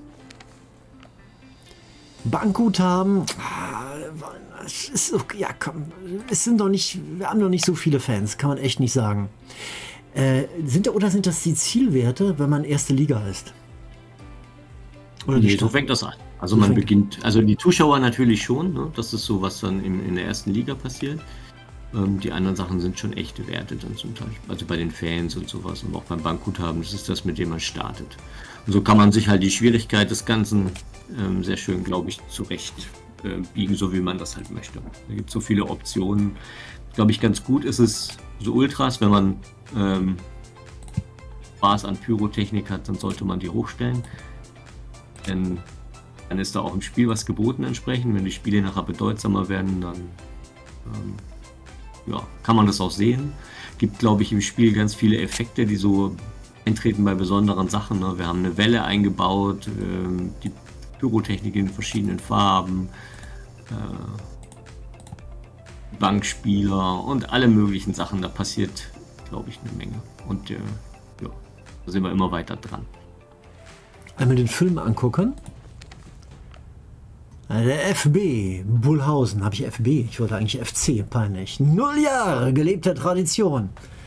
Bankguthaben. Es ist, ja, komm, es sind doch nicht, wir haben doch nicht so viele Fans, kann man echt nicht sagen. Äh, sind, oder sind das die Zielwerte, wenn man erste Liga ist? Oder nee, so fängt das an. Also man beginnt, also die Zuschauer natürlich schon, ne? Das ist so, was dann in, in der ersten Liga passiert. Ähm, die anderen Sachen sind schon echte Werte dann zum Teil. Also bei den Fans und sowas und auch beim Bankguthaben, das ist das, mit dem man startet. Und so kann man sich halt die Schwierigkeit des Ganzen ähm, sehr schön, glaube ich, zurecht äh, biegen, so wie man das halt möchte. Da gibt es so viele Optionen. Glaube ich, ganz gut ist es so Ultras, wenn man ähm, Spaß an Pyrotechnik hat, dann sollte man die hochstellen. Denn dann ist da auch im Spiel was geboten entsprechend. Wenn die Spiele nachher bedeutsamer werden, dann ähm, ja, kann man das auch sehen. Gibt, glaube ich, im Spiel ganz viele Effekte, die so eintreten bei besonderen Sachen. Ne? Wir haben eine Welle eingebaut, äh, die Pyrotechnik in verschiedenen Farben, äh, Bankspieler und alle möglichen Sachen. Da passiert, glaube ich, eine Menge. Und äh, ja, da sind wir immer weiter dran. Einmal den Film angucken. Der F B Bullhausen, habe ich F B? Ich wollte eigentlich F C, peinlich. Null Jahre gelebte Tradition.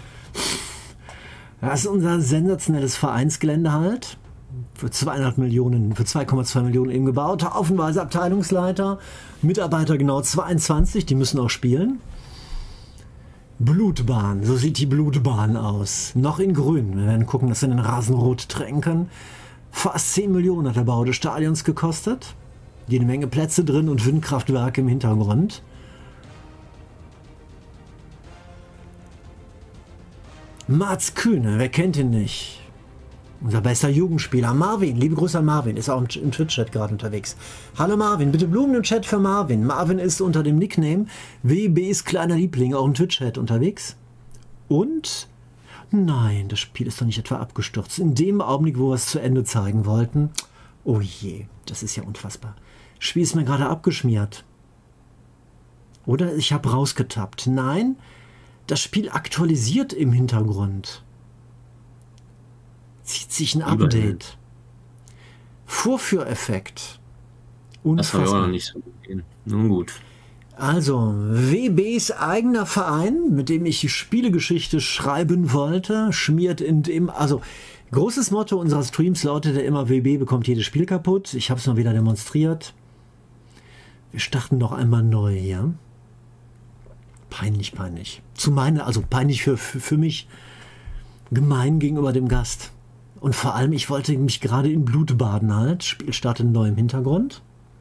Das ist unser sensationelles Vereinsgelände halt. Für zweieinhalb Millionen, für zwei Komma zwei Millionen eben gebaut. Haufenweise Abteilungsleiter, Mitarbeiter genau zweiundzwanzig, die müssen auch spielen. Blutbahn, so sieht die Blutbahn aus. Noch in grün. Wir werden gucken, dass wir den Rasen rot tränken. Fast zehn Millionen hat der Bau des Stadions gekostet. Jede Menge Plätze drin und Windkraftwerke im Hintergrund. Mats Kühne, wer kennt ihn nicht? Unser bester Jugendspieler Marvin, liebe Grüße an Marvin, ist auch im, im Twitch-Chat gerade unterwegs. Hallo Marvin, bitte Blumen im Chat für Marvin. Marvin ist unter dem Nickname W Bs kleiner Liebling auch im Twitch-Chat unterwegs. Und, nein, das Spiel ist doch nicht etwa abgestürzt. In dem Augenblick, wo wir es zu Ende zeigen wollten, oh je, das ist ja unfassbar. Das Spiel ist mir gerade abgeschmiert. Oder ich habe rausgetappt. Nein, das Spiel aktualisiert im Hintergrund. Zieht sich ein Update. Vorführeffekt. Unfassbar. Das habe ich auch noch nicht so gesehen. Nun gut. Also, W Bs eigener Verein, mit dem ich Spielegeschichte schreiben wollte, schmiert in dem, also großes Motto unserer Streams lautet ja immer, W B bekommt jedes Spiel kaputt. Ich habe es mal wieder demonstriert. Wir starten doch einmal neu hier. Peinlich, peinlich. Zu meine, also peinlich für, für, für mich, gemein gegenüber dem Gast. Und vor allem, ich wollte mich gerade in Blut baden halt. Spiel startet neu im Hintergrund.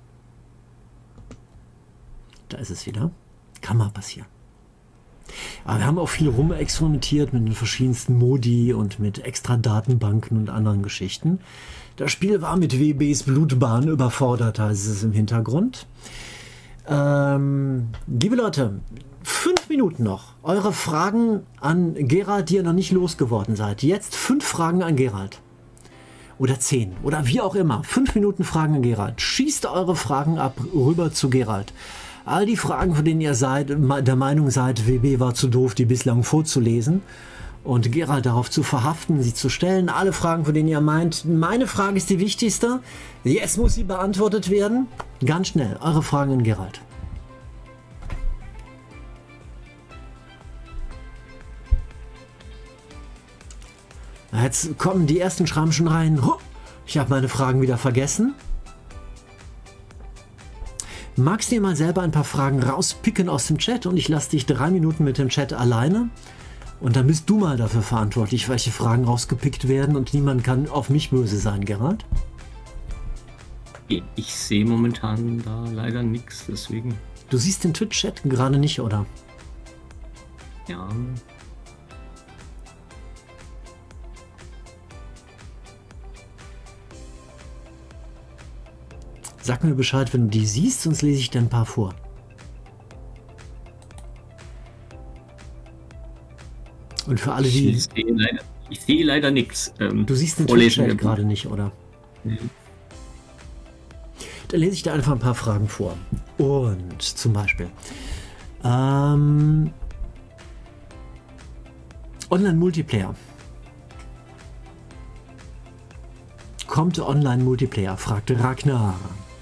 Da ist es wieder. Kann mal passieren. Aber wir haben auch viel rumexperimentiert mit den verschiedensten Modi und mit extra Datenbanken und anderen Geschichten. Das Spiel war mit W Bs Blutbahn überfordert, heißt es im Hintergrund. Ähm, liebe Leute, fünf Minuten noch. Eure Fragen an Gerald, die ihr noch nicht losgeworden seid. Jetzt fünf Fragen an Gerald. Oder zehn. Oder wie auch immer. Fünf Minuten Fragen an Gerald. Schießt eure Fragen ab rüber zu Gerald. All die Fragen, von denen ihr seid, der Meinung seid, W B war zu doof, die bislang vorzulesen und Gerald darauf zu verhaften, sie zu stellen. Alle Fragen, von denen ihr meint, meine Frage ist die wichtigste. Jetzt muss sie beantwortet werden. Ganz schnell, eure Fragen an Gerald. Jetzt kommen die ersten Schrammen schon rein. Ich habe meine Fragen wieder vergessen. Magst du dir mal selber ein paar Fragen rauspicken aus dem Chat und ich lasse dich drei Minuten mit dem Chat alleine? Und dann bist du mal dafür verantwortlich, welche Fragen rausgepickt werden und niemand kann auf mich böse sein, Gerald. Ich sehe momentan da leider nichts, deswegen. Du siehst den Twitch-Chat gerade nicht, oder? Ja. Sag mir Bescheid, wenn du die siehst, sonst lese ich dir ein paar vor. Und für alle, die... Ich sehe leider, ich sehe leider nichts. Ähm, du siehst den Twitch-Chat gerade nicht, oder? Mhm. Dann lese ich dir einfach ein paar Fragen vor. Und zum Beispiel... Ähm, Online-Multiplayer. Kommt Online-Multiplayer? Fragte Ragnar.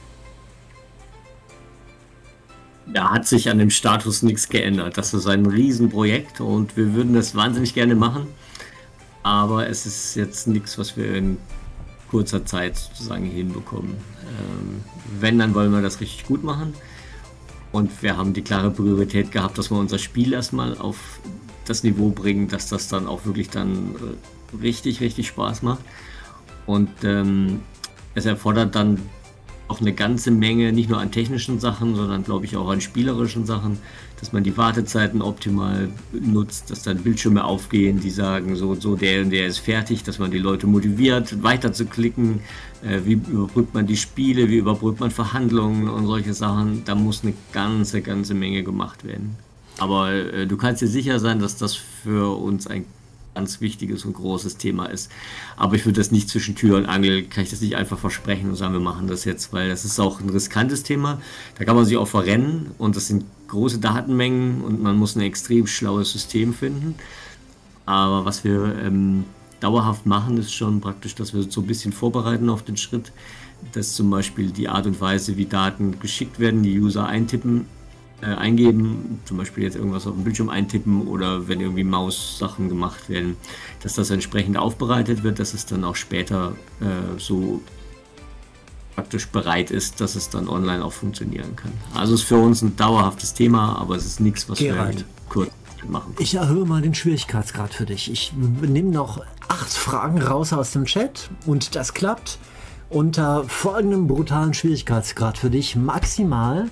Da hat sich an dem Status nichts geändert. Das ist ein Riesenprojekt und wir würden das wahnsinnig gerne machen. Aber es ist jetzt nichts, was wir in kurzer Zeit sozusagen hinbekommen. Ähm, wenn, dann wollen wir das richtig gut machen. Und wir haben die klare Priorität gehabt, dass wir unser Spiel erstmal auf das Niveau bringen, dass das dann auch wirklich dann richtig, richtig Spaß macht. Und ähm, es erfordert dann auch eine ganze Menge, nicht nur an technischen Sachen, sondern glaube ich auch an spielerischen Sachen, dass man die Wartezeiten optimal nutzt, dass dann Bildschirme aufgehen, die sagen, so und so, der und der ist fertig, dass man die Leute motiviert, weiter zu klicken. Äh, wie überbrückt man die Spiele, wie überbrückt man Verhandlungen und solche Sachen. Da muss eine ganze, ganze Menge gemacht werden. Aber äh, du kannst dir sicher sein, dass das für uns ein ganz wichtiges und großes Thema ist. Aber ich würde das nicht zwischen Tür und Angel, kann ich das nicht einfach versprechen und sagen, wir machen das jetzt, weil das ist auch ein riskantes Thema. Da kann man sich auch verrennen und das sind große Datenmengen und man muss ein extrem schlaues System finden. Aber was wir ähm, dauerhaft machen, ist schon praktisch, dass wir so ein bisschen vorbereiten auf den Schritt, dass zum Beispiel die Art und Weise, wie Daten geschickt werden, die User eintippen, Äh, eingeben, zum Beispiel jetzt irgendwas auf dem Bildschirm eintippen oder wenn irgendwie Maus-Sachen gemacht werden, dass das entsprechend aufbereitet wird, dass es dann auch später äh, so praktisch bereit ist, dass es dann online auch funktionieren kann. Also ist für uns ein dauerhaftes Thema, aber es ist nichts, was Gerald, wir kurz machen können. Ich erhöhe mal den Schwierigkeitsgrad für dich. Ich nehme noch acht Fragen raus aus dem Chat und das klappt unter folgendem brutalen Schwierigkeitsgrad für dich. Maximal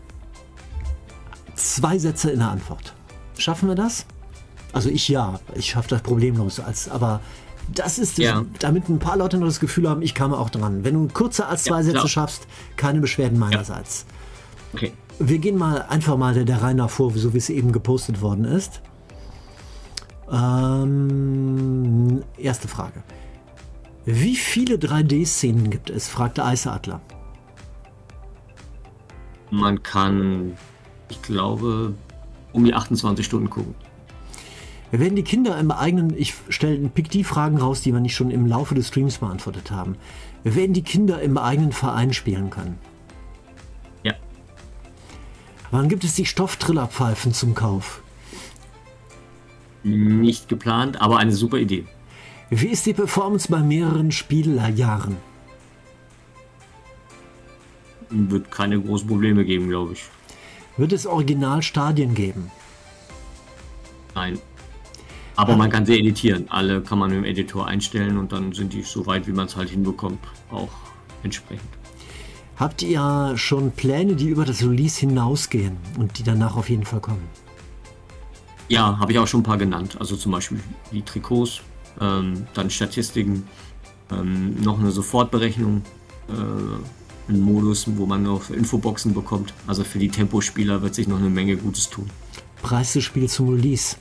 zwei Sätze in der Antwort. Schaffen wir das? Also ich ja, ich schaffe das problemlos. Als, aber das ist, Ja. damit ein paar Leute noch das Gefühl haben, ich kam auch dran. Wenn du kürzer als zwei Ja, Sätze klar. schaffst, keine Beschwerden meinerseits. Okay. Wir gehen mal einfach mal der, der Reihe nach vor, so wie es eben gepostet worden ist. Ähm, erste Frage. Wie viele drei D-Szenen gibt es? fragte Eisadler. Man kann, ich glaube, um die achtundzwanzig Stunden gucken. Werden die Kinder im eigenen, ich stelle pick die Fragen raus, die wir nicht schon im Laufe des Streams beantwortet haben. Werden die Kinder im eigenen Verein spielen können? Ja. Wann gibt es die Stofftrillerpfeifen zum Kauf? Nicht geplant, aber eine super Idee. Wie ist die Performance bei mehreren Spielerjahren? Wird keine großen Probleme geben, glaube ich. Wird es Originalstadien geben? Nein. Aber man kann sie editieren. Alle kann man im Editor einstellen und dann sind die so weit, wie man es halt hinbekommt, auch entsprechend. Habt ihr schon Pläne, die über das Release hinausgehen und die danach auf jeden Fall kommen? Ja, habe ich auch schon ein paar genannt. Also zum Beispiel die Trikots, ähm, dann Statistiken, ähm, noch eine Sofortberechnung, äh, ein Modus, wo man noch Infoboxen bekommt. Also für die Tempospieler wird sich noch eine Menge Gutes tun. Preis des Spiels zum Release.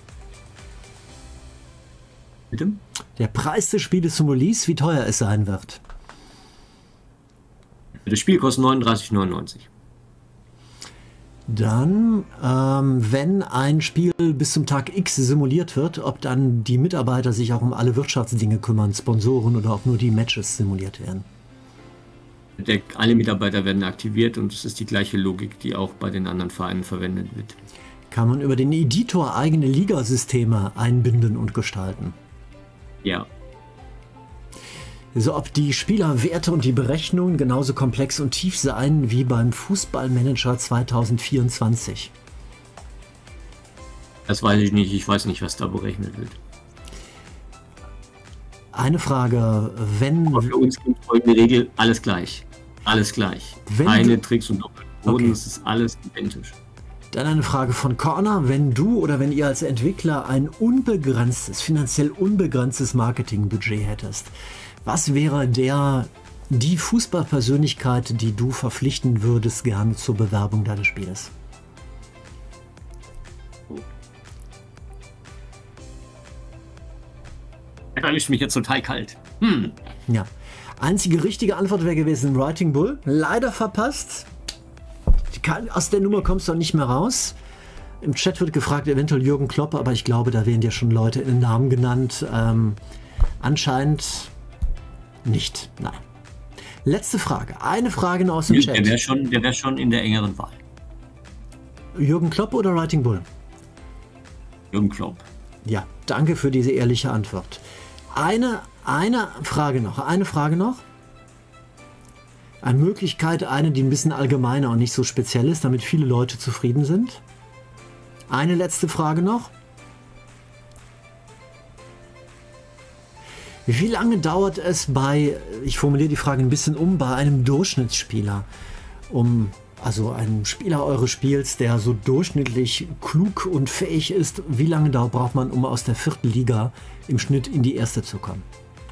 Bitte? Der Preis des Spieles zum Release, wie teuer es sein wird. Das Spiel kostet neununddreißig neunundneunzig. Dann, ähm, wenn ein Spiel bis zum Tag X simuliert wird, ob dann die Mitarbeiter sich auch um alle Wirtschaftsdinge kümmern, Sponsoren oder ob nur die Matches simuliert werden. Der, alle Mitarbeiter werden aktiviert und es ist die gleiche Logik, die auch bei den anderen Vereinen verwendet wird. Kann man über den Editor eigene Ligasysteme einbinden und gestalten? Ja. Also ob die Spielerwerte und die Berechnungen genauso komplex und tief seien wie beim Fußballmanager zwanzig vierundzwanzig. Das weiß ich nicht. Ich weiß nicht, was da berechnet wird. Eine Frage, wenn... Aber für uns gilt folgende Regel, alles gleich. Alles gleich. Wenn Keine du- Tricks und Doppelboden, Okay. es ist alles identisch. Dann eine Frage von Corner. Wenn du oder wenn ihr als Entwickler ein unbegrenztes, finanziell unbegrenztes Marketingbudget hättest, was wäre der, die Fußballpersönlichkeit, die du verpflichten würdest gerne zur Bewerbung deines Spieles? Da erwischt mich jetzt total kalt. Hm. Ja. Einzige richtige Antwort wäre gewesen Writing Bull. Leider verpasst. Die kann, aus der Nummer kommst du auch nicht mehr raus. Im Chat wird gefragt, eventuell Jürgen Klopp, aber ich glaube, da werden dir schon Leute in den Namen genannt. Ähm, anscheinend nicht. Nein. Letzte Frage. Eine Frage noch aus dem Der wäre Chat. schon, der wär schon in der engeren Wahl. Jürgen Klopp oder Writing Bull? Jürgen Klopp. Ja, danke für diese ehrliche Antwort. Eine, eine Frage noch. Eine Frage noch. Eine Möglichkeit, eine, die ein bisschen allgemeiner und nicht so speziell ist, damit viele Leute zufrieden sind. Eine letzte Frage noch. Wie lange dauert es bei, ich formuliere die Frage ein bisschen um, bei einem Durchschnittsspieler, um also einem Spieler eures Spiels, der so durchschnittlich klug und fähig ist, wie lange da braucht man, um aus der vierten Liga im Schnitt in die erste zu kommen?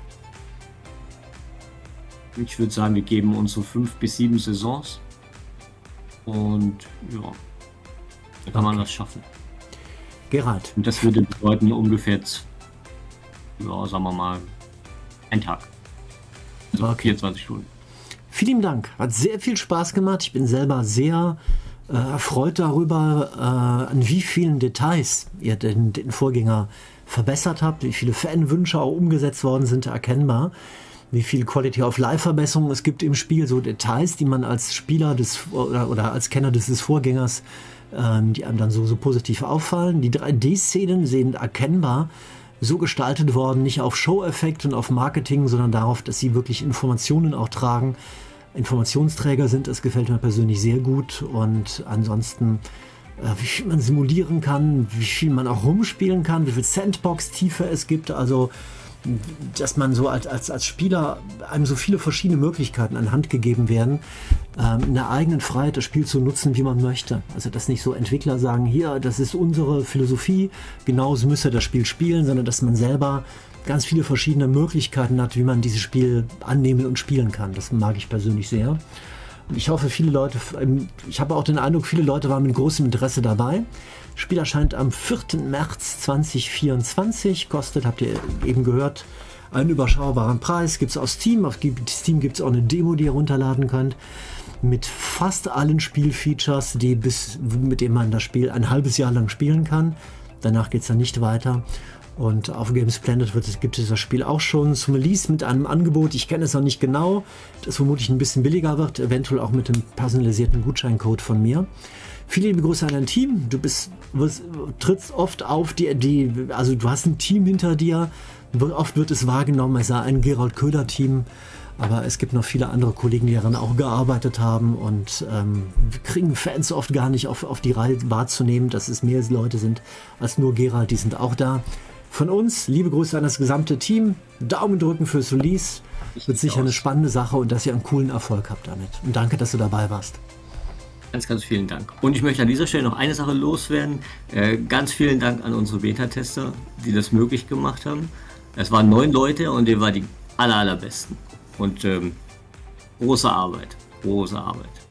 Ich würde sagen, wir geben uns so fünf bis sieben Saisons und ja, da kann man das schaffen. Gerald. Und das würde bedeuten ungefähr, ja, sagen wir mal, ein Tag. Also okay. vierundzwanzig Stunden. Vielen Dank. Hat sehr viel Spaß gemacht. Ich bin selber sehr äh, erfreut darüber, äh, an wie vielen Details ihr den, den Vorgänger verbessert habt, wie viele Fanwünsche auch umgesetzt worden sind, erkennbar. Wie viel Quality-of-Life-Verbesserungen es gibt im Spiel, so Details, die man als Spieler des oder, oder als Kenner des, des Vorgängers, ähm, die einem dann so, so positiv auffallen. Die drei D-Szenen sind erkennbar so gestaltet worden, nicht auf Show-Effekt und auf Marketing, sondern darauf, dass sie wirklich Informationen auch tragen, Informationsträger sind. Das gefällt mir persönlich sehr gut und ansonsten, äh, wie viel man simulieren kann, wie viel man auch rumspielen kann, wie viel Sandbox-Tiefe es gibt, also dass man so als, als, als Spieler einem so viele verschiedene Möglichkeiten an Hand gegeben werden, ähm, in der eigenen Freiheit das Spiel zu nutzen, wie man möchte. Also dass nicht so Entwickler sagen, hier, das ist unsere Philosophie, genauso müsst ihr das Spiel spielen, sondern dass man selber ganz viele verschiedene Möglichkeiten hat, wie man dieses Spiel annehmen und spielen kann. Das mag ich persönlich sehr. Und ich hoffe, viele Leute, ich habe auch den Eindruck, viele Leute waren mit großem Interesse dabei. Das Spiel erscheint am vierten März zweitausendvierundzwanzig, kostet, habt ihr eben gehört, einen überschaubaren Preis. Gibt es auf Steam, auf Steam gibt es auch eine Demo, die ihr runterladen könnt, mit fast allen Spielfeatures, die bis, mit denen man das Spiel ein halbes Jahr lang spielen kann. Danach geht es dann nicht weiter. Und auf Games Planet wird es, gibt es das Spiel auch schon zum Release mit einem Angebot. Ich kenne es noch nicht genau, das vermutlich ein bisschen billiger wird, eventuell auch mit dem personalisierten Gutscheincode von mir. Viele liebe Grüße an dein Team. Du bist, wirst, trittst oft auf, die, die, also du hast ein Team hinter dir. Oft wird es wahrgenommen, es sei ein Gerald Köhler-Team. Aber es gibt noch viele andere Kollegen, die daran auch gearbeitet haben. Und ähm, wir kriegen Fans oft gar nicht auf, auf die Reihe wahrzunehmen, dass es mehr Leute sind als nur Gerald. Die sind auch da. Von uns, liebe Grüße an das gesamte Team. Daumen drücken fürs Release. Es wird sicher eine spannende Sache und dass ihr einen coolen Erfolg habt damit. Und danke, dass du dabei warst. Ganz, ganz vielen Dank. Und ich möchte an dieser Stelle noch eine Sache loswerden. Äh, ganz vielen Dank an unsere Beta-Tester, die das möglich gemacht haben. Es waren neun Leute und ihr war die aller, allerbesten. Und ähm, große Arbeit. Große Arbeit.